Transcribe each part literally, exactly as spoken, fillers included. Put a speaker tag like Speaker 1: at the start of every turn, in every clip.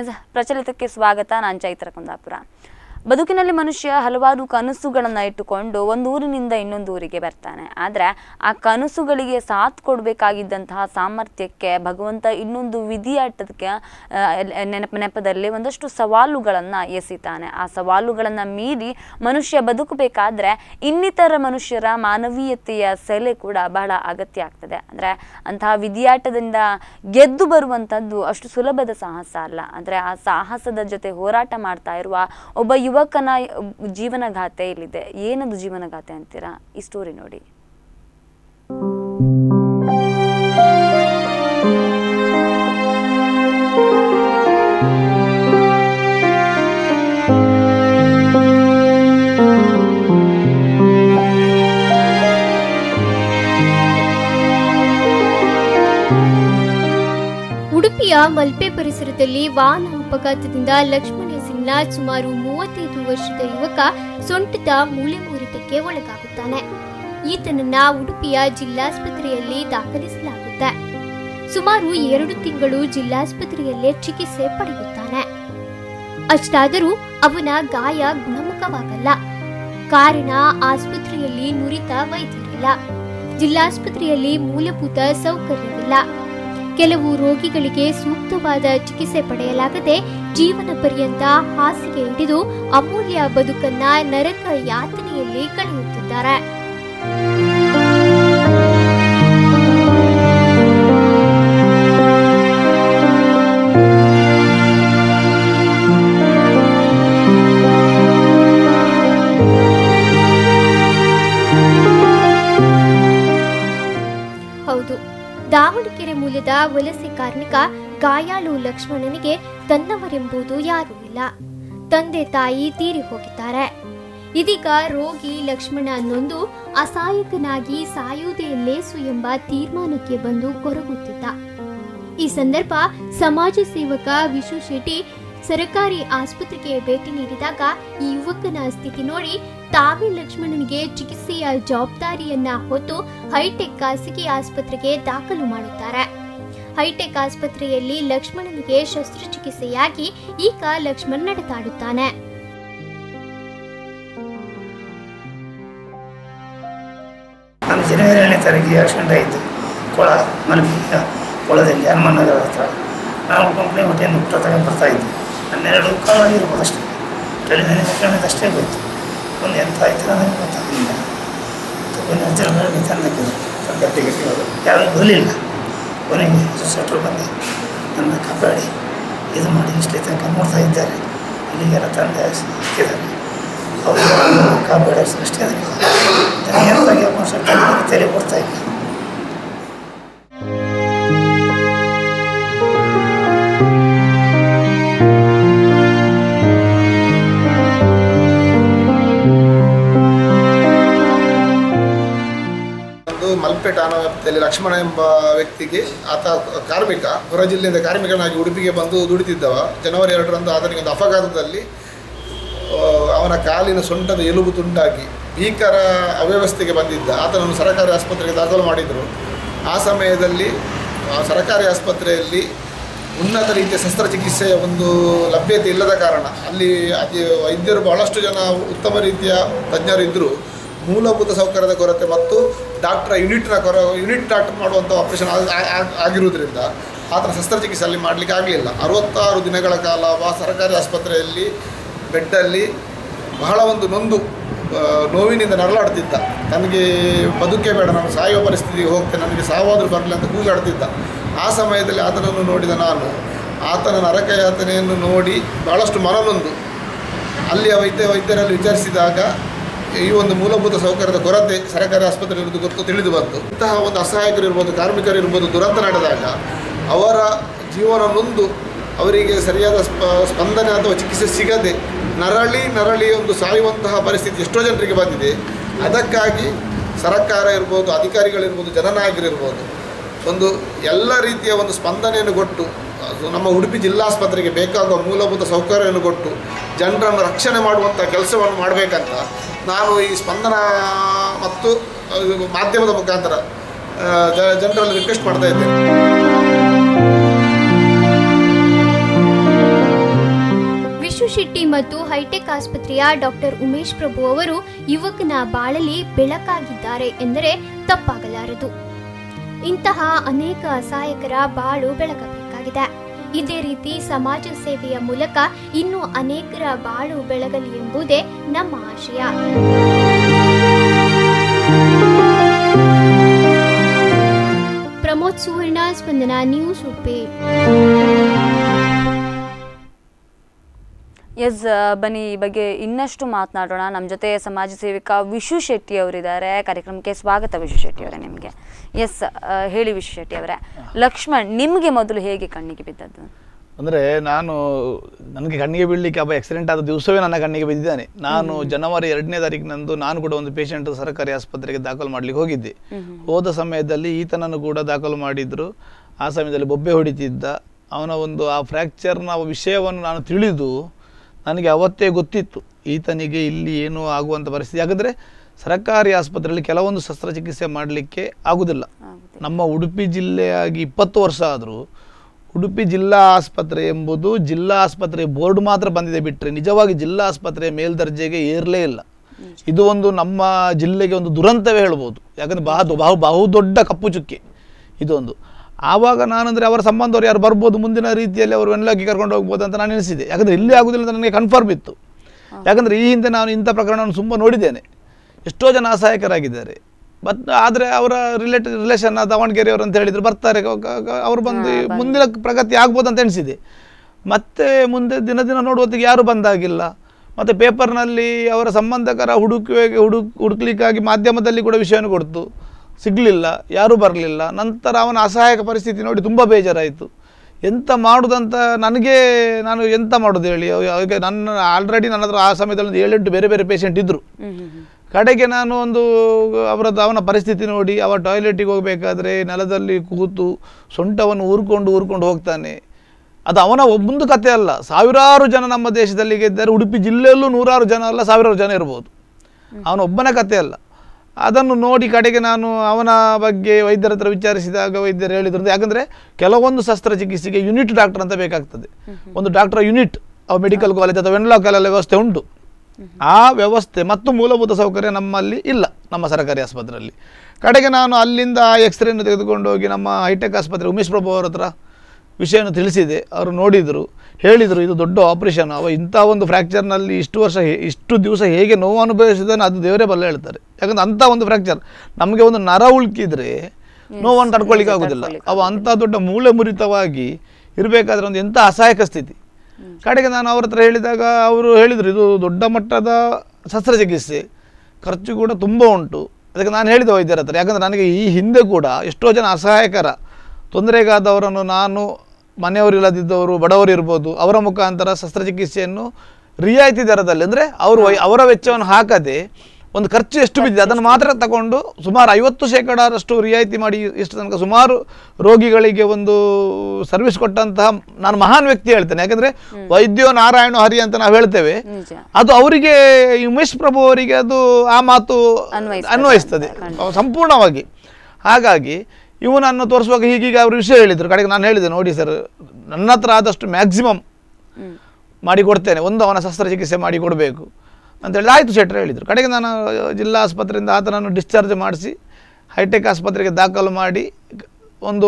Speaker 1: ಪ್ರಚಲಿತಕ್ಕೆ ಸ್ವಾಗತ. ನಾನು ಚೈತ್ರ ಕುಂದಾಪುರ. ಬದುಕಿನಲ್ಲಿ ಮನುಷ್ಯ ಹಲವಾರು ಕನಸುಗಳನ್ನು ಇಟ್ಟುಕೊಂಡು ಒಂದು ಊರಿನಿಂದ ಇನ್ನೊಂದು ಊರಿಗೆ ಬರ್ತಾನೆ. ಆದರೆ ಆ ಕನಸುಗಳಿಗೆ ಸಾಥ್ ಕೊಡಬೇಕಾಗಿದ್ದಂತಹ ಸಾಮರ್ಥ್ಯಕ್ಕೆ ಭಗವಂತ ಇನ್ನೊಂದು ವಿಧಿಯಾಟಕ್ಕೆ ನೆನಪ ನೆಪದಲ್ಲಿ ಒಂದಷ್ಟು ಸವಾಲುಗಳನ್ನು ಎಸಿತಾನೆ. ಆ ಸವಾಲುಗಳನ್ನು ಮೀರಿ ಮನುಷ್ಯ ಬದುಕಬೇಕಾದ್ರೆ ಇನ್ನಿತರ ಮನುಷ್ಯರ ಮಾನವೀಯತೆಯ ಸೆಲೆ ಕೂಡ ಬಹಳ ಅಗತ್ಯ ಆಗ್ತದೆ. ಅಂದರೆ ಅಂತಹ ವಿಧಿಯಾಟದಿಂದ ಗೆದ್ದು ಬರುವಂಥದ್ದು ಅಷ್ಟು ಸುಲಭದ ಸಾಹಸ ಅಲ್ಲ. ಅಂದರೆ ಆ ಸಾಹಸದ ಜೊತೆ ಹೋರಾಟ ಮಾಡ್ತಾ ಇರುವ ಒಬ್ಬ ಯುವಕನ ಜೀವನಗಾಥೆ ಇಲ್ಲಿದೆ. ಏನದು ಜೀವನಗಾಥೆ ಅಂತೀರಾ? ಈ ಸ್ಟೋರಿ ನೋಡಿ.
Speaker 2: ಉಡುಪಿಯ ಮಲ್ಪೆ ಪರಿಸರದಲ್ಲಿ ವಾಹನ ಅಪಘಾತದಿಂದ ಲಕ್ಷ್ಮಣ ಸುಮಾರು ಮೂವತ್ತೈದು ವರ್ಷದ ಯುವಕ ಸೊಂಟದ ಮೂಳೆ ಮುರಿತಕ್ಕೆ ಒಳಗಾಗುತ್ತಾನೆ. ಈತನನ್ನ ಉಡುಪಿಯ ಜಿಲ್ಲಾಸ್ಪತ್ರೆಯಲ್ಲಿ ದಾಖಲಿಸಲಾಗುತ್ತೆ. ಸುಮಾರು ಎರಡು ತಿಂಗಳು ಜಿಲ್ಲಾಸ್ಪತ್ರೆಯಲ್ಲೇ ಚಿಕಿತ್ಸೆ ಪಡೆಯುತ್ತಾನೆ. ಅಷ್ಟಾದರೂ ಅವನ ಗಾಯ ಗುಣಮುಖವಾಗಲ್ಲ. ಕಾರಣ ಆಸ್ಪತ್ರೆಯಲ್ಲಿ ನುರಿತ ವೈದ್ಯರಿಲ್ಲ. ಜಿಲ್ಲಾಸ್ಪತ್ರೆಯಲ್ಲಿ ಮೂಲಭೂತ ಸೌಕರ್ಯವಿಲ್ಲ. ಕೆಲವು ರೋಗಿಗಳಿಗೆ ಸೂಕ್ತವಾದ ಚಿಕಿತ್ಸೆ ಪಡೆಯಲಾಗದೆ ಜೀವನ ಪರ್ಯಂತ ಹಾಸಿಗೆ ಹಿಡಿದು ಅಮೂಲ್ಯ ಬದುಕನ್ನ ನರಕ ಯಾತನೆಯಲ್ಲಿ ಕಳೆಯುತ್ತಿದ್ದಾರೆ. ಹೌದು, ದಾವಣಗೆರೆ ಮೂಲದ ವಲಸೆ ಕಾರ್ಮಿಕ ಗಾಯಾಳು ಲಕ್ಷ್ಮಣನಿಗೆ ತನ್ನವರೆಂಬುದು ಯಾರೂ ಇಲ್ಲ. ತಂದೆ ತಾಯಿ ತೀರಿ ಹೋಗಿದ್ದಾರೆ. ಇದೀಗ ರೋಗಿ ಲಕ್ಷ್ಮಣ ನೊಂದು ಅಸಹಾಯಕನಾಗಿ ಸಾಯುವುದೇ ಲೇಸು ಎಂಬ ತೀರ್ಮಾನಕ್ಕೆ ಬಂದು ಕೊರಗುತ್ತಿದ್ದ. ಈ ಸಂದರ್ಭ ಸಮಾಜ ಸೇವಕ ವಿಶು ಶೆಟ್ಟಿ ಸರಕಾರಿ ಆಸ್ಪತ್ರೆಗೆ ಭೇಟಿ ನೀಡಿದಾಗ ಈ ಯುವಕನ ಸ್ಥಿತಿ ನೋಡಿ ತಾವೇ ಲಕ್ಷ್ಮಣನಿಗೆ ಚಿಕಿತ್ಸೆಯ ಜವಾಬ್ದಾರಿಯನ್ನ ಹೊತ್ತು ಹೈಟೆಕ್ ಖಾಸಗಿ ಆಸ್ಪತ್ರೆಗೆ ದಾಖಲು ಮಾಡುತ್ತಾರೆ. ಹೈಟೆಕ್ ಆಸ್ಪತ್ರೆಯಲ್ಲಿ ಲಕ್ಷ್ಮಣನಿಗೆ ಶಸ್ತ್ರಚಿಕಿತ್ಸೆಯಾಗಿ ಈಗ ಲಕ್ಷ್ಮಣ್ ನಡೆದಾಡುತ್ತಾನೆ.
Speaker 3: ನಾನು ಜನವರಿ ಏಳನೇ ತಾರೀಕಿಗೆ ಆಕ್ಸಿಡೆಂಟ್ ಆಯಿತು. ಕೊಳ ಮಲಪಿಯ ಕೊಳದಲ್ಲಿ ಹನುಮನಗರ ಹತ್ರ ನಾವು ಕಂಪ್ನಿ ಹೊಟ್ಟೆಯನ್ನು ಊಟ ತಗೊಂಡು ಬರ್ತಾ ಇದ್ದೆ. ಹನ್ನೆರಡು ಕಾಲಾಗಿರ್ಬೋದು ಅಷ್ಟೇ. ಟೆಲಿವಿಷನ್ ಹಾಕೊಂಡಿದ್ದು ಅಷ್ಟೇ ಗೊತ್ತು. ಒಂದು ಎಂತ ಆಯ್ತು ನನಗೆ ಗೊತ್ತಾಗಲಿಲ್ಲ. ಕೊನೆ ಹತ್ತಿರ ತಂದಕ್ಕಿದ್ರು ಗಟ್ಟಿಗೆ ಯಾರೂ ಬರಲಿಲ್ಲ. ಕೊನೆಗೆ ಸೆಟ್ರು ಬಂದು ನನ್ನ ಕಾಪಾಡಿ ಇದು ಮಾಡಿ ಇಷ್ಟೇ ತನಕ ನೋಡ್ತಾ ಇದ್ದಾರೆ. ಇಲ್ಲಿಗೆಲ್ಲ ತಂದೆ ಹಾಕಿದ್ದಾರೆ. ಅವರು ಕಾಪಾಡಿ ಅಷ್ಟೇ ನನಗೆ ಎಂತಾಗಿ ಸ್ವಲ್ಪ ತಲೆ ಕೊಡ್ತಾ ಇಲ್ಲ.
Speaker 4: ಮಲ್ಪೆ ಠಾಣಾ ವ್ಯಾಪ್ತಿಯಲ್ಲಿ ಲಕ್ಷ್ಮಣ ಎಂಬ ವ್ಯಕ್ತಿಗೆ ಆತ ಕಾರ್ಮಿಕ ಹೊರ ಜಿಲ್ಲೆಯಿಂದ ಕಾರ್ಮಿಕನಾಗಿ ಉಡುಪಿಗೆ ಬಂದು ದುಡಿತಿದ್ದವ. ಜನವರಿ ಎರಡರಂದು ಆತನಿಗೆ ಒಂದು ಅಪಘಾತದಲ್ಲಿ ಅವನ ಕಾಲಿನ ಸೊಂಟದ ಎಲುಬು ತುಂಡಾಗಿ ಭೀಕರ ಅವ್ಯವಸ್ಥೆಗೆ ಬಂದಿದ್ದ. ಆತನನ್ನು ಸರಕಾರಿ ಆಸ್ಪತ್ರೆಗೆ ದಾಖಲು ಮಾಡಿದರು. ಆ ಸಮಯದಲ್ಲಿ ಸರಕಾರಿ ಆಸ್ಪತ್ರೆಯಲ್ಲಿ ಉನ್ನತ ರೀತಿಯ ಶಸ್ತ್ರಚಿಕಿತ್ಸೆಯ ಒಂದು ಲಭ್ಯತೆ ಇಲ್ಲದ ಕಾರಣ ಅಲ್ಲಿ ಅತಿ ವೈದ್ಯರು ಬಹಳಷ್ಟು ಜನ ಉತ್ತಮ ರೀತಿಯ ತಜ್ಞರಿದ್ದರು. ಮೂಲಭೂತ ಸೌಕರ್ಯದ ಕೊರತೆ ಮತ್ತು ಡಾಕ್ಟರ್ ಯೂನಿಟ್ನ ಕೊರ ಯೂನಿಟ್ ಡಾಕ್ಟರ್ ಮಾಡುವಂಥ ಆಪರೇಷನ್ ಆಗಿರುವುದರಿಂದ ಆತನ ಶಸ್ತ್ರಚಿಕಿತ್ಸೆ ಅಲ್ಲಿ ಮಾಡಲಿಕ್ಕೆ ಆಗಲಿಲ್ಲ. ಅರವತ್ತಾರು ದಿನಗಳ ಕಾಲ ಆ ಸರ್ಕಾರಿ ಆಸ್ಪತ್ರೆಯಲ್ಲಿ ಬೆಡ್ಡಲ್ಲಿ ಬಹಳ ಒಂದು ನೊಂದು ನೋವಿನಿಂದ ನರಳಾಡ್ತಿದ್ದ. ನನಗೆ ಬದುಕೇ ಬೇಡ, ನಾನು ಸಾಯುವ ಪರಿಸ್ಥಿತಿಗೆ ಹೋಗ್ತೇನೆ, ನನಗೆ ಸಾವಾದರೂ ಬರಲಿ ಅಂತ ಕೂಗಾಡ್ತಿದ್ದ. ಆ ಸಮಯದಲ್ಲಿ ಆತನನ್ನು ನೋಡಿದ ನಾನು ಆತನ ನರಕಯಾತನೆಯನ್ನು ನೋಡಿ ಭಾಳಷ್ಟು ಮನನೊಂದು ಅಲ್ಲಿಯ ವೈದ್ಯ ವೈದ್ಯರಲ್ಲಿ ವಿಚಾರಿಸಿದಾಗ ಈ ಒಂದು ಮೂಲಭೂತ ಸೌಕರ್ಯದ ಕೊರತೆ ಸರ್ಕಾರಿ ಆಸ್ಪತ್ರೆ ಇರುವುದು ಗೊತ್ತು ತಿಳಿದು ಬಂತು. ಇಂತಹ ಒಂದು ಅಸಹಾಯಕರಿರ್ಬೋದು, ಕಾರ್ಮಿಕರಿರ್ಬೋದು ದುರಂತ ನಡೆದಾಗ ಅವರ ಜೀವನ ನೊಂದು ಅವರಿಗೆ ಸರಿಯಾದ ಸ್ಪ ಸ್ಪಂದನೆ ಅಥವಾ ಚಿಕಿತ್ಸೆ ಸಿಗದೆ ನರಳಿ ನರಳಿ ಒಂದು ಸಾಯುವಂತಹ ಪರಿಸ್ಥಿತಿ ಎಷ್ಟೋ ಜನರಿಗೆ ಬಂದಿದೆ. ಅದಕ್ಕಾಗಿ ಸರ್ಕಾರ ಇರ್ಬೋದು, ಅಧಿಕಾರಿಗಳಿರ್ಬೋದು, ಜನನಾಯಕರಿರ್ಬೋದು ಒಂದು ಎಲ್ಲ ರೀತಿಯ ಒಂದು ಸ್ಪಂದನೆಯನ್ನು ಕೊಟ್ಟು ನಮ್ಮ ಉಡುಪಿ ಜಿಲ್ಲಾಸ್ಪತ್ರೆಗೆ ಬೇಕಾಗುವ ಮೂಲಭೂತ ಸೌಕರ್ಯವನ್ನು ಕೊಟ್ಟು ಜನರನ್ನು ರಕ್ಷಣೆ ಮಾಡುವಂಥ ಕೆಲಸವನ್ನು ಮಾಡಬೇಕಂತ ನಾನು ಈ ಸ್ಪಂದನ ಮತ್ತು ಮಾಧ್ಯಮದ ಮುಖಾಂತರ ಜನರಲ್ಲಿ ರಿಕ್ವೆಸ್ಟ್ ಮಾಡ್ತಾ ಇದ್ದೇನೆ.
Speaker 2: ವಿಶು ಶೆಟ್ಟಿ ಮತ್ತು ಹೈಟೆಕ್ ಆಸ್ಪತ್ರೆಯ ಡಾಕ್ಟರ್ ಉಮೇಶ್ ಪ್ರಭು ಅವರು ಯುವಕನ ಬಾಳಲ್ಲಿ ಬೆಳಕಾಗಿದ್ದಾರೆ ಎಂದರೆ ತಪ್ಪಾಗಲಾರದು. ಇಂತಹ ಅನೇಕ ಅಸಹಾಯಕರ ಬಾಳು ಬೆಳಗಬೇಕಾಗಿದೆ. ಇದೇ ರೀತಿ ಸಮಾಜ ಸೇವೆಯ ಮೂಲಕ ಇನ್ನೂ ಅನೇಕರ ಬಾಳು ಬೆಳಗಲಿ ಎಂಬುದೇ ನಮ್ಮ ಆಶಯ. ಪ್ರಮೋದ್ ಸುವರ್ಣ, ಸ್ಪಂದನ ನ್ಯೂಸ್, ಉಡುಪಿ.
Speaker 1: ಎಸ್, ಬನ್ನಿ ಈ ಬಗ್ಗೆ ಇನ್ನಷ್ಟು ಮಾತನಾಡೋಣ. ನಮ್ಮ ಜೊತೆ ಸಮಾಜ ಸೇವಕ ವಿಶು ಶೆಟ್ಟಿ ಅವರಿದ್ದಾರೆ. ಕಾರ್ಯಕ್ರಮಕ್ಕೆ ಸ್ವಾಗತ ವಿಶು ಶೆಟ್ಟಿ ಅವರೇ ನಿಮಗೆ. ಎಸ್, ಹೇಳಿ ವಿಶು ಶೆಟ್ಟಿ ಅವರೇ, ಲಕ್ಷ್ಮಣ್ ನಿಮಗೆ ಮೊದಲು ಹೇಗೆ ಕಣ್ಣಿಗೆ ಬಿದ್ದದ್ದು?
Speaker 5: ಅಂದರೆ ನಾನು ನನಗೆ ಕಣ್ಣಿಗೆ ಬೀಳಲಿಕ್ಕೆ ಅಬ್ಬ ಆಕ್ಸಿಡೆಂಟ್ ಆದ ದಿವಸವೇ ನನ್ನ ಕಣ್ಣಿಗೆ ಬಿದ್ದಿದ್ದಾನೆ. ನಾನು ಜನವರಿ ಎರಡನೇ ತಾರೀಕಿನಂದು ನಾನು ಕೂಡ ಒಂದು ಪೇಷಂಟ್ ಸರ್ಕಾರಿ ಆಸ್ಪತ್ರೆಗೆ ದಾಖಲು ಮಾಡ್ಲಿಕ್ಕೆ ಹೋಗಿದ್ದೆ. ಹೋದ ಸಮಯದಲ್ಲಿ ಈತನನ್ನು ಕೂಡ ದಾಖಲು ಮಾಡಿದ್ರು. ಆ ಸಮಯದಲ್ಲಿ ಬೊಬ್ಬೆ ಹೊಡಿತಿದ್ದ. ಅವನ ಒಂದು ಆ ಫ್ರ್ಯಾಕ್ಚರ್ನ ವಿಷಯವನ್ನು ನಾನು ತಿಳಿದು ನನಗೆ ಅವತ್ತೇ ಗೊತ್ತಿತ್ತು ಈತನಿಗೆ ಇಲ್ಲಿ ಏನೂ ಆಗುವಂಥ ಪರಿಸ್ಥಿತಿ. ಯಾಕಂದರೆ ಸರ್ಕಾರಿ ಆಸ್ಪತ್ರೆಯಲ್ಲಿ ಕೆಲವೊಂದು ಶಸ್ತ್ರಚಿಕಿತ್ಸೆ ಮಾಡಲಿಕ್ಕೆ ಆಗುವುದಿಲ್ಲ. ನಮ್ಮ ಉಡುಪಿ ಜಿಲ್ಲೆಯಾಗಿ ಇಪ್ಪತ್ತು ವರ್ಷ ಆದರೂ ಉಡುಪಿ ಜಿಲ್ಲಾ ಆಸ್ಪತ್ರೆ ಎಂಬುದು ಜಿಲ್ಲಾ ಆಸ್ಪತ್ರೆ ಬೋರ್ಡ್ ಮಾತ್ರ ಬಂದಿದೆ ಬಿಟ್ಟರೆ ನಿಜವಾಗಿ ಜಿಲ್ಲಾ ಆಸ್ಪತ್ರೆ ಮೇಲ್ದರ್ಜೆಗೆ ಏರಲೇ ಇಲ್ಲ. ಇದು ಒಂದು ನಮ್ಮ ಜಿಲ್ಲೆಗೆ ಒಂದು ದುರಂತವೇ ಹೇಳ್ಬೋದು. ಯಾಕಂದರೆ ಬಹು ಬಹು ಬಹುದೊಡ್ಡ ಕಪ್ಪು ಚುಕ್ಕೆ ಇದೊಂದು. ಆವಾಗ ನಾನಂದರೆ ಅವರ ಸಂಬಂಧವರು ಯಾರು ಬರ್ಬೋದು, ಮುಂದಿನ ರೀತಿಯಲ್ಲಿ ಅವರು ವೆನ್ಲಾಗಿ ಕರ್ಕೊಂಡು ಹೋಗ್ಬೋದು ಅಂತ ನಾನು ಎನಿಸಿದೆ. ಯಾಕಂದರೆ ಇಲ್ಲಿ ಆಗೋದಿಲ್ಲ ಅಂತ ನನಗೆ ಕನ್ಫರ್ಮ್ ಇತ್ತು. ಯಾಕಂದರೆ ಈ ಹಿಂದೆ ನಾನು ಇಂಥ ಪ್ರಕರಣವನ್ನು ತುಂಬ ನೋಡಿದ್ದೇನೆ. ಎಷ್ಟೋ ಜನ ಅಸಹಾಯಕರಾಗಿದ್ದಾರೆ. ಬಟ್ ಆದರೆ ಅವರ ರಿಲೇಟಿವ್ ರಿಲೇಷನ್ ದಾವಣಗೆರೆಯವರು ಅಂತ ಹೇಳಿದ್ರು, ಬರ್ತಾರೆ, ಅವರು ಬಂದು ಮುಂದಿನ ಪ್ರಗತಿ ಆಗ್ಬೋದು ಅಂತ ಎನಿಸಿದೆ. ಮತ್ತು ಮುಂದೆ ದಿನ ದಿನ ನೋಡುವತ್ತಿಗೆ ಯಾರೂ ಬಂದಾಗಿಲ್ಲ. ಮತ್ತು ಪೇಪರ್ನಲ್ಲಿ ಅವರ ಸಂಬಂಧಕರ ಹುಡುಕುವಿಗೆ ಹುಡುಕ್ ಹುಡುಕ್ಲಿಕ್ಕಾಗಿ ಮಾಧ್ಯಮದಲ್ಲಿ ಕೂಡ ವಿಷಯವನ್ನು ಕೊಡ್ತು, ಸಿಗಲಿಲ್ಲ, ಯಾರೂ ಬರಲಿಲ್ಲ. ನಂತರ ಅವನ ಅಸಹಾಯಕ ಪರಿಸ್ಥಿತಿ ನೋಡಿ ತುಂಬ ಬೇಜಾರಾಯಿತು. ಎಂತ ಮಾಡೋದಂತ ನನಗೆ, ನಾನು ಎಂತ ಮಾಡೋದು ಹೇಳಿ. ಈಗ ನನ್ನ ಆಲ್ರೆಡಿ ನನ್ನ ಹತ್ರ ಆ ಸಮಯದಲ್ಲಿ ಒಂದು ಏಳೆಂಟು ಬೇರೆ ಬೇರೆ ಪೇಷಂಟ್ ಇದ್ದರು. ಕಡೆಗೆ ನಾನು ಒಂದು ಅವರದ್ದು ಅವನ ಪರಿಸ್ಥಿತಿ ನೋಡಿ, ಅವ ಟಾಯ್ಲೆಟಿಗೆ ಹೋಗಬೇಕಾದ್ರೆ ನೆಲದಲ್ಲಿ ಕೂತು ಸೊಂಟವನ್ನು ಊರ್ಕೊಂಡು ಊರ್ಕೊಂಡು ಹೋಗ್ತಾನೆ. ಅದು ಅವನ ಒಬ್ಬೊಂದು ಕತೆ ಅಲ್ಲ, ಸಾವಿರಾರು ಜನ ನಮ್ಮ ದೇಶದಲ್ಲಿ ಇದ್ದಾರೆ. ಉಡುಪಿ ಜಿಲ್ಲೆಯಲ್ಲೂ ನೂರಾರು ಜನ ಅಲ್ಲ, ಸಾವಿರಾರು ಜನ ಇರ್ಬೋದು. ಅವನ ಒಬ್ಬನ ಕತೆ ಅಲ್ಲ. ಅದನ್ನು ನೋಡಿ ಕಡೆಗೆ ನಾನು ಅವನ ಬಗ್ಗೆ ವೈದ್ಯರ ಹತ್ರ ವಿಚಾರಿಸಿದಾಗ ವೈದ್ಯರು ಹೇಳಿದ್ರು, ಯಾಕಂದರೆ ಕೆಲವೊಂದು ಶಸ್ತ್ರಚಿಕಿತ್ಸೆಗೆ ಯೂನಿಟ್ ಡಾಕ್ಟರ್ ಅಂತ ಬೇಕಾಗ್ತದೆ. ಒಂದು ಡಾಕ್ಟರ್ ಯೂನಿಟ್ ಅವ ಮೆಡಿಕಲ್ ಕಾಲೇಜ್ ಅಥವಾ ವೆನ್ಲಾಕಲ್ಲಿ ವ್ಯವಸ್ಥೆ ಉಂಟು. ಆ ವ್ಯವಸ್ಥೆ ಮತ್ತು ಮೂಲಭೂತ ಸೌಕರ್ಯ ನಮ್ಮಲ್ಲಿ ಇಲ್ಲ, ನಮ್ಮ ಸರ್ಕಾರಿ ಆಸ್ಪತ್ರೆಯಲ್ಲಿ. ಕಡೆಗೆ ನಾನು ಅಲ್ಲಿಂದ ಆ ಎಕ್ಸ್ರೇಯನ್ನು ತೆಗೆದುಕೊಂಡು ಹೋಗಿ ನಮ್ಮ ಹೈಟೆಕ್ ಆಸ್ಪತ್ರೆ ಉಮೇಶ್ ಪ್ರಭು ಅವರ ಹತ್ರ ವಿಷಯವನ್ನು ತಿಳಿಸಿದೆ. ಅವರು ನೋಡಿದರು, ಹೇಳಿದರು ಇದು ದೊಡ್ಡ ಆಪರೇಷನ್. ಅವ ಇಂಥ ಒಂದು ಫ್ರ್ಯಾಕ್ಚರ್ನಲ್ಲಿ ಇಷ್ಟು ವರ್ಷ ಇಷ್ಟು ದಿವಸ ಹೇಗೆ ನೋವು ಅನುಭವಿಸಿದಾನೆ ಅದು ದೇವರೇ ಬಲ್ಲ ಹೇಳ್ತಾರೆ. ಯಾಕಂದರೆ ಅಂಥ ಒಂದು ಫ್ರ್ಯಾಕ್ಚರ್ ನಮಗೆ ಒಂದು ನರ ಉಳ್ಕಿದ್ರೆ ನೋವನ್ನು ತಡ್ಕೊಳ್ಳಿಕ್ಕೆ ಆಗೋದಿಲ್ಲ. ಅವ ಅಂಥ ದೊಡ್ಡ ಮೂಳೆ ಮುರಿತವಾಗಿ ಇರಬೇಕಾದ್ರೆ ಒಂದು ಎಂಥ ಅಸಹಾಯಕ ಸ್ಥಿತಿ. ಕಡೆಗೆ ನಾನು ಅವ್ರ ಹತ್ರ ಹೇಳಿದಾಗ ಅವರು ಹೇಳಿದರು ಇದು ದೊಡ್ಡ ಮಟ್ಟದ ಶಸ್ತ್ರಚಿಕಿತ್ಸೆ, ಖರ್ಚು ಕೂಡ ತುಂಬ ಉಂಟು. ಅದಕ್ಕೆ ನಾನು ಹೇಳಿದೆ ವೈದ್ಯರ ಹತ್ರ, ಯಾಕಂದರೆ ನನಗೆ ಈ ಹಿಂದೆ ಕೂಡ ಎಷ್ಟೋ ಜನ ಅಸಹಾಯಕರ ತೊಂದರೆಗಾದವರನ್ನು ನಾನು ಮನೆಯವರಿಲ್ಲದಿದ್ದವರು ಬಡವರು ಇರ್ಬೋದು ಅವರ ಮುಖಾಂತರ ಶಸ್ತ್ರಚಿಕಿತ್ಸೆಯನ್ನು ರಿಯಾಯಿತಿ ದರದಲ್ಲಿ, ಅಂದರೆ ಅವರು ಅವರ ವೆಚ್ಚವನ್ನು ಹಾಕದೆ ಒಂದು ಖರ್ಚು ಎಷ್ಟು ಬಿದ್ದಿದೆ ಅದನ್ನು ಮಾತ್ರ ತಗೊಂಡು ಸುಮಾರು ಐವತ್ತು ಶೇಕಡಾರಷ್ಟು ರಿಯಾಯಿತಿ ಮಾಡಿ ಇಷ್ಟು ತನಕ ಸುಮಾರು ರೋಗಿಗಳಿಗೆ ಒಂದು ಸರ್ವಿಸ್ ಕೊಟ್ಟಂತಹ ನಾನು ಮಹಾನ್ ವ್ಯಕ್ತಿ ಹೇಳ್ತೇನೆ. ಯಾಕಂದರೆ ವೈದ್ಯೋ ನಾರಾಯಣ ಹರಿ ಅಂತ ನಾವು ಹೇಳ್ತೇವೆ, ಅದು ಅವರಿಗೆ ಉಮೇಶ್ ಪ್ರಭು ಅವರಿಗೆ ಅದು ಆ ಮಾತು ಅನ್ವಯಿಸ್ತದೆ ಸಂಪೂರ್ಣವಾಗಿ. ಹಾಗಾಗಿ ಇವನನ್ನು ತೋರಿಸುವಾಗ ಹೀಗೀಗ ಅವರು ವಿಷಯ ಹೇಳಿದರು. ಕಡೆಗೆ ನಾನು ಹೇಳಿದೆ, ನೋಡಿ ಸರ್, ನನ್ನ ಹತ್ರ ಆದಷ್ಟು ಮ್ಯಾಕ್ಸಿಮಮ್ ಮಾಡಿಕೊಡ್ತೇನೆ, ಒಂದು ಅವನ ಶಸ್ತ್ರಚಿಕಿತ್ಸೆ ಮಾಡಿ ಕೊಡಬೇಕು ಅಂತ ಹೇಳಿ ಆಯಿತು ಶೆಟ್ರು ಹೇಳಿದರು. ಕಡೆಗೆ ನಾನು ಜಿಲ್ಲಾ ಆಸ್ಪತ್ರೆಯಿಂದ ಆತನನ್ನು ಡಿಸ್ಚಾರ್ಜ್ ಮಾಡಿಸಿ ಹೈಟೆಕ್ ಆಸ್ಪತ್ರೆಗೆ ದಾಖಲು ಮಾಡಿ ಒಂದು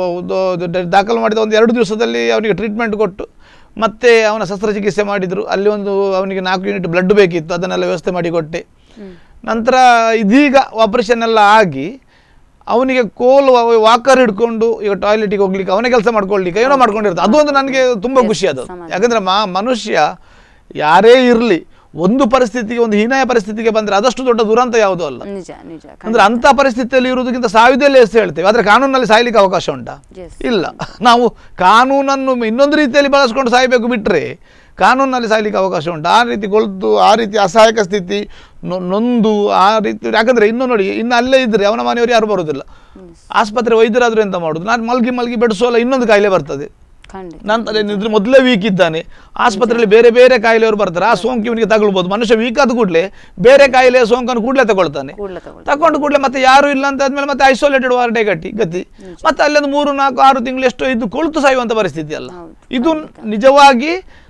Speaker 5: ದಾಖಲು ಮಾಡಿದ ಒಂದು ಎರಡು ದಿವಸದಲ್ಲಿ ಅವನಿಗೆ ಟ್ರೀಟ್ಮೆಂಟ್ ಕೊಟ್ಟು ಮತ್ತೆ ಅವನ ಶಸ್ತ್ರಚಿಕಿತ್ಸೆ ಮಾಡಿದರು. ಅಲ್ಲಿ ಒಂದು ಅವನಿಗೆ ನಾಲ್ಕು ಯೂನಿಟ್ ಬ್ಲಡ್ ಬೇಕಿತ್ತು, ಅದನ್ನೆಲ್ಲ ವ್ಯವಸ್ಥೆ ಮಾಡಿಕೊಟ್ಟೆ. ನಂತರ ಇದೀಗ ಆಪರೇಷನ್ ಎಲ್ಲ ಆಗಿ ಅವನಿಗೆ ಕೋಲ್ ವಾಕರ್ ಹಿಡ್ಕೊಂಡು ಈಗ ಟಾಯ್ಲೆಟಿಗೆ ಹೋಗ್ಲಿಕ್ಕೆ ಅವನೇ ಕೆಲಸ ಮಾಡ್ಕೊಳ್ಲಿಕ್ಕೆ ಏನೋ ಮಾಡ್ಕೊಂಡಿರ್ತಾನೆ. ಅದು ಒಂದು ನನಗೆ ತುಂಬ ಖುಷಿ ಅದು. ಯಾಕಂದರೆ ಮಾ ಮನುಷ್ಯ ಯಾರೇ ಇರಲಿ ಒಂದು ಪರಿಸ್ಥಿತಿಗೆ ಒಂದು ಹೀನಾಯ ಪರಿಸ್ಥಿತಿಗೆ ಬಂದರೆ ಅದಷ್ಟು ದೊಡ್ಡ ದುರಂತ ಯಾವುದೂ ಅಲ್ಲ. ಅಂದರೆ ಅಂಥ ಪರಿಸ್ಥಿತಿಯಲ್ಲಿ ಇರುವುದಕ್ಕಿಂತ ಸಾಯುವುದಲ್ಲೇ ಎಷ್ಟು ಹೇಳ್ತೇವೆ. ಆದರೆ ಕಾನೂನಲ್ಲಿ ಸಾಯ್ಲಿಕ್ಕೆ ಅವಕಾಶ ಉಂಟಾ? ಇಲ್ಲ. ನಾವು ಕಾನೂನನ್ನು ಇನ್ನೊಂದು ರೀತಿಯಲ್ಲಿ ಬಳಸ್ಕೊಂಡು ಸಾಯಬೇಕು ಬಿಟ್ಟರೆ ಕಾನೂನಲ್ಲಿ ಸಾಯ್ಲಿಕ್ಕೆ ಅವಕಾಶ ಉಂಟು. ಆ ರೀತಿ ಕೊಳ್ತು ಆ ರೀತಿ ಅಸಹಾಯಕ ಸ್ಥಿತಿ ನೊಂದು ಆ ರೀತಿ. ಯಾಕಂದರೆ ಇನ್ನು ನೋಡಿ, ಇನ್ನು ಅಲ್ಲೇ ಇದ್ದರೆ ಅವನ ಮನೆಯವರು ಯಾರು ಬರೋದಿಲ್ಲ. ಆಸ್ಪತ್ರೆ ವೈದ್ಯರಾದರೂ ಎಂತ ಮಾಡೋದು? ನಾನು ಮಲ್ಗಿ ಮಲ್ಗಿ ಬೆಳೆಸೋಲ್ಲ, ಇನ್ನೊಂದು ಕಾಯಿಲೆ ಬರ್ತದೆ. ನಂತರ ನಿದ್ರೆ ಮೊದಲೇ ವೀಕ್ ಇದ್ದಾನೆ, ಆಸ್ಪತ್ರೆಯಲ್ಲಿ ಬೇರೆ ಬೇರೆ ಕಾಯಿಲೆಯವರು ಬರ್ತಾರೆ, ಆ ಸೋಂಕು ಇವನಿಗೆ ತಗೊಳ್ಬೋದು. ಮನುಷ್ಯ ವೀಕ್ ಆದ ಕೂಡಲೇ ಬೇರೆ ಕಾಯಿಲೆ ಸೋಂಕನ್ನು ಕೂಡಲೇ ತಗೊಳ್ತಾನೆ. ತಗೊಂಡು ಕೂಡಲೇ ಮತ್ತೆ ಯಾರು ಇಲ್ಲ ಅಂತ ಆದ್ಮೇಲೆ ಮತ್ತೆ ಐಸೋಲೇಟೆಡ್ ವಾರ್ಡೇ ಗಟ್ಟಿ ಗತಿ ಮತ್ತೆ ಅಲ್ಲೊಂದು ಮೂರು ನಾಲ್ಕು ಆರು ತಿಂಗಳು ಎಷ್ಟೋ ಇದು ಕೊಳ್ತು ಸಾಯುವಂಥ ಪರಿಸ್ಥಿತಿ ಅಲ್ಲ. ಇದು ನಿಜವಾಗಿ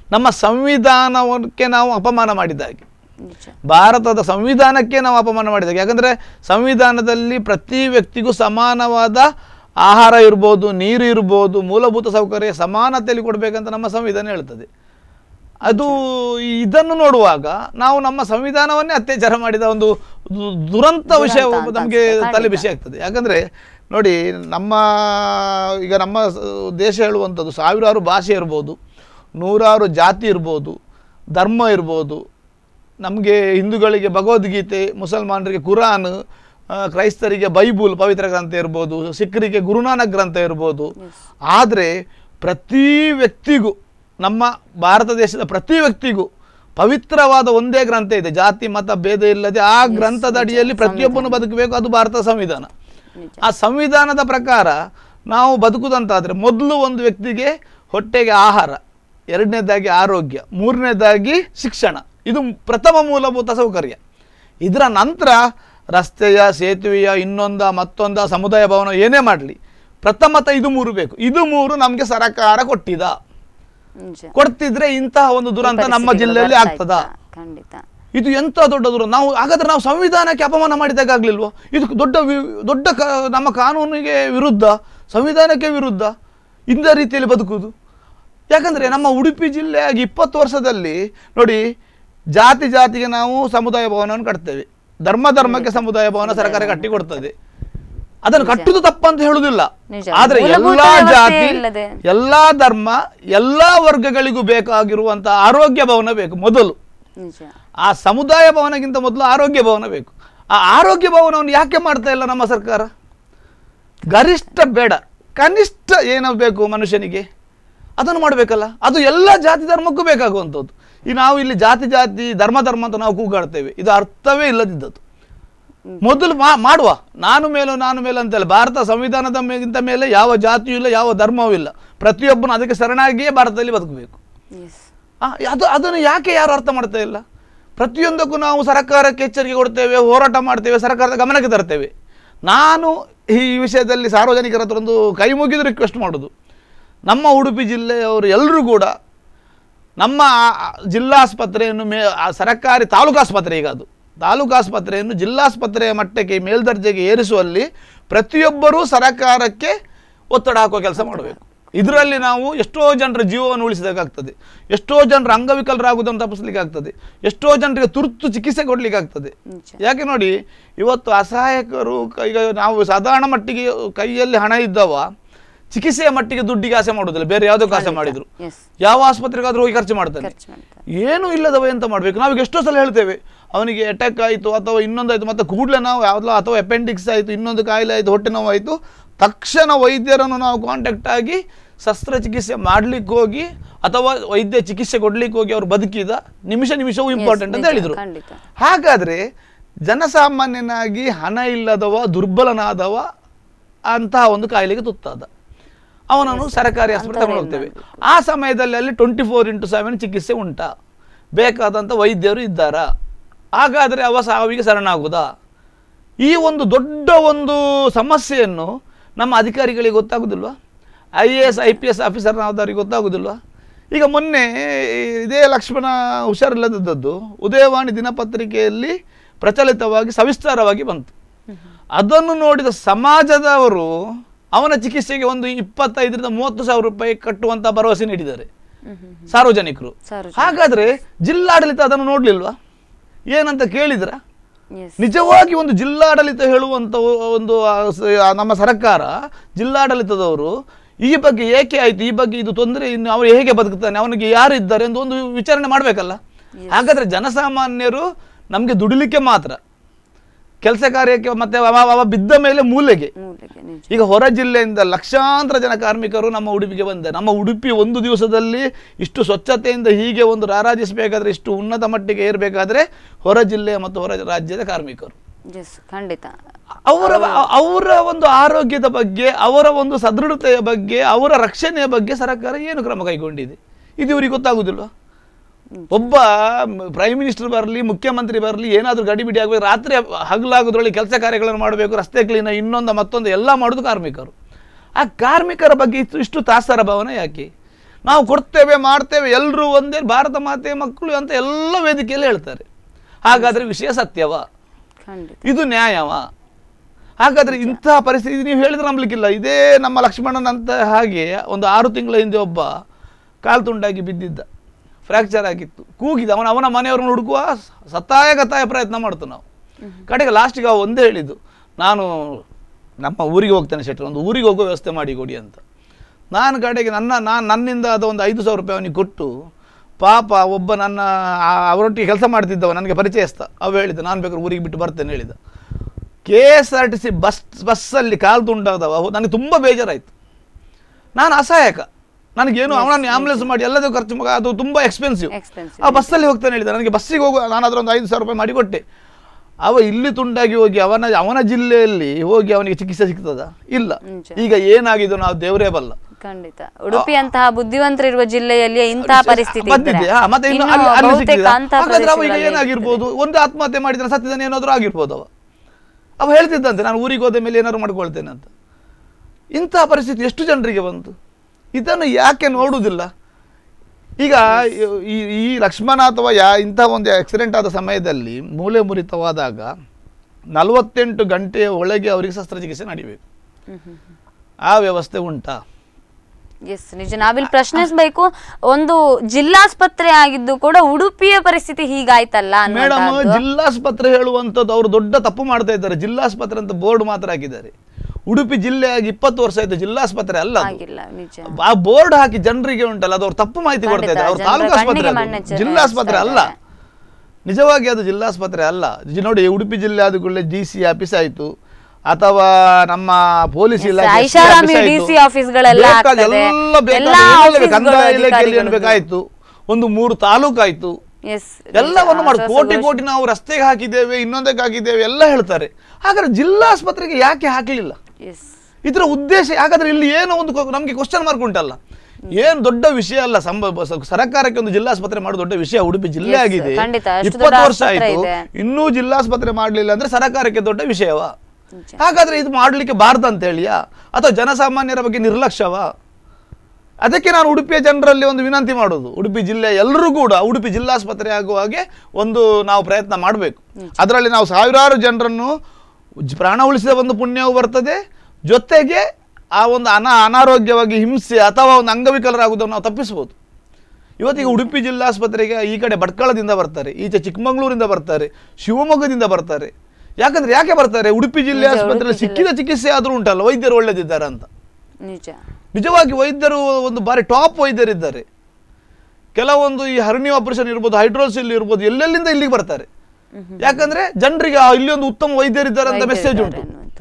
Speaker 5: ನಮ್ಮ ಸಂವಿಧಾನಕ್ಕೆ ನಾವು ಅಪಮಾನ ಮಾಡಿದ್ದಾಗೆ,
Speaker 1: ನಿಜ.
Speaker 5: ಭಾರತದ ಸಂವಿಧಾನಕ್ಕೆ ನಾವು ಅಪಮಾನ ಮಾಡಿದಾಗ. ಯಾಕಂದರೆ ಸಂವಿಧಾನದಲ್ಲಿ ಪ್ರತಿ ವ್ಯಕ್ತಿಗೂ ಸಮಾನವಾದ ಆಹಾರ ಇರ್ಬೋದು, ನೀರು ಇರ್ಬೋದು, ಮೂಲಭೂತ ಸೌಕರ್ಯ ಸಮಾನತೆಯಲ್ಲಿ ಕೊಡಬೇಕಂತ ನಮ್ಮ ಸಂವಿಧಾನ ಹೇಳ್ತದೆ. ಅದು ಇದನ್ನು ನೋಡುವಾಗ ನಾವು ನಮ್ಮ ಸಂವಿಧಾನವನ್ನೇ ಅತ್ಯಾಚಾರ ಮಾಡಿದ ಒಂದು ದುರಂತ ವಿಷಯ ನಮಗೆ ತಲೆ ಬಿಸಿ ಆಗ್ತದೆ. ಯಾಕಂದರೆ ನೋಡಿ, ನಮ್ಮ ಈಗ ನಮ್ಮ ದೇಶ ಹೇಳುವಂಥದ್ದು ಸಾವಿರಾರು ಭಾಷೆ ಇರ್ಬೋದು, ನೂರಾರು ಜಾತಿ ಇರ್ಬೋದು, ಧರ್ಮ ಇರ್ಬೋದು. ನಮಗೆ ಹಿಂದೂಗಳಿಗೆ ಭಗವದ್ಗೀತೆ, ಮುಸಲ್ಮಾನರಿಗೆ ಕುರಾನ್, ಕ್ರೈಸ್ತರಿಗೆ ಬೈಬಲ್ ಪವಿತ್ರ ಗ್ರಂಥ ಇರ್ಬೋದು, ಸಿಖ್ಖರಿಗೆ ಗುರುನಾನಕ್ ಗ್ರಂಥ ಇರ್ಬೋದು. ಆದರೆ ಪ್ರತಿ ವ್ಯಕ್ತಿಗೂ, ನಮ್ಮ ಭಾರತ ದೇಶದ ಪ್ರತಿ ವ್ಯಕ್ತಿಗೂ ಪವಿತ್ರವಾದ ಒಂದೇ ಗ್ರಂಥ ಇದೆ, ಜಾತಿ ಮತ ಭೇದ ಇಲ್ಲದೆ. ಆ ಗ್ರಂಥದ ಅಡಿಯಲ್ಲಿ ಪ್ರತಿಯೊಬ್ಬನು ಬದುಕಬೇಕು, ಅದು ಭಾರತದ ಸಂವಿಧಾನ. ಆ ಸಂವಿಧಾನದ ಪ್ರಕಾರ ನಾವು ಬದುಕುದಂತಾದರೆ ಮೊದಲು ಒಂದು ವ್ಯಕ್ತಿಗೆ ಹೊಟ್ಟೆಗೆ ಆಹಾರ, ಎರಡನೇದಾಗಿ ಆರೋಗ್ಯ, ಮೂರನೇದಾಗಿ ಶಿಕ್ಷಣ. ಇದು ಪ್ರಥಮ ಮೂಲಭೂತ ಸೌಕರ್ಯ. ಇದರ ನಂತರ ರಸ್ತೆಯ, ಸೇತುವೆಯ, ಇನ್ನೊಂದ ಮತ್ತೊಂದ ಸಮುದಾಯ ಭವನ ಏನೇ ಮಾಡಲಿ, ಪ್ರಥಮತ ಇದು ಮೂರು ಬೇಕು. ಇದು ಮೂರು ನಮಗೆ ಸರ್ಕಾರ ಕೊಟ್ಟಿದ, ಕೊಡ್ತಿದ್ರೆ ಇಂತಹ ಒಂದು ದುರಂತ ನಮ್ಮ ಜಿಲ್ಲೆಯಲ್ಲಿ ಆಗ್ತದ?
Speaker 1: ಖಂಡಿತ.
Speaker 5: ಇದು ಎಂಥ ದೊಡ್ಡ ದುರಂತ. ನಾವು ಹಾಗಾದ್ರೆ ನಾವು ಸಂವಿಧಾನಕ್ಕೆ ಅಪಮಾನ ಮಾಡಿದಾಗಲಿಲ್ವ? ಇದು ದೊಡ್ಡ ದೊಡ್ಡ ಕ ನಮ್ಮ ಕಾನೂನಿಗೆ ವಿರುದ್ಧ, ಸಂವಿಧಾನಕ್ಕೆ ವಿರುದ್ಧ ಇಂಥ ರೀತಿಯಲ್ಲಿ ಬದುಕುವುದು. ಯಾಕಂದರೆ ನಮ್ಮ ಉಡುಪಿ ಜಿಲ್ಲೆಯಾಗಿ ಇಪ್ಪತ್ತು ವರ್ಷದಲ್ಲಿ ನೋಡಿ, ಜಾತಿ ಜಾತಿಗೆ ನಾವು ಸಮುದಾಯ ಭವನವನ್ನು ಕಟ್ತೇವೆ, ಧರ್ಮ ಧರ್ಮಕ್ಕೆ ಸಮುದಾಯ ಭವನ ಸರ್ಕಾರ ಕಟ್ಟಿ ಕೊಡ್ತದೆ. ಅದನ್ನು ಕಟ್ಟುದು ತಪ್ಪಂತ ಹೇಳುವುದಿಲ್ಲ. ಆದರೆ ಎಲ್ಲಾ ಜಾತಿ, ಎಲ್ಲಾ ಧರ್ಮ, ಎಲ್ಲಾ ವರ್ಗಗಳಿಗೂ ಬೇಕಾಗಿರುವಂತಹ ಆರೋಗ್ಯ ಭವನ ಬೇಕು ಮೊದಲು. ಆ ಸಮುದಾಯ ಭವನಕ್ಕಿಂತ ಮೊದಲು ಆರೋಗ್ಯ ಭವನ ಬೇಕು. ಆ ಆರೋಗ್ಯ ಭವನವನ್ನು ಯಾಕೆ ಮಾಡ್ತಾ ಇಲ್ಲ ನಮ್ಮ ಸರ್ಕಾರ? ಗರಿಷ್ಠ ಬೇಡ, ಕನಿಷ್ಠ ಏನೋ ಬೇಕು ಮನುಷ್ಯನಿಗೆ, ಅದನ್ನು ಮಾಡಬೇಕಲ್ಲ. ಅದು ಎಲ್ಲ ಜಾತಿ ಧರ್ಮಕ್ಕೂ ಬೇಕಾಗುವಂಥದ್ದು. ಈ ನಾವು ಇಲ್ಲಿ ಜಾತಿ ಜಾತಿ ಧರ್ಮ ಧರ್ಮ ಅಂತ ನಾವು ಕೂಗಾಡ್ತೇವೆ, ಇದು ಅರ್ಥವೇ ಇಲ್ಲದಿದ್ದದ್ದು. ಮೊದಲು ಮಾ ಮಾಡುವ ನಾನು ಮೇಲೂ ನಾನು ಮೇಲೆ ಅಂತಲ್ಲ. ಭಾರತ ಸಂವಿಧಾನದ ಮೇಗಿಂತ ಮೇಲೆ ಯಾವ ಜಾತಿಯೂ ಇಲ್ಲ, ಯಾವ ಧರ್ಮವೂ ಇಲ್ಲ. ಪ್ರತಿಯೊಬ್ಬನು ಅದಕ್ಕೆ ಶರಣಾಗಿಯೇ ಭಾರತದಲ್ಲಿ ಬದುಕಬೇಕು. ಅದು ಅದನ್ನು ಯಾಕೆ ಯಾರು ಅರ್ಥ ಮಾಡ್ತಾ ಇಲ್ಲ? ಪ್ರತಿಯೊಂದಕ್ಕೂ ನಾವು ಸರ್ಕಾರಕ್ಕೆ ಎಚ್ಚರಿಕೆ ಕೊಡ್ತೇವೆ, ಹೋರಾಟ ಮಾಡ್ತೇವೆ, ಸರ್ಕಾರದ ಗಮನಕ್ಕೆ ತರ್ತೇವೆ. ನಾನು ಈ ವಿಷಯದಲ್ಲಿ ಸಾರ್ವಜನಿಕರ ಹತ್ರ ಒಂದು ಕೈ ಮುಗಿದು ರಿಕ್ವೆಸ್ಟ್ ಮಾಡೋದು, ನಮ್ಮ ಉಡುಪಿ ಜಿಲ್ಲೆಯವರು ಎಲ್ಲರೂ ಕೂಡ ನಮ್ಮ ಜಿಲ್ಲಾಸ್ಪತ್ರೆಯನ್ನು ಮೇ ಸರ್ಕಾರಿ ತಾಲೂಕಾಸ್ಪತ್ರೆ, ಈಗ ಅದು ತಾಲೂಕಾಸ್ಪತ್ರೆಯನ್ನು ಜಿಲ್ಲಾಸ್ಪತ್ರೆಯ ಮಟ್ಟಕ್ಕೆ ಮೇಲ್ದರ್ಜೆಗೆ ಏರಿಸುವಲ್ಲಿ ಪ್ರತಿಯೊಬ್ಬರೂ ಸರ್ಕಾರಕ್ಕೆ ಒತ್ತಡ ಹಾಕುವ ಕೆಲಸ ಮಾಡಬೇಕು. ಇದರಲ್ಲಿ ನಾವು ಎಷ್ಟೋ ಜನರ ಜೀವವನ್ನು ಉಳಿಸಬೇಕಾಗ್ತದೆ, ಎಷ್ಟೋ ಜನರ ಅಂಗವಿಕಲರಾಗುವುದನ್ನು ತಪ್ಪಿಸ್ಲಿಕ್ಕೆ ಆಗ್ತದೆ, ಎಷ್ಟೋ ಜನರಿಗೆ ತುರ್ತು ಚಿಕಿತ್ಸೆ ಕೊಡಲಿಕ್ಕೆ ಆಗ್ತದೆ. ಯಾಕೆ ನೋಡಿ, ಇವತ್ತು ಅಸಹಾಯಕರು ಈಗ ನಾವು ಸಾಧಾರಣ ಮಟ್ಟಿಗೆ ಕೈಯಲ್ಲಿ ಹಣ ಇದ್ದವ ಚಿಕಿತ್ಸೆಯ ಮಟ್ಟಿಗೆ ದುಡ್ಡಿಗೆ ಆಸೆ ಮಾಡೋದಿಲ್ಲ, ಬೇರೆ ಯಾವುದಕ್ಕೂ ಆಸೆ ಮಾಡಿದ್ರು ಯಾವ ಆಸ್ಪತ್ರೆಗಾದ್ರೂ ಹೋಗಿ ಖರ್ಚು ಮಾಡ್ತಾನೆ. ಏನು ಇಲ್ಲದವ ಎಂತ ಮಾಡಬೇಕು? ನಾವೀಗ ಎಷ್ಟೋ ಸಲ ಹೇಳ್ತೇವೆ, ಅವನಿಗೆ ಅಟ್ಯಾಕ್ ಆಯಿತು ಅಥವಾ ಇನ್ನೊಂದಾಯಿತು, ಮತ್ತು ಕೂಡಲೇ ನಾವು ಯಾವುದೋ ಅಥವಾ ಅಪೆಂಡಿಕ್ಸ್ ಆಯಿತು, ಇನ್ನೊಂದು ಕಾಯಿಲೆ ಆಯಿತು, ಹೊಟ್ಟೆ ನೋವು ಆಯಿತು, ತಕ್ಷಣ ವೈದ್ಯರನ್ನು ನಾವು ಕಾಂಟ್ಯಾಕ್ಟ್ ಆಗಿ ಶಸ್ತ್ರಚಿಕಿತ್ಸೆ ಮಾಡಲಿಕ್ಕೆ ಹೋಗಿ ಅಥವಾ ವೈದ್ಯ ಚಿಕಿತ್ಸೆ ಕೊಡ್ಲಿಕ್ಕೆ ಹೋಗಿ ಅವ್ರು ಬದುಕಿದ ನಿಮಿಷ ನಿಮಿಷವೂ ಇಂಪಾರ್ಟೆಂಟ್ ಅಂತ ಹೇಳಿದರು. ಹಾಗಾದರೆ ಜನಸಾಮಾನ್ಯನಾಗಿ ಹಣ ಇಲ್ಲದವ, ದುರ್ಬಲನಾದವ ಅಂತಹ ಒಂದು ಕಾಯಿಲೆಗೆ ತುತ್ತಾದ, ಅವನನ್ನು ಸರ್ಕಾರಿ ಆಸ್ಪತ್ರೆ ತಗೊಂಡು ಹೋಗ್ತೇವೆ. ಆ ಸಮಯದಲ್ಲಿ ಅಲ್ಲಿ ಟ್ವೆಂಟಿ ಫೋರ್ ಇಂಟು ಸೆವೆನ್ ಚಿಕಿತ್ಸೆ ಉಂಟಾ, ಬೇಕಾದಂಥ ವೈದ್ಯರು ಇದ್ದಾರಾ? ಹಾಗಾದರೆ ಅವ ಸಾವಿಗೆ ಶರಣಾಗುವುದಾ? ಈ ಒಂದು ದೊಡ್ಡ ಒಂದು ಸಮಸ್ಯೆಯನ್ನು ನಮ್ಮ ಅಧಿಕಾರಿಗಳಿಗೆ ಗೊತ್ತಾಗೋದಿಲ್ವಾ? I A S I P S ಆಫೀಸರ್ನಾದವರಿಗೆ ಗೊತ್ತಾಗೋದಿಲ್ವಾ? ಈಗ ಮೊನ್ನೆ ಇದೇ ಲಕ್ಷ್ಮಣ ಹುಷಾರಿಲ್ಲದದ್ದು ಉದಯವಾಣಿ ದಿನಪತ್ರಿಕೆಯಲ್ಲಿ ಪ್ರಚಲಿತವಾಗಿ ಸವಿಸ್ತಾರವಾಗಿ ಬಂತು. ಅದನ್ನು ನೋಡಿದ ಸಮಾಜದವರು ಅವನ ಚಿಕಿತ್ಸೆಗೆ ಒಂದು ಇಪ್ಪತ್ತೈದರಿಂದ ಮೂವತ್ತು ಸಾವಿರ ರೂಪಾಯಿ ಕಟ್ಟುವಂತ ಭರವಸೆ ನೀಡಿದ್ದಾರೆ ಸಾರ್ವಜನಿಕರು. ಹಾಗಾದ್ರೆ ಜಿಲ್ಲಾಡಳಿತ ಅದನ್ನು ನೋಡ್ಲಿಲ್ವಾ? ಏನಂತ ಕೇಳಿದ್ರ, ನಿಜವಾಗಿ ಒಂದು ಜಿಲ್ಲಾಡಳಿತ ಹೇಳುವಂತ ಒಂದು ನಮ್ಮ ಸರ್ಕಾರ, ಜಿಲ್ಲಾಡಳಿತದವರು ಈ ಬಗ್ಗೆ ಏಕೆ ಆಯ್ತು, ಈ ಬಗ್ಗೆ ಇದು ತೊಂದರೆ, ಇನ್ನು ಅವನು ಹೇಗೆ ಬದುಕ್ತಾನೆ, ಅವನಿಗೆ ಯಾರು ಇದ್ದಾರೆ ಎಂದು ಒಂದು ವಿಚಾರಣೆ ಮಾಡಬೇಕಲ್ಲ. ಹಾಗಾದ್ರೆ ಜನಸಾಮಾನ್ಯರು ನಮಗೆ ದುಡಿಲಿಕ್ಕೆ ಮಾತ್ರ, ಕೆಲಸ ಕಾರ್ಯಕ್ಕೆ ಮತ್ತೆ ಅವ ಬಿದ್ದ ಮೇಲೆ ಮೂಲೆಗೆ. ಈಗ ಹೊರ ಜಿಲ್ಲೆಯಿಂದ ಲಕ್ಷಾಂತರ ಜನ ಕಾರ್ಮಿಕರು ನಮ್ಮ ಉಡುಪಿಗೆ ಬಂದಿದ್ದಾರೆ. ನಮ್ಮ ಉಡುಪಿ ಒಂದು ದಿವಸದಲ್ಲಿ ಇಷ್ಟು ಸ್ವಚ್ಛತೆಯಿಂದ ಹೀಗೆ ಒಂದು ರಾರಾಜಿಸಬೇಕಾದ್ರೆ, ಇಷ್ಟು ಉನ್ನತ ಮಟ್ಟಿಗೆ ಏರಬೇಕಾದ್ರೆ ಹೊರ ಜಿಲ್ಲೆಯ ಮತ್ತು ಹೊರ ರಾಜ್ಯದ ಕಾರ್ಮಿಕರು.
Speaker 1: ಖಂಡಿತ
Speaker 5: ಅವರ ಅವರ ಒಂದು ಆರೋಗ್ಯದ ಬಗ್ಗೆ, ಅವರ ಒಂದು ಸದೃಢತೆಯ ಬಗ್ಗೆ, ಅವರ ರಕ್ಷಣೆಯ ಬಗ್ಗೆ ಸರ್ಕಾರ ಏನು ಕ್ರಮ ಕೈಗೊಂಡಿದೆ ಇದು ಇವರಿಗೆ ಗೊತ್ತಾಗುದಿಲ್ವಾ? ಒಬ್ಬ ಪ್ರೈಮ್ ಮಿನಿಸ್ಟರ್ ಬರಲಿ, ಮುಖ್ಯಮಂತ್ರಿ ಬರಲಿ, ಏನಾದರೂ ಗಡಿಬಿಡಿ ಆಗಬೇಕು, ರಾತ್ರಿ ಹಗಲಾಗೋದ್ರಲ್ಲಿ ಕೆಲಸ ಕಾರ್ಯಗಳನ್ನು ಮಾಡಬೇಕು, ರಸ್ತೆ ಕ್ಲೀನ್, ಇನ್ನೊಂದು ಮತ್ತೊಂದು ಎಲ್ಲ ಮಾಡೋದು ಕಾರ್ಮಿಕರು. ಆ ಕಾರ್ಮಿಕರ ಬಗ್ಗೆ ಇಷ್ಟು ಇಷ್ಟು ತಾತ್ಸಾರ ಭಾವನೆ ಯಾಕೆ? ನಾವು ಕೊಡ್ತೇವೆ ಮಾಡ್ತೇವೆ ಎಲ್ಲರೂ ಒಂದೇ ಭಾರತ ಮಾತೆಯ ಮಕ್ಕಳು ಅಂತ ಎಲ್ಲ ವೇದಿಕೆಯಲ್ಲಿ ಹೇಳ್ತಾರೆ. ಹಾಗಾದ್ರೆ ವಿಷಯ ಸತ್ಯವಾ? ಇದು ನ್ಯಾಯವಾ? ಹಾಗಾದ್ರೆ ಇಂತಹ ಪರಿಸ್ಥಿತಿ ನೀವು ಹೇಳಿದ್ರೆ ನಂಬಲಿಕ್ಕಿಲ್ಲ. ಇದೇ ನಮ್ಮ ಲಕ್ಷ್ಮಣನಂತ ಹಾಗೆ ಒಂದು ಆರು ತಿಂಗಳ ಹಿಂದೆ ಒಬ್ಬ ಕಾಲು ತುಂಡಾಗಿ ಬಿದ್ದಿದ್ದ, ಫ್ರ್ಯಾಕ್ಚರ್ ಆಗಿತ್ತು, ಕೂಗಿದ. ಅವನ ಅವನ ಮನೆಯವ್ರನ್ನ ಹುಡುಕುವ ಸತಾಯ ಗತಾಯ ಪ್ರಯತ್ನ ಮಾಡ್ತು ನಾವು. ಕಡೆಗೆ ಲಾಸ್ಟಿಗೆ ಅವ ಒಂದೇ ಹೇಳಿದ್ದು, ನಾನು ನಮ್ಮ ಊರಿಗೆ ಹೋಗ್ತೇನೆ ಶೆಟ್ರು, ಒಂದು ಊರಿಗೆ ಹೋಗೋ ವ್ಯವಸ್ಥೆ ಮಾಡಿ ಕೊಡಿ ಅಂತ. ನಾನು ಕಡೆಗೆ ನನ್ನ ನಾನು ನನ್ನಿಂದ ಅದು ಒಂದು ಐದು ಸಾವಿರ ರೂಪಾಯಿ ಅವನಿಗೆ ಕೊಟ್ಟು, ಪಾಪ ಒಬ್ಬ ನನ್ನ ಅವರೊಟ್ಟಿಗೆ ಕೆಲಸ ಮಾಡ್ತಿದ್ದವ ನನಗೆ ಪರಿಚಯಸ್ತ, ಅವ ಹೇಳಿದ ನಾನು ಬೇಕಾದ್ರೆ ಊರಿಗೆ ಬಿಟ್ಟು ಬರ್ತೇನೆ ಹೇಳಿದ. K S R T C bus ಬಸ್ಸಲ್ಲಿ ಕಾಲು ತುಂಡಾದವ. ನನಗೆ ತುಂಬ ಬೇಜಾರಾಯಿತು. ನಾನು ಅಸಹಾಯಕ, ನನಗೇನು ಅವನನ್ನು ಆಂಬುಲೆನ್ಸ್ ಮಾಡಿ ಎಲ್ಲದೂ ಖರ್ಚು, ಅದು ತುಂಬ ಎಕ್ಸ್ಪೆನ್ಸಿವ್. ಆ ಬಸ್ಸಲ್ಲಿ ಹೋಗ್ತಾನೆ ಹೇಳಿದ. ನನಗೆ ಬಸ್ಸಿಗೆ ಹೋಗುವ ನಾನು ಅದರ ಒಂದು ಐದು ಸಾವಿರ ರೂಪಾಯಿ ಮಾಡಿಕೊಟ್ಟೆ. ಅವ ಇಲ್ಲಿ ತುಂಡಾಗಿ ಹೋಗಿ ಅವನ ಅವನ ಜಿಲ್ಲೆಯಲ್ಲಿ ಹೋಗಿ ಅವನಿಗೆ ಚಿಕಿತ್ಸೆ ಸಿಗ್ತದ? ಇಲ್ಲ. ಈಗ ಏನಾಗಿದ್ದು ನಾವು ದೇವರೇ ಬಲ್ಲ.
Speaker 1: ಖಂಡಿತ ಉಡುಪಿ ಅಂತಹ ಬುದ್ಧಿವಂತರಿರುವ ಜಿಲ್ಲೆಯಲ್ಲಿ ಇಂತಹ ಪರಿಸ್ಥಿತಿ
Speaker 5: ಬಂದಿದೆ. ಮತ್ತೆ ಇನ್ನು ಹಾಗಾದ್ರೆ ಅವ ಈಗ ಏನಾಗಿರ್ಬೋದು? ಒಂದು ಆತ್ಮಹತ್ಯೆ ಮಾಡಿದ್ರೆ ಸತ್ಯದಾನ ಏನಾದರೂ ಆಗಿರ್ಬೋದು. ಅವ ಅವ ಹೇಳ್ತಿದ್ದಂತೆ ನಾನು ಊರಿಗೆ ಹೋದ ಮೇಲೆ ಏನಾದ್ರು ಮಾಡ್ಕೊಳ್ತೇನೆ ಅಂತ. ಇಂತಹ ಪರಿಸ್ಥಿತಿ ಎಷ್ಟು ಜನರಿಗೆ ಬಂತು? ಇದನ್ನು ಯಾಕೆ ನೋಡುವುದಿಲ್ಲ? ಈಗ ಈ ಈ ಲಕ್ಷ್ಮಣ ಅಥವಾ ಯಾ ಇಂಥ ಒಂದು ಆಕ್ಸಿಡೆಂಟ್ ಆದ ಸಮಯದಲ್ಲಿ ಮೂಳೆ ಮುರಿತವಾದಾಗ ನಲವತ್ತೆಂಟು ಗಂಟೆಯ ಒಳಗೆ ಅವರಿಗೆ ಶಸ್ತ್ರಚಿಕಿತ್ಸೆ ನಡಿಬೇಕು. ಆ ವ್ಯವಸ್ಥೆ ಉಂಟಾ?
Speaker 1: ಎಸ್, ನಿಜ. ನಾವಿಲ್ಲಿ ಪ್ರಶ್ನಿಸಬೇಕು, ಒಂದು ಜಿಲ್ಲಾಸ್ಪತ್ರೆ ಆಗಿದ್ದು ಕೂಡ ಉಡುಪಿಯ ಪರಿಸ್ಥಿತಿ ಹೀಗಾಯ್ತಲ್ಲ.
Speaker 5: ಮೇಡಮ್, ಜಿಲ್ಲಾಸ್ಪತ್ರೆ ಹೇಳುವಂಥದ್ದು ಅವರು ದೊಡ್ಡ ತಪ್ಪು ಮಾಡ್ತಾ ಇದ್ದಾರೆ. ಜಿಲ್ಲಾಸ್ಪತ್ರೆ ಅಂತ ಬೋರ್ಡ್ ಮಾತ್ರ ಹಾಕಿದ್ದಾರೆ. ಉಡುಪಿ ಜಿಲ್ಲೆಯಾಗಿ ಇಪ್ಪತ್ತು ವರ್ಷ ಆಯ್ತು, ಜಿಲ್ಲಾಸ್ಪತ್ರೆ ಅಲ್ಲ. ಆ ಬೋರ್ಡ್ ಹಾಕಿ ಜನರಿಗೆ ಉಂಟಲ್ಲ, ಅದು ಅವ್ರು ತಪ್ಪು ಮಾಹಿತಿ ಕೊಡ್ತಾ ಇದ್ದಾರೆ. ಅವ್ರು ತಾಲೂಕು ಆಸ್ಪತ್ರೆ, ಜಿಲ್ಲಾಸ್ಪತ್ರೆ ಅಲ್ಲ. ನಿಜವಾಗಿ ಅದು ಜಿಲ್ಲಾಸ್ಪತ್ರೆ ಅಲ್ಲ. ನೋಡಿ, ಉಡುಪಿ ಜಿಲ್ಲೆ ಆದ ಕೂಡಲೇ ಜಿ ಸಿ ಆಫೀಸ್ ಆಯ್ತು, ಅಥವಾ ನಮ್ಮ ಪೊಲೀಸ್ ಇಲಾಖೆ ಕಂದಾಯ ಇಲಾಖೆಯಲ್ಲಿ ಏನ್ಬೇಕಾಯ್ತು, ಒಂದು ಮೂರು ತಾಲೂಕು ಆಯ್ತು, ಎಲ್ಲವನ್ನು ಮಾಡಿ ಕೋಟಿ ಕೋಟಿ ನಾವು ರಸ್ತೆಗೆ ಹಾಕಿದ್ದೇವೆ, ಇನ್ನೊಂದಕ್ಕೆ ಹಾಕಿದ್ದೇವೆ ಎಲ್ಲ ಹೇಳ್ತಾರೆ. ಹಾಗಾದ್ರೆ ಜಿಲ್ಲಾಸ್ಪತ್ರೆಗೆ ಯಾಕೆ ಹಾಕಲಿಲ್ಲ? ಇದರ ಉದ್ದೇಶ ಹಾಗಾದ್ರೆ ಇಲ್ಲಿ ಏನೋ ಒಂದು ನಮ್ಗೆ ಕ್ವಶನ್ ಮಾರ್ಕ್ ಉಂಟಲ್ಲ. ಏನು ದೊಡ್ಡ ವಿಷಯ ಅಲ್ಲ. ಸರ್ಕಾರಕ್ಕೆ ಒಂದು ಜಿಲ್ಲಾಸ್ಪತ್ರೆ ಮಾಡೋದು ದೊಡ್ಡ ವಿಷಯ. ಉಡುಪಿ ಜಿಲ್ಲೆ ಆಗಿದೆ, ಇಪ್ಪತ್ತು ವರ್ಷ ಆಯ್ತು, ಇನ್ನೂ ಜಿಲ್ಲಾಸ್ಪತ್ರೆ ಮಾಡಲಿಲ್ಲ ಅಂದ್ರೆ ಸರ್ಕಾರಕ್ಕೆ ದೊಡ್ಡ ವಿಷಯವಾ? ಹಾಗಾದ್ರೆ ಇದು ಮಾಡಲಿಕ್ಕೆ ಬಾರ್ದು ಅಂತ ಹೇಳಿಯಾ, ಅಥವಾ ಜನಸಾಮಾನ್ಯರ ಬಗ್ಗೆ ನಿರ್ಲಕ್ಷ್ಯವಾ? ಅದಕ್ಕೆ ನಾನು ಉಡುಪಿಯ ಜನರಲ್ಲಿ ಒಂದು ವಿನಂತಿ ಮಾಡೋದು, ಉಡುಪಿ ಜಿಲ್ಲೆ ಎಲ್ಲರೂ ಕೂಡ ಉಡುಪಿ ಜಿಲ್ಲಾಸ್ಪತ್ರೆ ಆಗುವ ಹಾಗೆ ಒಂದು ನಾವು ಪ್ರಯತ್ನ ಮಾಡಬೇಕು. ಅದರಲ್ಲಿ ನಾವು ಸಾವಿರಾರು ಜನರನ್ನು ಪ್ರಾಣ ಉಳಿಸಿದ ಒಂದು ಪುಣ್ಯವು ಬರ್ತದೆ, ಜೊತೆಗೆ ಆ ಒಂದು ಅನಾ ಅನಾರೋಗ್ಯವಾಗಿ ಹಿಂಸೆ ಅಥವಾ ಒಂದು ಅಂಗವಿಕಲರಾಗುವುದನ್ನು ನಾವು ತಪ್ಪಿಸ್ಬೋದು. ಇವತ್ತಿಗೆ ಉಡುಪಿ ಜಿಲ್ಲಾಸ್ಪತ್ರೆಗೆ ಈ ಕಡೆ ಭಟ್ಕಳದಿಂದ ಬರ್ತಾರೆ, ಈಚೆ ಚಿಕ್ಕಮಗಳೂರಿಂದ ಬರ್ತಾರೆ, ಶಿವಮೊಗ್ಗದಿಂದ ಬರ್ತಾರೆ. ಯಾಕಂದ್ರೆ ಯಾಕೆ ಬರ್ತಾರೆ? ಉಡುಪಿ ಜಿಲ್ಲೆ ಆಸ್ಪತ್ರೆಯಲ್ಲಿ ಸಿಕ್ಕಿದ ಚಿಕಿತ್ಸೆ ಆದ್ರೂ ಉಂಟಲ್ಲ, ವೈದ್ಯರು ಒಳ್ಳೆದಿದ್ದಾರೆ ಅಂತ. ನಿಜವಾಗಿ ವೈದ್ಯರು ಒಂದು ಬಾರಿ ಟಾಪ್ ವೈದ್ಯರಿದ್ದಾರೆ. ಕೆಲವೊಂದು ಈ ಹರ್ನಿ ಆಪರೇಷನ್ ಇರ್ಬೋದು, ಹೈಡ್ರೋಸಿಲ್ ಇರ್ಬೋದು, ಎಲ್ಲೆಲ್ಲಿಂದ ಇಲ್ಲಿಗೆ ಬರ್ತಾರೆ. ಯಾಕಂದ್ರೆ ಜನರಿಗೆ ಇಲ್ಲಿ ಒಂದು ಉತ್ತಮ ವೈದ್ಯರಿದ್ದಾರೆ ಅಂತ ಮೆಸೇಜ್ ಉಂಟು.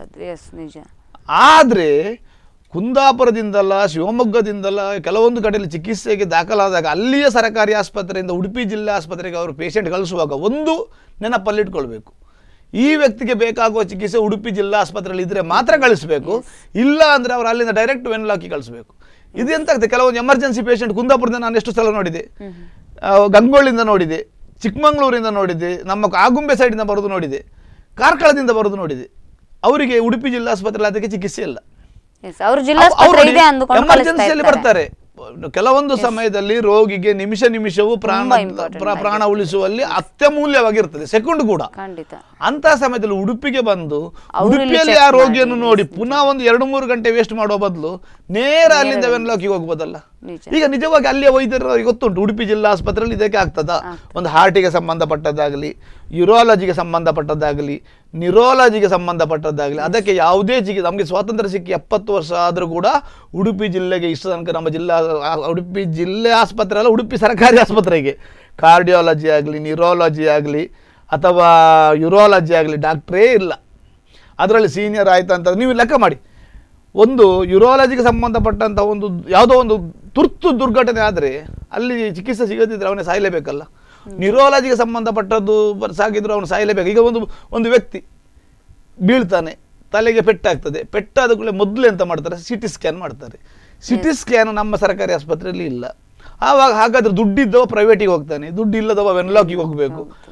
Speaker 5: ಆದ್ರೆ ಕುಂದಾಪುರದಿಂದಲ್ಲ, ಶಿವಮೊಗ್ಗದಿಂದಲ್ಲ ಕೆಲವೊಂದು ಕಡೆಯಲ್ಲಿ ಚಿಕಿತ್ಸೆಗೆ ದಾಖಲಾದಾಗ ಅಲ್ಲಿಯ ಸರ್ಕಾರಿ ಆಸ್ಪತ್ರೆಯಿಂದ ಉಡುಪಿ ಜಿಲ್ಲೆ ಆಸ್ಪತ್ರೆಗೆ ಅವರು ಪೇಷಂಟ್ ಕಳಿಸುವಾಗ ಒಂದು ನೆನಪಲ್ಲಿಟ್ಕೊಳ್ಬೇಕು, ಈ ವ್ಯಕ್ತಿಗೆ ಬೇಕಾಗುವ ಚಿಕಿತ್ಸೆ ಉಡುಪಿ ಜಿಲ್ಲಾ ಆಸ್ಪತ್ರೆಯಲ್ಲಿ ಇದ್ರೆ ಮಾತ್ರ ಕಳಿಸಬೇಕು, ಇಲ್ಲ ಅಂದ್ರೆ ಅವರು ಅಲ್ಲಿಂದ ಡೈರೆಕ್ಟ್ ವೆನ್ಲಾಕಿ ಕಳಿಸಬೇಕು. ಇದು ಎಂತ ಆಗ್ತದೆ? ಕೆಲವೊಂದು ಎಮರ್ಜೆನ್ಸಿ ಪೇಷಂಟ್ ಕುಂದಾಪುರದಿಂದ ನಾನು ಎಷ್ಟು ಸಲ ನೋಡಿದೆ, ಗಂಗೋಳಿಂದ ನೋಡಿದೆ, ಚಿಕ್ಕಮಗಳೂರಿಂದ ನೋಡಿದೆ, ನಮ್ಮ ಆಗುಂಬೆ ಸೈಡಿಂದ ಬರೋದು ನೋಡಿದೆ, ಕಾರ್ಕಳದಿಂದ ಬರೋದು ನೋಡಿದೆ. ಅವರಿಗೆ ಉಡುಪಿ ಜಿಲ್ಲಾ ಆಸ್ಪತ್ರೆಯಲ್ಲಿ ಅದಕ್ಕೆ ಚಿಕಿತ್ಸೆ ಇಲ್ಲ, ಎಮರ್ಜೆನ್ಸಿಯಲ್ಲಿ ಬರ್ತಾರೆ. ಕೆಲವೊಂದು ಸಮಯದಲ್ಲಿ ರೋಗಿಗೆ ನಿಮಿಷ ನಿಮಿಷವೂ ಪ್ರಾಣ ಪ್ರಾಣ ಉಳಿಸುವಲ್ಲಿ ಅತ್ಯಮೂಲ್ಯವಾಗಿರ್ತದೆ, ಸೆಕೆಂಡ್ ಕೂಡ. ಅಂತಹ ಸಮಯದಲ್ಲಿ ಉಡುಪಿಗೆ ಬಂದು ಉಡುಪಿಯಲ್ಲಿ ಆ ರೋಗಿಯನ್ನು ನೋಡಿ ಪುನಃ ಒಂದು ಎರಡು ಮೂರು ಗಂಟೆ ವೇಸ್ಟ್ ಮಾಡುವ ಬದಲು ನೇರ ಅಲ್ಲಿಂದ ವೆನ್ಲಾಕಿಗೆ ಹೋಗ್ಬೋದಲ್ಲ. ಈಗ ನಿಜವಾಗಿ ಅಲ್ಲಿಯ ವೈದ್ಯರು ಅವರಿಗೆ ಗೊತ್ತುಂಟು ಉಡುಪಿ ಜಿಲ್ಲಾ ಆಸ್ಪತ್ರೆಯಲ್ಲಿ ಇದಕ್ಕೆ ಆಗ್ತದ. ಒಂದು ಹಾರ್ಟಿಗೆ ಸಂಬಂಧಪಟ್ಟದ್ದಾಗಲಿ, ಯುರಾಲಜಿಗೆ ಸಂಬಂಧಪಟ್ಟದ್ದಾಗಲಿ, ನ್ಯೂರಾಲಜಿಗೆ ಸಂಬಂಧಪಟ್ಟದ್ದಾಗಲಿ, ಅದಕ್ಕೆ ಯಾವುದೇ ಚಿಕಿತ್ಸೆ, ನಮಗೆ ಸ್ವಾತಂತ್ರ್ಯ ಸಿಕ್ಕಿ ಎಪ್ಪತ್ತು ವರ್ಷ ಆದರೂ ಕೂಡ ಉಡುಪಿ ಜಿಲ್ಲೆಗೆ ಇಷ್ಟು ತನಕ ನಮ್ಮ ಜಿಲ್ಲಾ ಉಡುಪಿ ಜಿಲ್ಲೆ ಆಸ್ಪತ್ರೆ ಅಲ್ಲ, ಉಡುಪಿ ಸರ್ಕಾರಿ ಆಸ್ಪತ್ರೆಗೆ ಕಾರ್ಡಿಯಾಲಜಿ ಆಗಲಿ, ನ್ಯೂರಾಲಜಿ ಆಗಲಿ ಅಥವಾ ಯುರಾಲಜಿ ಆಗಲಿ ಡಾಕ್ಟ್ರೇ ಇಲ್ಲ. ಅದರಲ್ಲಿ ಸೀನಿಯರ್ ಆಯ್ತು ಅಂತ ನೀವು ಲೆಕ್ಕ ಮಾಡಿ, ಒಂದು ಯುರಾಲಜಿಗೆ ಸಂಬಂಧಪಟ್ಟಂಥ ಒಂದು ಯಾವುದೋ ಒಂದು ತುರ್ತು ದುರ್ಘಟನೆ ಆದರೆ ಅಲ್ಲಿ ಚಿಕಿತ್ಸೆ ಸಿಗದಿದ್ದರೆ ಅವನೇ ಸಾಯಲೇಬೇಕಲ್ಲ. ನ್ಯೂರಾಲಜಿಗೆ ಸಂಬಂಧಪಟ್ಟದ್ದು ಸಾಗಿದ್ರು ಅವನು ಸಾಯಲೇಬೇಕು. ಈಗ ಒಂದು ಒಂದು ವ್ಯಕ್ತಿ ಬೀಳ್ತಾನೆ, ತಲೆಗೆ ಪೆಟ್ಟಾಗ್ತದೆ, ಪೆಟ್ಟಾದ ಕೂಡಲೇ ಮೊದಲು ಎಂತ ಮಾಡ್ತಾರೆ? ಸಿ ಟಿ ಸ್ಕ್ಯಾನ್ ಮಾಡ್ತಾರೆ. ಸಿ ಟಿ ಸ್ಕ್ಯಾನ್ ನಮ್ಮ ಸರ್ಕಾರಿ ಆಸ್ಪತ್ರೆಯಲ್ಲಿ ಇಲ್ಲ. ಆವಾಗ ಹಾಗಾದ್ರೆ ದುಡ್ಡಿದ್ದವ ಪ್ರೈವೇಟಿಗೆ ಹೋಗ್ತಾನೆ, ದುಡ್ಡು ಇಲ್ಲದವ ವೆನ್ಲಾಕಿಗೆ ಹೋಗಬೇಕು.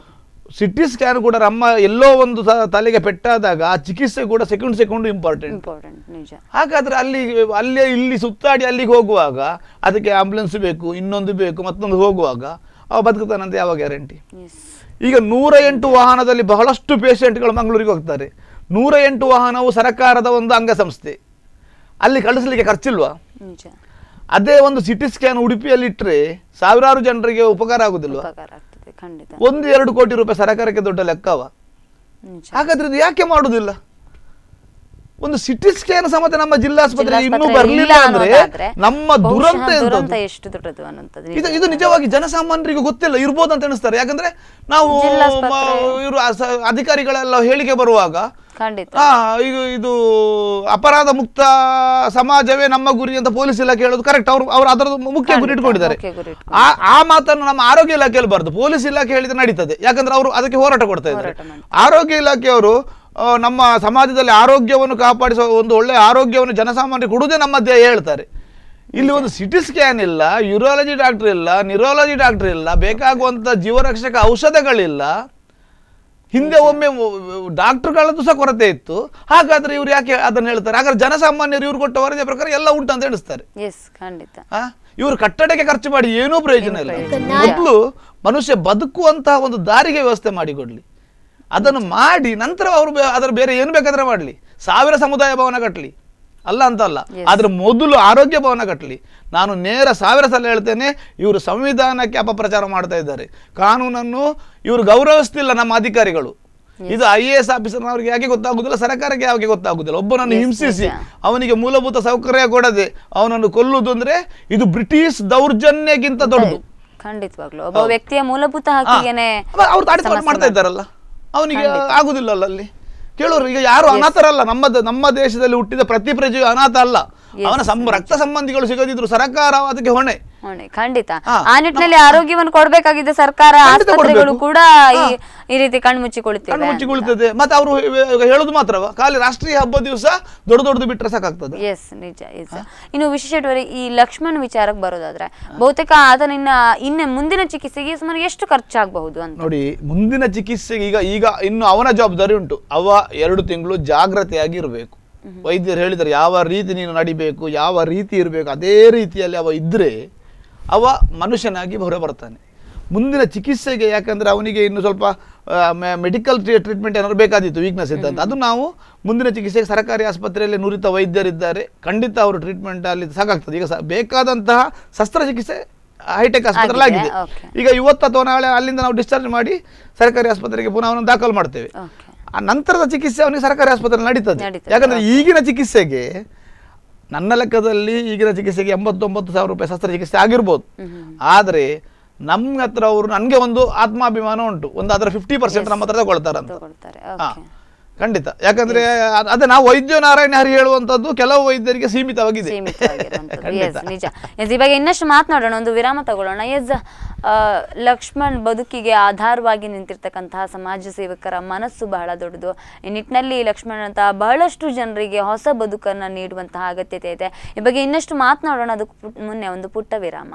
Speaker 5: ಸಿಟಿ ಸ್ಕ್ಯಾನ್ ಕೂಡ ನಮ್ಮ ಎಲ್ಲೋ ಒಂದು ತಲೆಗೆ ಪೆಟ್ಟಾದಾಗ ಆ ಚಿಕಿತ್ಸೆ ಕೂಡ ಸೆಕೆಂಡ್ ಸೆಕೆಂಡ್ ಇಂಪಾರ್ಟೆಂಟ್
Speaker 1: ಇಂಪಾರ್ಟೆಂಟ್ ನಿಜ.
Speaker 5: ಹಾಗಾದ್ರೆ ಅಲ್ಲಿ ಅಲ್ಲೇ ಇಲ್ಲಿ ಸುತ್ತಾಡಿ ಅಲ್ಲಿಗೆ ಹೋಗುವಾಗ ಅದಕ್ಕೆ ಆಂಬುಲೆನ್ಸ್ ಬೇಕು, ಇನ್ನೊಂದು ಬೇಕು, ಮತ್ತೊಂದು ಹೋಗುವಾಗ ಅವ ಬದುಕುತ್ತಾನಂತ ಯಾವ ಗ್ಯಾರಂಟಿ? ಈಗ ನೂರ ಎಂಟು ವಾಹನದಲ್ಲಿ ಬಹಳಷ್ಟು ಪೇಷಂಟ್ಗಳು ಮಂಗಳೂರಿಗೆ ಹೋಗ್ತಾರೆ. ನೂರ ಎಂಟು ವಾಹನವು ಸರ್ಕಾರದ ಒಂದು ಅಂಗಸಂಸ್ಥೆ, ಅಲ್ಲಿ ಕಳಿಸ್ಲಿಕ್ಕೆ ಖರ್ಚಿಲ್ವಾ? ಅದೇ ಒಂದು ಸಿಟಿ ಸ್ಕ್ಯಾನ್ ಉಡುಪಿಯಲ್ಲಿ ಇಟ್ಟರೆ ಸಾವಿರಾರು ಜನರಿಗೆ ಉಪಕಾರ ಆಗುದಿಲ್ವಾ? ಒಂದು ಎರಡು ಕೋಟಿ ರೂಪಾಯಿ ಸರ್ಕಾರಕ್ಕೆ ದೊಡ್ಡ ಲೆಕ್ಕವ. ಹಾಗಾದ್ರೆ ಇದು ಯಾಕೆ ಮಾಡುದಿಲ್ಲ? ಒಂದು ಸಿಟಿ ಸ್ಕ್ಯಾನ್ ಸಮೇತ ನಮ್ಮ ಜಿಲ್ಲಾಸ್ಪತ್ರೆ ಇನ್ನೂ ಬರಲಿಲ್ಲ ಅಂದ್ರೆ ನಮ್ಮ ದುರಂತ ಇದು ಇದು ನಿಜವಾಗಿ ಜನಸಾಮಾನ್ಯರಿಗೂ ಗೊತ್ತಿಲ್ಲ ಇರ್ಬೋದು ಅಂತ ಎಣಿಸ್ತಾರೆ. ಯಾಕಂದ್ರೆ ನಾವು ಇವರು ಅಧಿಕಾರಿಗಳೆಲ್ಲ ಹೇಳಿಕೆ ಬರುವಾಗ ಹಾ ಈಗ ಇದು ಅಪರಾಧ ಮುಕ್ತ ಸಮಾಜವೇ ನಮ್ಮ ಗುರಿ ಅಂತ ಪೊಲೀಸ್ ಇಲಾಖೆ ಹೇಳೋದು ಕರೆಕ್ಟ್. ಅವ್ರು ಅವ್ರು ಅದರ ಮುಖ್ಯ ಗುರಿ ಇಟ್ಕೊಂಡಿದ್ದಾರೆ. ಆ ಆ ಮಾತನ್ನು ನಮ್ಮ ಆರೋಗ್ಯ ಇಲಾಖೆ ಹೇಳ್ಬಾರ್ದು, ಪೊಲೀಸ್ ಇಲಾಖೆ ಹೇಳಿದ್ರೆ ನಡೀತದೆ. ಯಾಕಂದ್ರೆ ಅವರು ಅದಕ್ಕೆ ಹೋರಾಟ ಕೊಡ್ತಾ ಇದ್ದಾರೆ. ಆರೋಗ್ಯ ಇಲಾಖೆಯವರು ನಮ್ಮ ಸಮಾಜದಲ್ಲಿ ಆರೋಗ್ಯವನ್ನು ಕಾಪಾಡಿಸುವ ಒಂದು ಒಳ್ಳೆಯ ಆರೋಗ್ಯವನ್ನು ಜನಸಾಮಾನ್ಯರಿಗೆ ಕೊಡುವುದೇ ನಮ್ಮ ಧ್ಯೇಯ ಹೇಳ್ತಾರೆ. ಇಲ್ಲಿ ಒಂದು ಸಿಟಿ ಸ್ಕ್ಯಾನ್ ಇಲ್ಲ, ಯೂರಾಲಜಿ ಡಾಕ್ಟರ್ ಇಲ್ಲ, ನ್ಯೂರಾಲಜಿ ಡಾಕ್ಟರ್ ಇಲ್ಲ, ಬೇಕಾಗುವಂತ ಜೀವರಕ್ಷಕ ಔಷಧಗಳಿಲ್ಲ. ಹಿಂದೆ ಒಮ್ಮೆ ಡಾಕ್ಟರ್ಗಳದ್ದು ಸಹ ಕೊರತೆ ಇತ್ತು. ಹಾಗಾದ್ರೆ ಇವ್ರು ಯಾಕೆ ಅದನ್ನ ಹೇಳ್ತಾರೆ? ಹಾಗಾದ್ರೆ ಜನಸಾಮಾನ್ಯರು ಇವ್ರು ಕೊಟ್ಟ ವರದಿಯ ಪ್ರಕಾರ ಎಲ್ಲ ಉಂಟು ಅಂತ ಎಣಿಸ್ತಾರೆ. ಇವರು ಕಟ್ಟಡಕ್ಕೆ ಖರ್ಚು ಮಾಡಿ ಏನೂ ಪ್ರಯೋಜನ ಇಲ್ಲ. ಮೊದಲು ಮನುಷ್ಯ ಬದುಕುವಂತಹ ಒಂದು ದಾರಿಗೆ ವ್ಯವಸ್ಥೆ ಮಾಡಿಕೊಡ್ಲಿ, ಅದನ್ನು ಮಾಡಿ ನಂತರ ಅವರು ಅದರ ಬೇರೆ ಏನು ಬೇಕಾದ್ರೆ ಮಾಡಲಿ. ಸಾವಿರ ಸಮುದಾಯ ಭವನ ಕಟ್ಟಲಿ, ಅಲ್ಲ ಅಂತ ಅಲ್ಲ, ಆದ್ರೆ ಮೊದಲು ಆರೋಗ್ಯ ಭವನ ಕಟ್ಟಲಿ. ನಾನು ನೇರ ಸಾವಿರ ಸಲ ಹೇಳ್ತೇನೆ, ಇವರು ಸಂವಿಧಾನಕ್ಕೆ ಅಪಪ್ರಚಾರ ಮಾಡ್ತಾ ಇದ್ದಾರೆ. ಕಾನೂನನ್ನು ಇವರು ಗೌರವಿಸ್ತಿಲ್ಲ ನಮ್ಮ ಅಧಿಕಾರಿಗಳು. ಇದು ಐ ಎ ಎಸ್ ಆಫೀಸರ್ನವ್ರಿಗೆ ಯಾಕೆ ಗೊತ್ತಾಗುದಿಲ್ಲ, ಸರ್ಕಾರಕ್ಕೆ ಯಾಕೆ ಗೊತ್ತಾಗುದಿಲ್ಲ. ಒಬ್ಬನನ್ನು ಹಿಂಸಿಸಿ ಅವನಿಗೆ ಮೂಲಭೂತ ಸೌಕರ್ಯ ಕೊಡದೆ ಅವನನ್ನು ಕೊಲ್ಲುವುದು ಅಂದ್ರೆ ಇದು ಬ್ರಿಟಿಷ್ ದೌರ್ಜನ್ಯಕ್ಕಿಂತ ದೊಡ್ಡದು.
Speaker 1: ಖಂಡಿತವಾಗ್ಲೂ ಒಬ್ಬ ವ್ಯಕ್ತಿಯ ಮೂಲಭೂತ ಹಕ್ಕಿಗೆನೆ
Speaker 5: ಅವ್ರು ತಾಡಿಪಾಡು ಮಾಡ್ತಾ ಇದ್ದಾರಲ್ಲ, ಅವನಿಗೆ ಆಗುದಿಲ್ಲ ಅಲ್ಲಿ ಕೇಳೋರು. ಈಗ ಯಾರು ಅನಾಥರಲ್ಲ, ನಮ್ಮ ನಮ್ಮ ದೇಶದಲ್ಲಿ ಹುಟ್ಟಿದ ಪ್ರತಿ ಪ್ರಜೆಯು ಅನಾಥ ಅಲ್ಲ. ಅವನ ರಕ್ತ ಸಂಬಂಧಿಗಳು ಸಿಗದಿದ್ರು ಸರ್ಕಾರ ಅದಕ್ಕೆ ಹೊಣೆ.
Speaker 1: ಖಂಡಿತ ಆ ನಿಟ್ಟಿನಲ್ಲಿ ಆರೋಗ್ಯವನ್ನು ಕೊಡಬೇಕಾಗಿದೆ ಸರ್ಕಾರ. ಆಸ್ಪತ್ರೆಗಳು ಕೂಡ ಈ ರೀತಿ ಕಣ್ಮುಚ್ಚಿಕೊಳ್ಳುತ್ತವೆ
Speaker 5: ಕಣ್ಮುಚ್ಚಿಕೊಳ್ಳುತ್ತದೆ. ಮತ್ತೆ ಅವರು ಹೇಳುದು ಮಾತ್ರವ, ಖಾಲಿ ರಾಷ್ಟ್ರೀಯ ಹಬ್ಬ ದಿವಸ ದೊಡ್ಡ ದೊಡ್ಡದು ಬಿಟ್ಟರೆ ಸಾಕಾಗ್ತದೆ.
Speaker 1: ಎಸ್ ನಿಜ. ಎಸ್ ಇನ್ನು ವಿಶೇಷವಾಗಿ ಈ ಲಕ್ಷ್ಮಣ್ ವಿಚಾರಕ್ಕೆ ಬರೋದಾದ್ರೆ ಬಹುತೇಕ ಆತನಿನ್ನ ಇನ್ನು ಮುಂದಿನ ಚಿಕಿತ್ಸೆಗೆ ಸುಮಾರು ಎಷ್ಟು ಖರ್ಚಾಗಬಹುದು ಅಂತ
Speaker 5: ನೋಡಿ. ಮುಂದಿನ ಚಿಕಿತ್ಸೆಗೆ ಈಗ ಈಗ ಇನ್ನು ಅವನ ಜವಾಬ್ದಾರಿ ಉಂಟು. ಅವ ಎರಡು ತಿಂಗಳು ಜಾಗ್ರತೆಯಾಗಿ ಇರಬೇಕು. ವೈದ್ಯರು ಹೇಳಿದ್ದಾರೆ ಯಾವ ರೀತಿ ನೀನು ನಡಿಬೇಕು, ಯಾವ ರೀತಿ ಇರಬೇಕು, ಅದೇ ರೀತಿಯಲ್ಲಿ ಅವ ಇದ್ರೆ ಅವ ಮನುಷ್ಯನಾಗಿ ಹೊರ ಬರ್ತಾನೆ. ಮುಂದಿನ ಚಿಕಿತ್ಸೆಗೆ ಯಾಕಂದ್ರೆ ಅವನಿಗೆ ಇನ್ನು ಸ್ವಲ್ಪ ಮೆಡಿಕಲ್ ಟ್ರೀಟ್ಮೆಂಟ್ ಏನಾದ್ರು ಬೇಕಾದಿತ್ತು, ವೀಕ್ನೆಸ್ ಇದ್ದಂತ, ಅದು ನಾವು ಮುಂದಿನ ಚಿಕಿತ್ಸೆಗೆ ಸರ್ಕಾರಿ ಆಸ್ಪತ್ರೆಯಲ್ಲಿ ನುರಿತ ವೈದ್ಯರಿದ್ದಾರೆ, ಖಂಡಿತ ಅವರು ಟ್ರೀಟ್ಮೆಂಟ್ ಅಲ್ಲಿ ಸಾಕಾಗ್ತದೆ. ಈಗ ಬೇಕಾದಂತಹ ಶಸ್ತ್ರಚಿಕಿತ್ಸೆ ಹೈಟೆಕ್ ಆಸ್ಪತ್ರೆ ಆಗಿದೆ. ಈಗ ಇವತ್ತು ಅಥವಾ ನಾಳೆ ಅಲ್ಲಿಂದ ನಾವು ಡಿಸ್ಚಾರ್ಜ್ ಮಾಡಿ ಸರ್ಕಾರಿ ಆಸ್ಪತ್ರೆಗೆ ಪುನಃ ಅವನನ್ನು ದಾಖಲು ಮಾಡ್ತೇವೆ. ಆ ನಂತರದ ಚಿಕಿತ್ಸೆ ಅವನಿಗೆ ಸರ್ಕಾರಿ ಆಸ್ಪತ್ರೆ ನಡೀತದೆ. ಯಾಕಂದ್ರೆ ಈಗಿನ ಚಿಕಿತ್ಸೆಗೆ ನನ್ನ ಲೆಕ್ಕದಲ್ಲಿ ಈಗಿನ ಚಿಕಿತ್ಸೆಗೆ ಎಂಬತ್ತೊಂಬತ್ತು ಸಾವಿರ ರೂಪಾಯಿ ಶಸ್ತ್ರಚಿಕಿತ್ಸೆ ಆಗಿರ್ಬೋದು. ಆದರೆ ನಮ್ಮ ಹತ್ರ ಅವರು ನನಗೆ ಒಂದು ಆತ್ಮಾಭಿಮಾನ ಉಂಟು, ಒಂದು ಅದರ ಫಿಫ್ಟಿ ಪರ್ಸೆಂಟ್ ನಮ್ಮ ಹತ್ರ ತಗೊಳ್ತಾರಂತ. ಖಂಡಿತ. ಯಾಕಂದ್ರೆ ಅದೇ ನಾವು ವೈದ್ಯ ನಾರಾಯಣ ಹರಿ ಹೇಳುವಂತದ್ದು ಕೆಲವು ವೈದ್ಯರಿಗೆ ಸೀಮಿತವಾಗಿದೆ.
Speaker 1: ನಿಜ. ಈ ಬಗ್ಗೆ ಇನ್ನಷ್ಟು ಮಾತನಾಡೋಣ, ಒಂದು ವಿರಾಮ ತಗೊಳ್ಳೋಣ. ಎಸ್ ಲಕ್ಷ್ಮಣ್ ಬದುಕಿಗೆ ಆಧಾರವಾಗಿ ನಿಂತಿರ್ತಕ್ಕಂತಹ ಸಮಾಜ ಸೇವಕರ ಮನಸ್ಸು ಬಹಳ ದೊಡ್ಡದು. ಈ ನಿಟ್ಟಿನಲ್ಲಿ ಲಕ್ಷ್ಮಣ್ ಅಂತ ಬಹಳಷ್ಟು ಜನರಿಗೆ ಹೊಸ ಬದುಕನ್ನು ನೀಡುವಂತಹ ಅಗತ್ಯತೆ ಇದೆ. ಈ ಬಗ್ಗೆ ಇನ್ನಷ್ಟು ಮಾತನಾಡೋಣ, ಅದಕ್ಕೂ ಮುನ್ನೆ ಒಂದು ಪುಟ್ಟ ವಿರಾಮ.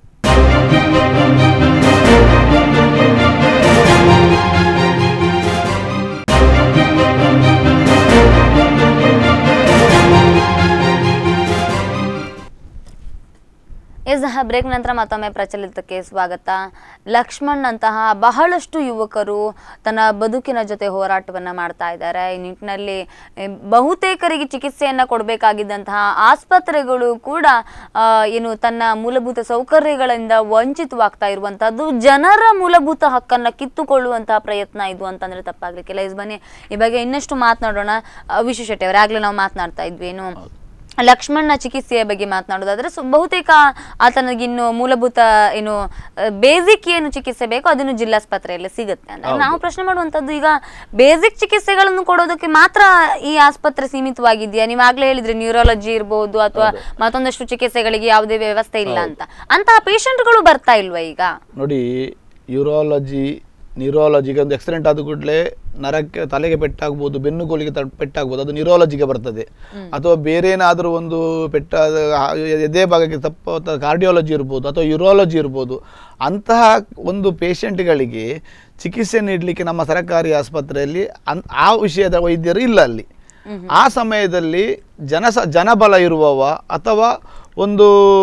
Speaker 1: ಎಸ್ ಬ್ರೇಕ್ ನಂತರ ಮತ್ತೊಮ್ಮೆ ಪ್ರಚಲಿತಕ್ಕೆ ಸ್ವಾಗತ. ಲಕ್ಷ್ಮಣ್ ಅಂತಹ ಬಹಳಷ್ಟು ಯುವಕರು ತನ್ನ ಬದುಕಿನ ಜೊತೆ ಹೋರಾಟವನ್ನು ಮಾಡ್ತಾ ಇದ್ದಾರೆ. ಈ ನಿಟ್ಟಿನಲ್ಲಿ ಬಹುತೇಕರಿಗೆ ಚಿಕಿತ್ಸೆಯನ್ನು ಕೊಡಬೇಕಾಗಿದ್ದಂತಹ ಆಸ್ಪತ್ರೆಗಳು ಕೂಡ ಏನು ತನ್ನ ಮೂಲಭೂತ ಸೌಕರ್ಯಗಳಿಂದ ವಂಚಿತವಾಗ್ತಾ ಇರುವಂತಹದ್ದು, ಜನರ ಮೂಲಭೂತ ಹಕ್ಕನ್ನು ಕಿತ್ತುಕೊಳ್ಳುವಂತಹ ಪ್ರಯತ್ನ ಇದು ಅಂತಂದ್ರೆ ತಪ್ಪಾಗ್ಲಿಕ್ಕಿಲ್ಲ. ಇಸ್ ಬನ್ನಿ ಈ ಬಗ್ಗೆ ಇನ್ನಷ್ಟು ಮಾತನಾಡೋಣ. ವಿಶ್ವ ಶೆಟ್ಟಿ ಅವರೇ, ಆಗ್ಲೇ ನಾವು ಮಾತನಾಡ್ತಾ ಇದ್ವಿ ಏನು ಲಕ್ಷ್ಮಣ್ನ ಚಿಕಿತ್ಸೆಯ ಬಗ್ಗೆ ಮಾತನಾಡೋದಾದ್ರೆ ಬಹುತೇಕ ಆತನಿಗಿನ್ನು ಮೂಲಭೂತ ಏನು ಬೇಸಿಕ್ ಏನು ಚಿಕಿತ್ಸೆ ಬೇಕೋ ಅದನ್ನು ಜಿಲ್ಲಾಸ್ಪತ್ರೆಯಲ್ಲಿ ಸಿಗುತ್ತೆ ಅಂತ ನಾವು ಪ್ರಶ್ನೆ ಮಾಡುವಂತದ್ದು. ಈಗ ಬೇಸಿಕ್ ಚಿಕಿತ್ಸೆಗಳನ್ನು ಕೊಡೋದಕ್ಕೆ ಮಾತ್ರ ಈ ಆಸ್ಪತ್ರೆ ಸೀಮಿತವಾಗಿದೆಯಾ? ನೀವು ಆಗ್ಲೇ ಹೇಳಿದ್ರೆ ನ್ಯೂರಾಲಜಿ ಇರ್ಬೋದು ಅಥವಾ ಮತ್ತೊಂದಷ್ಟು ಚಿಕಿತ್ಸೆಗಳಿಗೆ ಯಾವುದೇ ವ್ಯವಸ್ಥೆ ಇಲ್ಲ ಅಂತ. ಅಂತಹ ಪೇಷಂಟ್ಗಳು ಬರ್ತಾ ಇಲ್ವಾ ಈಗ?
Speaker 5: ನೋಡಿ, ಯೂರಾಲಜಿ ನ್ಯೂರಾಲಜಿಗೆ ಒಂದು ಆಕ್ಸಿಡೆಂಟ್ ಆದ ಕೂಡಲೇ ನರಕ್ಕೆ ತಲೆಗೆ ಪೆಟ್ಟಾಗ್ಬೋದು, ಬೆನ್ನುಗೋಲಿಗೆ ತ ಪೆಟ್ಟಾಗ್ಬೋದು, ಅದು ನ್ಯೂರಾಲಜಿಗೆ ಬರ್ತದೆ. ಅಥವಾ ಬೇರೆ ಏನಾದರೂ ಒಂದು ಪೆಟ್ಟಾದ ಎದೆ ಭಾಗಕ್ಕೆ ತಪ್ಪ ಕಾರ್ಡಿಯಾಲಜಿ ಇರ್ಬೋದು ಅಥವಾ ಯೂರಾಲಜಿ ಇರ್ಬೋದು. ಅಂತಹ ಒಂದು ಪೇಷಂಟ್ಗಳಿಗೆ ಚಿಕಿತ್ಸೆ ನೀಡಲಿಕ್ಕೆ ನಮ್ಮ ಸರ್ಕಾರಿ ಆಸ್ಪತ್ರೆಯಲ್ಲಿ ಅನ್ ಆ ವಿಷಯದ ವೈದ್ಯರು ಇಲ್ಲ ಅಲ್ಲಿ. ಆ ಸಮಯದಲ್ಲಿ ಜನಸ ಜನಬಲ ಇರುವವ ಅಥವಾ ಒಂದು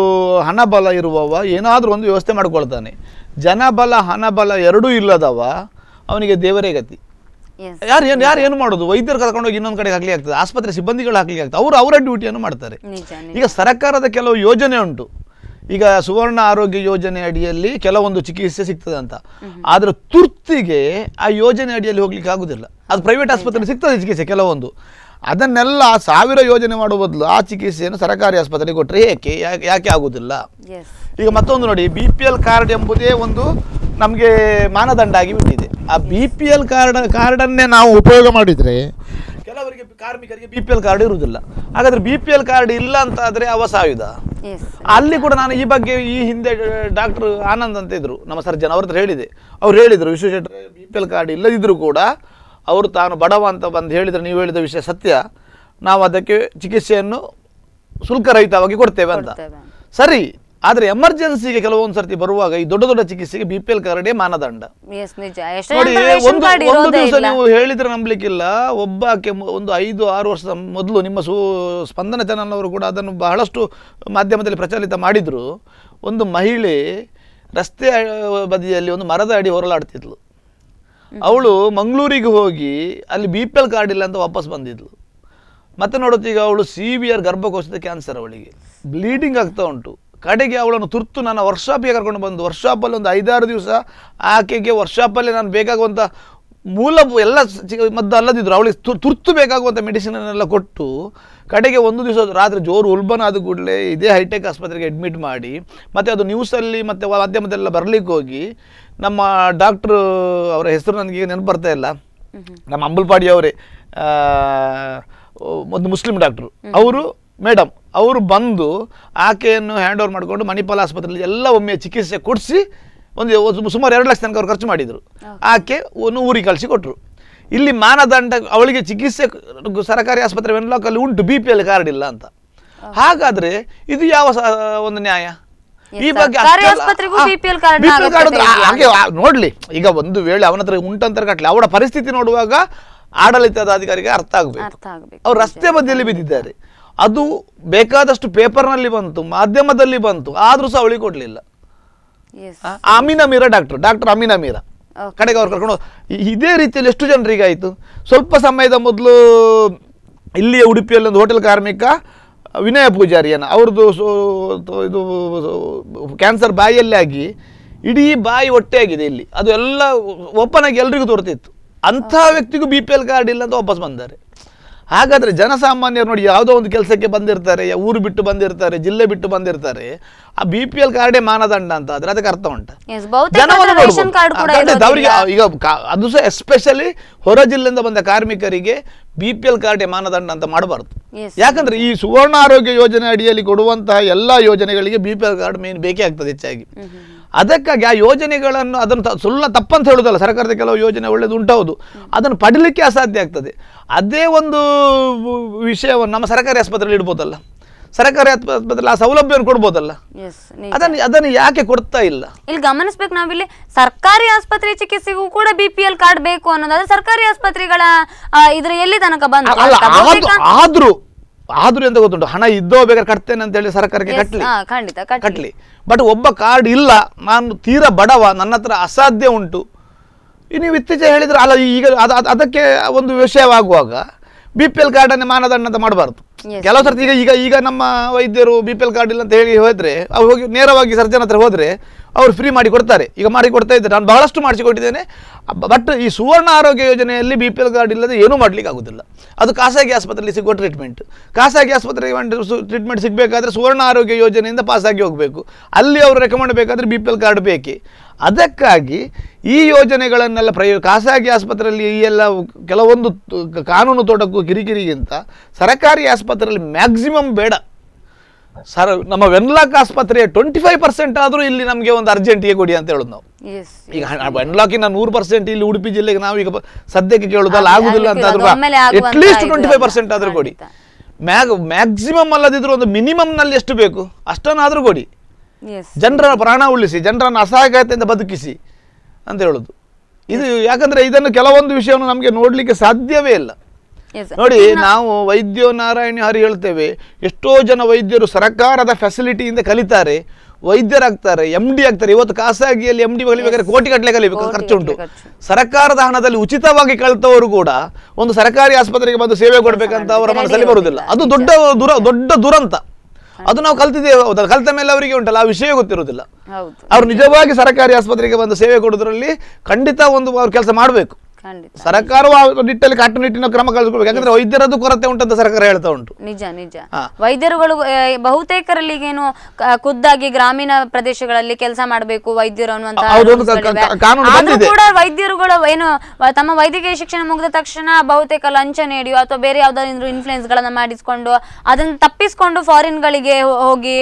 Speaker 5: ಹಣಬಲ ಇರುವವ ಏನಾದರೂ ಒಂದು ವ್ಯವಸ್ಥೆ ಮಾಡಿಕೊಳ್ತಾನೆ. ಜನಬಲ ಹಣಬಲ ಎರಡೂ ಇಲ್ಲದವ ಅವನಿಗೆ ದೇವರೇ ಗತಿ. ಯಾರು ಏನು ಯಾರು ಏನು ಮಾಡೋದು? ವೈದ್ಯರು ಕರ್ಕೊಂಡೋಗಿ ಇನ್ನೊಂದು ಕಡೆಗೆ ಹಾಕ್ಲಿಕ್ಕೆ ಆಗ್ತದೆ, ಆಸ್ಪತ್ರೆ ಸಿಬ್ಬಂದಿಗಳು ಹಾಕ್ಲಿಕ್ಕೆ ಆಗ್ತದೆ, ಅವರು ಅವರ ಡ್ಯೂಟಿಯನ್ನು ಮಾಡ್ತಾರೆ. ಈಗ ಸರ್ಕಾರದ ಕೆಲವು ಯೋಜನೆ ಉಂಟು. ಈಗ ಸುವರ್ಣ ಆರೋಗ್ಯ ಯೋಜನೆ ಅಡಿಯಲ್ಲಿ ಕೆಲವೊಂದು ಚಿಕಿತ್ಸೆ ಸಿಗ್ತದೆ ಅಂತ, ಆದರೆ ತುರ್ತಿಗೆ ಆ ಯೋಜನೆ ಅಡಿಯಲ್ಲಿ ಹೋಗ್ಲಿಕ್ಕೆ ಆಗುದಿಲ್ಲ. ಅದು ಪ್ರೈವೇಟ್ ಆಸ್ಪತ್ರೆ ಸಿಗ್ತದೆ ಚಿಕಿತ್ಸೆ ಕೆಲವೊಂದು. ಅದನ್ನೆಲ್ಲ ಸಾವಿರ ಯೋಜನೆ ಮಾಡುವ ಬದಲು ಆ ಚಿಕಿತ್ಸೆಯನ್ನು ಸರ್ಕಾರಿ ಆಸ್ಪತ್ರೆಗೆ ಕೊಟ್ಟರೆ ಏಕೆ ಯಾಕೆ ಆಗುವುದಿಲ್ಲ? ಈಗ ಮತ್ತೊಂದು ನೋಡಿ, ಬಿ ಪಿ ಎಲ್ ಕಾರ್ಡ್ ಎಂಬುದೇ ಒಂದು ನಮಗೆ ಮಾನದಂಡ ಆಗಿ ಬಿಟ್ಟಿದೆ. ಆ ಬಿ ಪಿ ಎಲ್ ಕಾರ್ಡ್ ಕಾರ್ಡನ್ನೇ ನಾವು ಉಪಯೋಗ ಮಾಡಿದರೆ ಕೆಲವರಿಗೆ ಕಾರ್ಮಿಕರಿಗೆ ಬಿ ಪಿ ಎಲ್ ಕಾರ್ಡ್ ಇರುವುದಿಲ್ಲ. ಹಾಗಾದ್ರೆ ಬಿ ಪಿ ಎಲ್ ಕಾರ್ಡ್ ಇಲ್ಲ ಅಂತ ಆದರೆ ಅವ ಸಾಯುಧ. ಅಲ್ಲಿ ಕೂಡ ನಾನು ಈ ಬಗ್ಗೆ ಈ ಹಿಂದೆ ಡಾಕ್ಟರ್ ಆನಂದ್ ಅಂತ ಇದ್ರು ನಮ್ಮ ಸರ್ಜನ್, ಅವ್ರ ಹತ್ರ ಹೇಳಿದೆ. ಅವ್ರು ಹೇಳಿದರು Vishweshwara B P L card ಇಲ್ಲದಿದ್ದರೂ ಕೂಡ ಅವರು ತಾನು ಬಡವ ಅಂತ ಬಂದು ಹೇಳಿದರೆ ನೀವು ಹೇಳಿದ ವಿಷಯ ಸತ್ಯ, ನಾವು ಅದಕ್ಕೆ ಚಿಕಿತ್ಸೆಯನ್ನು ಶುಲ್ಕರಹಿತವಾಗಿ ಕೊಡ್ತೇವೆ ಅಂತ. ಸರಿ, ಆದರೆ ಎಮರ್ಜೆನ್ಸಿಗೆ ಕೆಲವೊಂದು ಸರ್ತಿ ಬರುವಾಗ ಈ ದೊಡ್ಡ ದೊಡ್ಡ ಚಿಕಿತ್ಸೆಗೆ ಬಿ ಪಿ ಎಲ್ ಕಾರ್ಡೇ ಮಾನದಂಡ. ನೋಡಿ, ಒಂದು ಒಂದು ದಿವಸ ನೀವು ಹೇಳಿದ್ರೆ ನಂಬಲಿಕ್ಕಿಲ್ಲ. ಒಬ್ಬಕ್ಕೆ ಒಂದು ಐದು ಆರು ವರ್ಷದ ಮೊದಲು ನಿಮ್ಮ ಸು ಸ್ಪಂದನ ಚಾನಲ್ ಅವರು ಕೂಡ ಅದನ್ನು ಬಹಳಷ್ಟು ಮಾಧ್ಯಮದಲ್ಲಿ ಪ್ರಚಲಿತ ಮಾಡಿದ್ರು. ಒಂದು ಮಹಿಳೆ ರಸ್ತೆ ಬದಿಯಲ್ಲಿ ಒಂದು ಮರದ ಅಡಿ ಹೊರಲಾಡ್ತಿದ್ಲು. ಅವಳು ಮಂಗಳೂರಿಗೆ ಹೋಗಿ ಅಲ್ಲಿ ಬಿ ಪಿ ಎಲ್ ಕಾರ್ಡ್ ಇಲ್ಲ ಅಂತ ವಾಪಸ್ ಬಂದಿದ್ಲು. ಮತ್ತೆ ನೋಡುತ್ತೀಗ ಅವಳು ಸಿವಿಯರ್ ಗರ್ಭಕೋಶದ ಕ್ಯಾನ್ಸರ್, ಅವಳಿಗೆ ಬ್ಲೀಡಿಂಗ್ ಆಗ್ತಾ ಉಂಟು. ಕಡೆಗೆ ಅವಳನ್ನು ತುರ್ತು ನನ್ನ ವರ್ಕ್ಶಾಪಿಗೆ ಕರ್ಕೊಂಡು ಬಂದು ವರ್ಕ್ಶಾಪಲ್ಲಿ ಒಂದು ಐದಾರು ದಿವಸ ಆಕೆಗೆ ವರ್ಕ್ಶಾಪಲ್ಲಿ ನಾನು ಬೇಕಾಗುವಂಥ ಮೂಲ ಎಲ್ಲ ಮದ್ದು ಅಲ್ಲದಿದ್ರು ಅವಳಿಗೆ ತುರ್ತು ಬೇಕಾಗುವಂಥ ಮೆಡಿಸಿನನ್ನೆಲ್ಲ ಕೊಟ್ಟು ಕಡೆಗೆ ಒಂದು ದಿವಸ ರಾತ್ರಿ ಜೋರು ಉಲ್ಬಣ ಆದ ಕೂಡಲೇ ಇದೇ ಹೈಟೆಕ್ ಆಸ್ಪತ್ರೆಗೆ ಅಡ್ಮಿಟ್ ಮಾಡಿ, ಮತ್ತು ಅದು ನ್ಯೂಸಲ್ಲಿ ಮತ್ತು ಮಾಧ್ಯಮದೆಲ್ಲ ಬರಲಿಕ್ಕೆ ಹೋಗಿ ನಮ್ಮ ಡಾಕ್ಟ್ರು ಅವರ ಹೆಸರು ನನಗೆ ನೆನಪು ಬರ್ತಾ ಇಲ್ಲ, ನಮ್ಮ ಅಂಬಲ್ಪಾಡಿ ಅವರೇ, ಒಂದು ಮುಸ್ಲಿಂ ಡಾಕ್ಟ್ರು ಅವರು ಮೇಡಮ್ ಅವರು ಬಂದು ಆಕೆಯನ್ನು ಹ್ಯಾಂಡ್ ಓವರ್ ಮಾಡಿಕೊಂಡು ಮಣಿಪಾಲ್ ಆಸ್ಪತ್ರೆಯಲ್ಲಿ ಎಲ್ಲ ಒಮ್ಮೆ ಚಿಕಿತ್ಸೆ ಕೊಡಿಸಿ ಒಂದು ಸುಮಾರು ಎರಡು ಲಕ್ಷ ತನಕ ಅವ್ರು ಖರ್ಚು ಮಾಡಿದರು. ಆಕೆ ಒಂದು ಊರಿಗೆ ಕಳಿಸಿ ಕೊಟ್ಟರು. ಇಲ್ಲಿ ಮಾನದಂಡ ಅವಳಿಗೆ ಚಿಕಿತ್ಸೆ ಸರ್ಕಾರಿ ಆಸ್ಪತ್ರೆ ವೆನ್ಲಾಕಲ್ಲಿ ಉಂಟು, ಬಿ ಪಿ ಎಲ್ ಕಾರ್ಡ್ ಇಲ್ಲ ಅಂತ. ಹಾಗಾದರೆ ಇದು ಯಾವ ಒಂದು ನ್ಯಾಯ? ಈ ಬಗ್ಗೆ ಹಾಗೆ ನೋಡ್ಲಿ. ಈಗ ಒಂದು ವೇಳೆ ಅವನ ಹತ್ರ ಉಂಟಂತ ಕಟ್ಲಿ, ಅವಳ ಪರಿಸ್ಥಿತಿ ನೋಡುವಾಗ ಆಡಳಿತದ ಅಧಿಕಾರಿಗೆ ಅರ್ಥ ಆಗಬೇಕು. ಅವ್ರು ರಸ್ತೆ ಬದಿಯಲ್ಲಿ ಬಿದ್ದಿದ್ದಾರೆ, ಅದು ಬೇಕಾದಷ್ಟು ಪೇಪರ್ನಲ್ಲಿ ಬಂತು, ಮಾಧ್ಯಮದಲ್ಲಿ ಬಂತು, ಆದ್ರೂ ಸಹ ಅವಳಿಗೆ ಕೊಡ್ಲಿಲ್ಲ. ಅಮೀನಾ ಮೀರಾ ಡಾಕ್ಟರ್ ಡಾಕ್ಟರ್ ಅಮೀನಾ ಮೀರಾ ಕಡೆಗೆ ಅವ್ರು ಕರ್ಕೊಂಡು ಇದೇ ರೀತಿಯಲ್ಲಿ ಎಷ್ಟು ಜನರಿಗೆ ಆಯಿತು. ಸ್ವಲ್ಪ ಸಮಯದ ಮೊದಲು ಇಲ್ಲಿಯ ಉಡುಪಿಯಲ್ಲಿ ಒಂದು ಹೋಟೆಲ್ ಕಾರ್ಮಿಕ ವಿನಯ ಪೂಜಾರಿಯನ್ನು ಅವ್ರದ್ದು ಇದು ಕ್ಯಾನ್ಸರ್ ಬಾಯಿಯಲ್ಲೇ ಆಗಿ ಇಡೀ ಬಾಯಿ ಹೊಟ್ಟೆ ಆಗಿದೆ ಇಲ್ಲಿ, ಅದು ಎಲ್ಲ ಓಪನ್ ಆಗಿ ಎಲ್ರಿಗೂ ತೋರ್ತಿತ್ತು. ಅಂಥ ವ್ಯಕ್ತಿಗೂ ಬಿ ಪಿ ಎಲ್ ಕಾರ್ಡ್ ಇಲ್ಲ ಅಂತ ವಾಪಸ್ ಬಂದ್ದಾರೆ. ಹಾಗಾದರೆ ಜನಸಾಮಾನ್ಯರು ನೋಡಿ, ಯಾವುದೋ ಒಂದು ಕೆಲಸಕ್ಕೆ ಬಂದಿರ್ತಾರೆ, ಊರು ಬಿಟ್ಟು ಬಂದಿರ್ತಾರೆ, ಜಿಲ್ಲೆ ಬಿಟ್ಟು ಬಂದಿರ್ತಾರೆ, ಆ ಬಿ ಪಿ ಎಲ್ ಕಾರ್ಡೇ ಮಾನದಂಡ ಅಂತ ಆದರೆ ಅದಕ್ಕೆ ಅರ್ಥ ಉಂಟು. ಅವರಿಗೆ ಈಗ ಅದು ಸಹ ಎಸ್ಪೆಷಲಿ ಹೊರ ಜಿಲ್ಲೆಯಿಂದ ಬಂದ ಕಾರ್ಮಿಕರಿಗೆ ಬಿ ಪಿ ಎಲ್ ಕಾರ್ಡೇ ಮಾನದಂಡ ಅಂತ ಮಾಡಬಾರ್ದು. ಯಾಕಂದ್ರೆ ಈ ಸುವರ್ಣ ಆರೋಗ್ಯ ಯೋಜನೆ ಅಡಿಯಲ್ಲಿ ಕೊಡುವಂತಹ ಎಲ್ಲ ಯೋಜನೆಗಳಿಗೆ B P L card main ಬೇಕೇ ಆಗ್ತದೆ ಹೆಚ್ಚಾಗಿ. ಅದಕ್ಕಾಗಿ ಆ ಯೋಜನೆಗಳನ್ನು ಅದನ್ನು ಸುಳ್ಳ ತಪ್ಪಂತ ಹೇಳುವುದಲ್ಲ, ಸರ್ಕಾರದ ಕೆಲವು ಯೋಜನೆ ಒಳ್ಳೇದು ಉಂಟೌದು, ಅದನ್ನು ಪಡೀಲಿಕ್ಕೆ ಅಸಾಧ್ಯ ಆಗ್ತದೆ. ಅದೇ ಒಂದು ವಿಷಯವನ್ನು ನಮ್ಮ ಸರ್ಕಾರಿ ಆಸ್ಪತ್ರೆಯಲ್ಲಿ ಇಡ್ಬೋದಲ್ಲ, ಸರ್ಕಾರಿ ಆಸ್ಪತ್ರೆಯಲ್ಲಿ ಆ ಸೌಲಭ್ಯವನ್ನು ಕೊಡ್ಬೋದಲ್ಲ, ಅದನ್ನು ಅದನ್ನು ಯಾಕೆ ಕೊಡ್ತಾ ಇಲ್ಲ?
Speaker 1: ಇಲ್ಲಿ ಗಮನಿಸ್ಬೇಕು ನಾವಿಲ್ಲಿ ಸರ್ಕಾರಿ ಆಸ್ಪತ್ರೆ ಚಿಕಿತ್ಸೆಗೂ ಕೂಡ ಬಿ ಪಿ ಎಲ್ ಕಾರ್ಡ್ ಬೇಕು ಅನ್ನೋದಾದ್ರೆ ಸರ್ಕಾರಿ ಆಸ್ಪತ್ರೆಗಳ ಇದ್ರ ಎಲ್ಲಿ ತನಕ ಬಂದ
Speaker 5: ಆದ್ರೂ ಆದ್ರೂ ಎಂತ ಗೊತ್ತುಂಟು, ಹಣ ಇದ್ದೋ ಬೇಕಾದ್ರೆ ಕಟ್ತೇನೆ ಅಂತ ಹೇಳಿ ಸರ್ಕಾರಕ್ಕೆ ಕಟ್ಲಿ ಕಟ್ಲಿ ಬಟ್ ಒಬ್ಬ ಕಾರ್ಡ್ ಇಲ್ಲ, ನಾನು ತೀರಾ ಬಡವ, ನನ್ನ ಹತ್ರ ಅಸಾಧ್ಯ ಉಂಟು, ನೀವು ಇತ್ತೀಚೆಗೆ ಹೇಳಿದ್ರೆ ಅಲ್ಲ, ಈಗ ಅದಕ್ಕೆ ಒಂದು ವಿಷಯವಾಗುವಾಗ ಬಿ ಪಿ ಎಲ್ ಕಾರ್ಡನ್ನೇ ಮಾನದಂಡ ಅಂತ ಮಾಡಬಾರ್ದು. ಕೆಲವು ಸರ್ತಿ ಈಗ ಈಗ ಈಗ ನಮ್ಮ ವೈದ್ಯರು ಬಿ ಪಿ ಎಲ್ ಕಾರ್ಡ್ ಇಲ್ಲ ಅಂತ ಹೇಳಿ ಹೋದ್ರೆ ಅವ್ರು ಹೋಗಿ ನೇರವಾಗಿ ಸರ್ಜನ್ ಹತ್ರ ಹೋದ್ರೆ ಅವ್ರು ಫ್ರೀ ಮಾಡಿ ಕೊಡ್ತಾರೆ, ಈಗ ಮಾಡಿ ಕೊಡ್ತಾ ಇದ್ದಾರೆ, ನಾನು ಬಹಳಷ್ಟು ಮಾಡಿಸಿಕೊಟ್ಟಿದ್ದೇನೆ. ಬಟ್ ಈ ಸುವರ್ಣ ಆರೋಗ್ಯ ಯೋಜನೆಯಲ್ಲಿ ಬಿ ಪಿ ಎಲ್ ಕಾರ್ಡ್ ಇಲ್ಲದೆ ಏನೂ ಮಾಡ್ಲಿಕ್ಕೆ ಆಗುದಿಲ್ಲ. ಅದು ಖಾಸಗಿ ಆಸ್ಪತ್ರೆಯಲ್ಲಿ ಸಿಗುವ ಟ್ರೀಟ್ಮೆಂಟ್, ಖಾಸಗಿ ಆಸ್ಪತ್ರೆಗೆ ಟ್ರೀಟ್ಮೆಂಟ್ ಸಿಗಬೇಕಾದ್ರೆ ಸುವರ್ಣ ಆರೋಗ್ಯ ಯೋಜನೆಯಿಂದ ಪಾಸಾಗಿ ಹೋಗಬೇಕು, ಅಲ್ಲಿ ಅವರು ರೆಕಮೆಂಡ್ ಬೇಕಾದರೆ ಬಿ ಪಿ ಎಲ್ ಕಾರ್ಡ್ ಬೇಕೇ. ಅದಕ್ಕಾಗಿ ಈ ಯೋಜನೆಗಳನ್ನೆಲ್ಲ ಪ್ರಯೋ ಖಾಸಗಿ ಆಸ್ಪತ್ರೆಯಲ್ಲಿ ಈ ಎಲ್ಲ ಕೆಲವೊಂದು ಕಾನೂನು ತೊಡಕು ಕಿರಿಕಿರಿಗಿಂತ ಸರ್ಕಾರಿ ಆಸ್ಪತ್ರೆಯಲ್ಲಿ ಮ್ಯಾಕ್ಸಿಮಮ್ ಬೇಡ. ಸರ್ ನಮ್ಮ ವೆನ್ಲಾಕ್ ಆಸ್ಪತ್ರೆ ಟ್ವೆಂಟಿ ಫೈವ್ ಪರ್ಸೆಂಟ್ ಆದ್ರೂ ಇಲ್ಲಿ ನಮಗೆ ಒಂದು ಅರ್ಜೆಂಟಿಗೆ ಕೊಡಿ ಅಂತ ಹೇಳುದು ನಾವು. ಈಗ ವೆನ್ಲಾಕಿನ ನೂರು ಪರ್ಸೆಂಟ್ ಇಲ್ಲಿ ಉಡುಪಿ ಜಿಲ್ಲೆಗೆ ನಾವು ಈಗ ಸದ್ಯಕ್ಕೆ ಕೇಳುದಲ್ಲ, ಆಗುದಿಲ್ಲ ಅಂತ ಆದ್ರೂ at least twenty five percent ಆದ್ರೂ ಕೊಡಿ. ಮ್ಯಾಗ್ ಮ್ಯಾಕ್ಸಿಮಮ್ ಅಲ್ಲದಿದ್ರು ಒಂದು ಮಿನಿಮಮ್ ನಲ್ಲಿ ಎಷ್ಟು ಬೇಕು ಅಷ್ಟನ್ನಾದ್ರೂ ಕೊಡಿ. ಜನರ ಪ್ರಾಣ ಉಳಿಸಿ, ಜನರನ್ನು ಅಸಹಾಯಕತೆಯಿಂದ ಬದುಕಿಸಿ ಅಂತ ಹೇಳುದು ಇದು. ಯಾಕಂದ್ರೆ ಇದನ್ನು ಕೆಲವೊಂದು ವಿಷಯವನ್ನು ನಮಗೆ ನೋಡ್ಲಿಕ್ಕೆ ಸಾಧ್ಯವೇ ಇಲ್ಲ. ನೋಡಿ, ನಾವು ವೈದ್ಯ ನಾರಾಯಣ ಹರಿ ಹೇಳ್ತೇವೆ, ಎಷ್ಟೋ ಜನ ವೈದ್ಯರು ಸರ್ಕಾರದ ಫೆಸಿಲಿಟಿಯಿಂದ ಕಲಿತಾರೆ, ವೈದ್ಯರಾಗ್ತಾರೆ, ಎಂ ಡಿ ಆಗ್ತಾರೆ. ಇವತ್ತು ಖಾಸಗಿಯಲ್ಲಿ ಎಂ ಡಿ ಕಲಿಬೇಕಾದ್ರೆ ಕೋಟಿ ಗಟ್ಟಲೆ ಕಲಿಬೇಕು, ಖರ್ಚುಂಟು. ಸರ್ಕಾರದ ಹಣದಲ್ಲಿ ಉಚಿತವಾಗಿ ಕಲಿತವರು ಕೂಡ ಒಂದು ಸರ್ಕಾರಿ ಆಸ್ಪತ್ರೆಗೆ ಬಂದು ಸೇವೆ ಕೊಡ್ಬೇಕಂತ ಅವರ ಮನಸ್ಸಲ್ಲಿ ಬರುವುದಿಲ್ಲ. ಅದು ದೊಡ್ಡ ದುರ ದೊಡ್ಡ ದುರಂತ. ಅದು ನಾವು ಕಲ್ತಿದ್ದೇವೆ, ಹೌದಾ? ಕಲಿತ ಮೇಲೆ ಅವರಿಗೆ ಉಂಟಲ್ಲ ಆ ವಿಷಯ ಗೊತ್ತಿರುವುದಿಲ್ಲ. ಅವ್ರು ನಿಜವಾಗಿ ಸರ್ಕಾರಿ ಆಸ್ಪತ್ರೆಗೆ ಬಂದು ಸೇವೆ ಕೊಡೋದ್ರಲ್ಲಿ ಖಂಡಿತ ಒಂದು ಅವ್ರು ಕೆಲಸ ಮಾಡಬೇಕು. ಸರ್ಕಾರವು ಆ ನಿಟ್ಟಲ್ಲಿ ಕಟ್ಟುನಿಟ್ಟಿನ ಕ್ರಮ ಕಳಿಸ್ಕೊಳ್ಬೇಕು. ಯಾಕಂದ್ರೆ ವೈದ್ಯರದ್ದು ಕೊರತೆ ಉಂಟಂತ ಸರ್ಕಾರ ಹೇಳ್ತಾ ಉಂಟು.
Speaker 1: ನಿಜ ನಿಜ ವೈದ್ಯರುಗಳು ಬಹುತೇಕರಲ್ಲಿ ಏನು ಖುದ್ದಾಗಿ ಗ್ರಾಮೀಣ ಪ್ರದೇಶಗಳಲ್ಲಿ ಕೆಲಸ ಮಾಡಬೇಕು ವೈದ್ಯರು ಅನ್ನುವಂತ ಕೂಡ ವೈದ್ಯರುಗಳು ಏನು ತಮ್ಮ ವೈದ್ಯಕೀಯ ಶಿಕ್ಷಣ ಮುಗಿದ ತಕ್ಷಣ ಬಹುತೇಕ ಲಂಚ ನೀಡಿಯೋ ಅಥವಾ ಬೇರೆ ಯಾವ್ದಾದ್ರು ಇನ್ಫ್ಲೂಯೆನ್ಸ್ ಗಳನ್ನ ಮಾಡಿಸ್ಕೊಂಡು ಅದನ್ನ ತಪ್ಪಿಸ್ಕೊಂಡು ಫಾರಿನ್ ಗಳಿಗೆ ಹೋಗಿ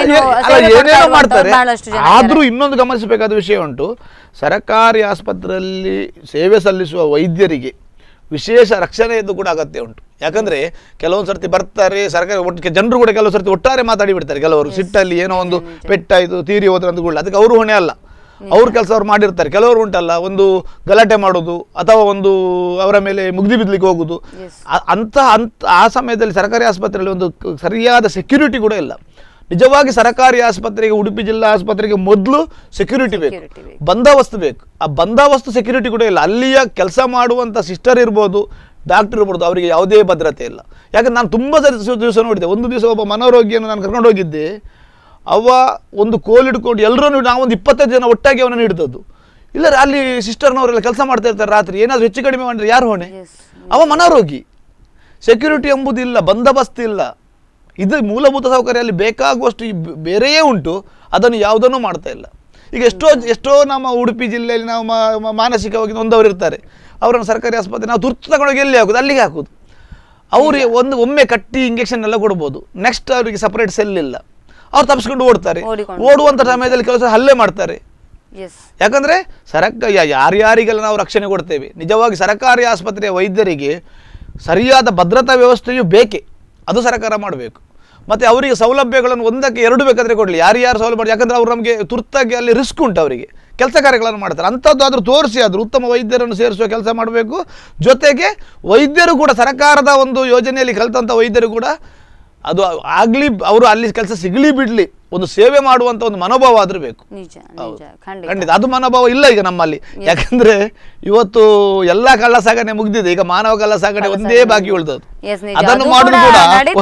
Speaker 5: ಏನೇನೋ ಮಾಡ್ತಾರೆ. ಆದ್ರೂ ಇನ್ನೊಂದು ಗಮನಿಸಬೇಕಾದ ವಿಷಯ ಉಂಟು, ಸರ್ಕಾರಿ ಆಸ್ಪತ್ರೆಯಲ್ಲಿ ಸೇವೆ ಸಲ್ಲಿಸುವ ವೈದ್ಯರಿಗೆ ವಿಶೇಷ ರಕ್ಷಣೆಯದ್ದು ಕೂಡ ಅಗತ್ಯ ಉಂಟು. ಯಾಕಂದ್ರೆ ಕೆಲವೊಂದು ಸರ್ತಿ ಬರ್ತಾರೆ ಸರ್ಕಾರಿ ಒಟ್ಟಿಗೆ ಜನರು ಕೂಡ ಕೆಲವು ಸರ್ತಿ ಒಟ್ಟಾರೆ ಮಾತಾಡಿ ಬಿಡ್ತಾರೆ. ಕೆಲವರು ಸಿಟ್ಟಲ್ಲಿ ಏನೋ ಒಂದು ಪೆಟ್ಟಾಯ್ತು ತೀರಿ ಹೋದ್ರೆ ಅಂದ್ಕೊಳ್ಳಿ, ಅದಕ್ಕೆ ಅವರು ಹೊಣೆ ಅಲ್ಲ, ಅವ್ರ ಕೆಲಸ ಅವ್ರು ಮಾಡಿರ್ತಾರೆ. ಕೆಲವರು ಉಂಟಲ್ಲ ಒಂದು ಗಲಾಟೆ ಮಾಡೋದು ಅಥವಾ ಒಂದು ಅವರ ಮೇಲೆ ಮುಗ್ದಿ ಬಿದ್ಲಿಕ್ಕೆ ಹೋಗುದು, ಅಂತ ಅಂತ ಆ ಸಮಯದಲ್ಲಿ ಸರ್ಕಾರಿ ಆಸ್ಪತ್ರೆಯಲ್ಲಿ ಒಂದು ಸರಿಯಾದ ಸೆಕ್ಯೂರಿಟಿ ಕೂಡ ಇಲ್ಲ. ನಿಜವಾಗಿ ಸರ್ಕಾರಿ ಆಸ್ಪತ್ರೆಗೆ, ಉಡುಪಿ ಜಿಲ್ಲಾ ಆಸ್ಪತ್ರೆಗೆ ಮೊದಲು ಸೆಕ್ಯೂರಿಟಿ ಬೇಕು, ಬಂದೋಬಸ್ತ್ ಬೇಕು. ಆ ಬಂದೋಬಸ್ತ್ ಸೆಕ್ಯೂರಿಟಿ ಕೂಡ ಇಲ್ಲ. ಅಲ್ಲಿಯ ಕೆಲಸ ಮಾಡುವಂಥ ಸಿಸ್ಟರ್ ಇರ್ಬೋದು, ಡಾಕ್ಟರ್ ಇರ್ಬೋದು, ಅವರಿಗೆ ಯಾವುದೇ ಭದ್ರತೆ ಇಲ್ಲ. ಯಾಕಂದ್ರೆ ನಾನು ತುಂಬ ದಿವಸ ನೋಡಿದೆ. ಒಂದು ದಿವಸ ಒಬ್ಬ ಮನೋರೋಗಿಯನ್ನು ನಾನು ಕರ್ಕೊಂಡು ಹೋಗಿದ್ದೆ. ಅವ ಒಂದು ಕೋಲ್ ಹಿಡ್ಕೊಂಡು ಎಲ್ಲರೂ ನಾವೊಂದು ಇಪ್ಪತ್ತೈದು ಜನ ಒಟ್ಟಾಗಿ ಅವನನ್ನು ಹಿಡಿದದ್ದು. ಇಲ್ಲ ಅಲ್ಲಿ ಸಿಸ್ಟರ್ನವರೆಲ್ಲ ಕೆಲಸ ಮಾಡ್ತಾ ಇರ್ತಾರೆ ರಾತ್ರಿ, ಏನಾದರೂ ಹೆಚ್ಚು ಕಡಿಮೆ ಮಾಡಿದ್ರೆ ಯಾರು ಹೊಣೆ? ಅವ ಮನೋರೋಗಿ. ಸೆಕ್ಯೂರಿಟಿ ಎಂಬುದು ಇಲ್ಲ, ಬಂದೋಬಸ್ತ್ ಇಲ್ಲ. ಇದು ಮೂಲಭೂತ ಸೌಕರ್ಯ ಅಲ್ಲಿ ಬೇಕಾಗುವಷ್ಟು ಬೇರೆಯೇ ಉಂಟು, ಅದನ್ನು ಯಾವುದನ್ನು ಮಾಡ್ತಾ ಇಲ್ಲ. ಈಗ ಎಷ್ಟೋ ಎಷ್ಟೋ ನಮ್ಮ ಉಡುಪಿ ಜಿಲ್ಲೆಯಲ್ಲಿ ನಾವು ಮಾನಸಿಕವಾಗಿ ನೊಂದವರು ಇರ್ತಾರೆ, ಅವರನ್ನು ಸರ್ಕಾರಿ ಆಸ್ಪತ್ರೆ ನಾವು ತುರ್ತು ತಗೊಂಡೋಗಿ ಎಲ್ಲಿ ಹಾಕೋದು, ಅಲ್ಲಿಗೆ ಹಾಕೋದು. ಅವ್ರಿಗೆ ಒಂದು ಒಮ್ಮೆ ಕಟ್ಟಿ ಇಂಜೆಕ್ಷನ್ ಎಲ್ಲ ಕೊಡ್ಬೋದು, ನೆಕ್ಸ್ಟ್ ಅವರಿಗೆ ಸಪರೇಟ್ ಸೆಲ್ ಇಲ್ಲ, ಅವ್ರು ತಪ್ಪಿಸ್ಕೊಂಡು ಓಡ್ತಾರೆ. ಓಡುವಂಥ ಸಮಯದಲ್ಲಿ ಕೆಲಸ ಹಲ್ಲೆ ಮಾಡ್ತಾರೆ. ಯಾಕಂದ್ರೆ ಸರ್ಕಾರ ಯಾರ್ಯಾರಿಗೆಲ್ಲ ನಾವು ರಕ್ಷಣೆ ಕೊಡ್ತೇವೆ, ನಿಜವಾಗಿ ಸರ್ಕಾರಿ ಆಸ್ಪತ್ರೆಯ ವೈದ್ಯರಿಗೆ ಸರಿಯಾದ ಭದ್ರತಾ ವ್ಯವಸ್ಥೆಯು ಬೇಕೇ, ಅದು ಸರ್ಕಾರ ಮಾಡಬೇಕು. ಮತ್ತು ಅವರಿಗೆ ಸೌಲಭ್ಯಗಳನ್ನು ಒಂದಕ್ಕೆ ಎರಡು ಬೇಕಾದರೆ ಕೊಡಲಿ, ಯಾರ್ಯಾರು ಸೌಲಭ್ಯ. ಯಾಕಂದರೆ ಅವ್ರು ನಮಗೆ ತುರ್ತಾಗಿ ಅಲ್ಲಿ ರಿಸ್ಕ್ ಉಂಟು, ಅವರಿಗೆ ಕೆಲಸ ಕಾರ್ಯಗಳನ್ನು ಮಾಡ್ತಾರೆ. ಅಂಥದ್ದಾದರೂ ತೋರಿಸಿ ಆದರೂ ಉತ್ತಮ ವೈದ್ಯರನ್ನು ಸೇರಿಸುವ ಕೆಲಸ ಮಾಡಬೇಕು. ಜೊತೆಗೆ ವೈದ್ಯರು ಕೂಡ ಸರ್ಕಾರದ ಒಂದು ಯೋಜನೆಯಲ್ಲಿ ಕಲಿತಂಥ ವೈದ್ಯರು ಕೂಡ ಅದು ಆಗಲಿ, ಅವರು ಅಲ್ಲಿ ಕೆಲಸ ಸಿಗಲಿ ಬಿಡಲಿ, ಒಂದು ಸೇವೆ ಮಾಡುವಂಥ ಒಂದು ಮನೋಭಾವ ಆದರೂ ಬೇಕು. ಖಂಡಿತ ಅದು ಮನೋಭಾವ ಇಲ್ಲ ಈಗ ನಮ್ಮಲ್ಲಿ. ಯಾಕಂದ್ರೆ ಇವತ್ತು ಎಲ್ಲ ಕಳ್ಳ ಸಾಗಣೆ ಮುಗ್ದಿದೆ, ಈಗ ಮಾನವ ಕಳ್ಳ ಸಾಗಣೆ ಒಂದೇ ಬಾಕಿ ಉಳಿದದ್ದು. ಅದನ್ನು ಮಾಡುದು ಕೂಡ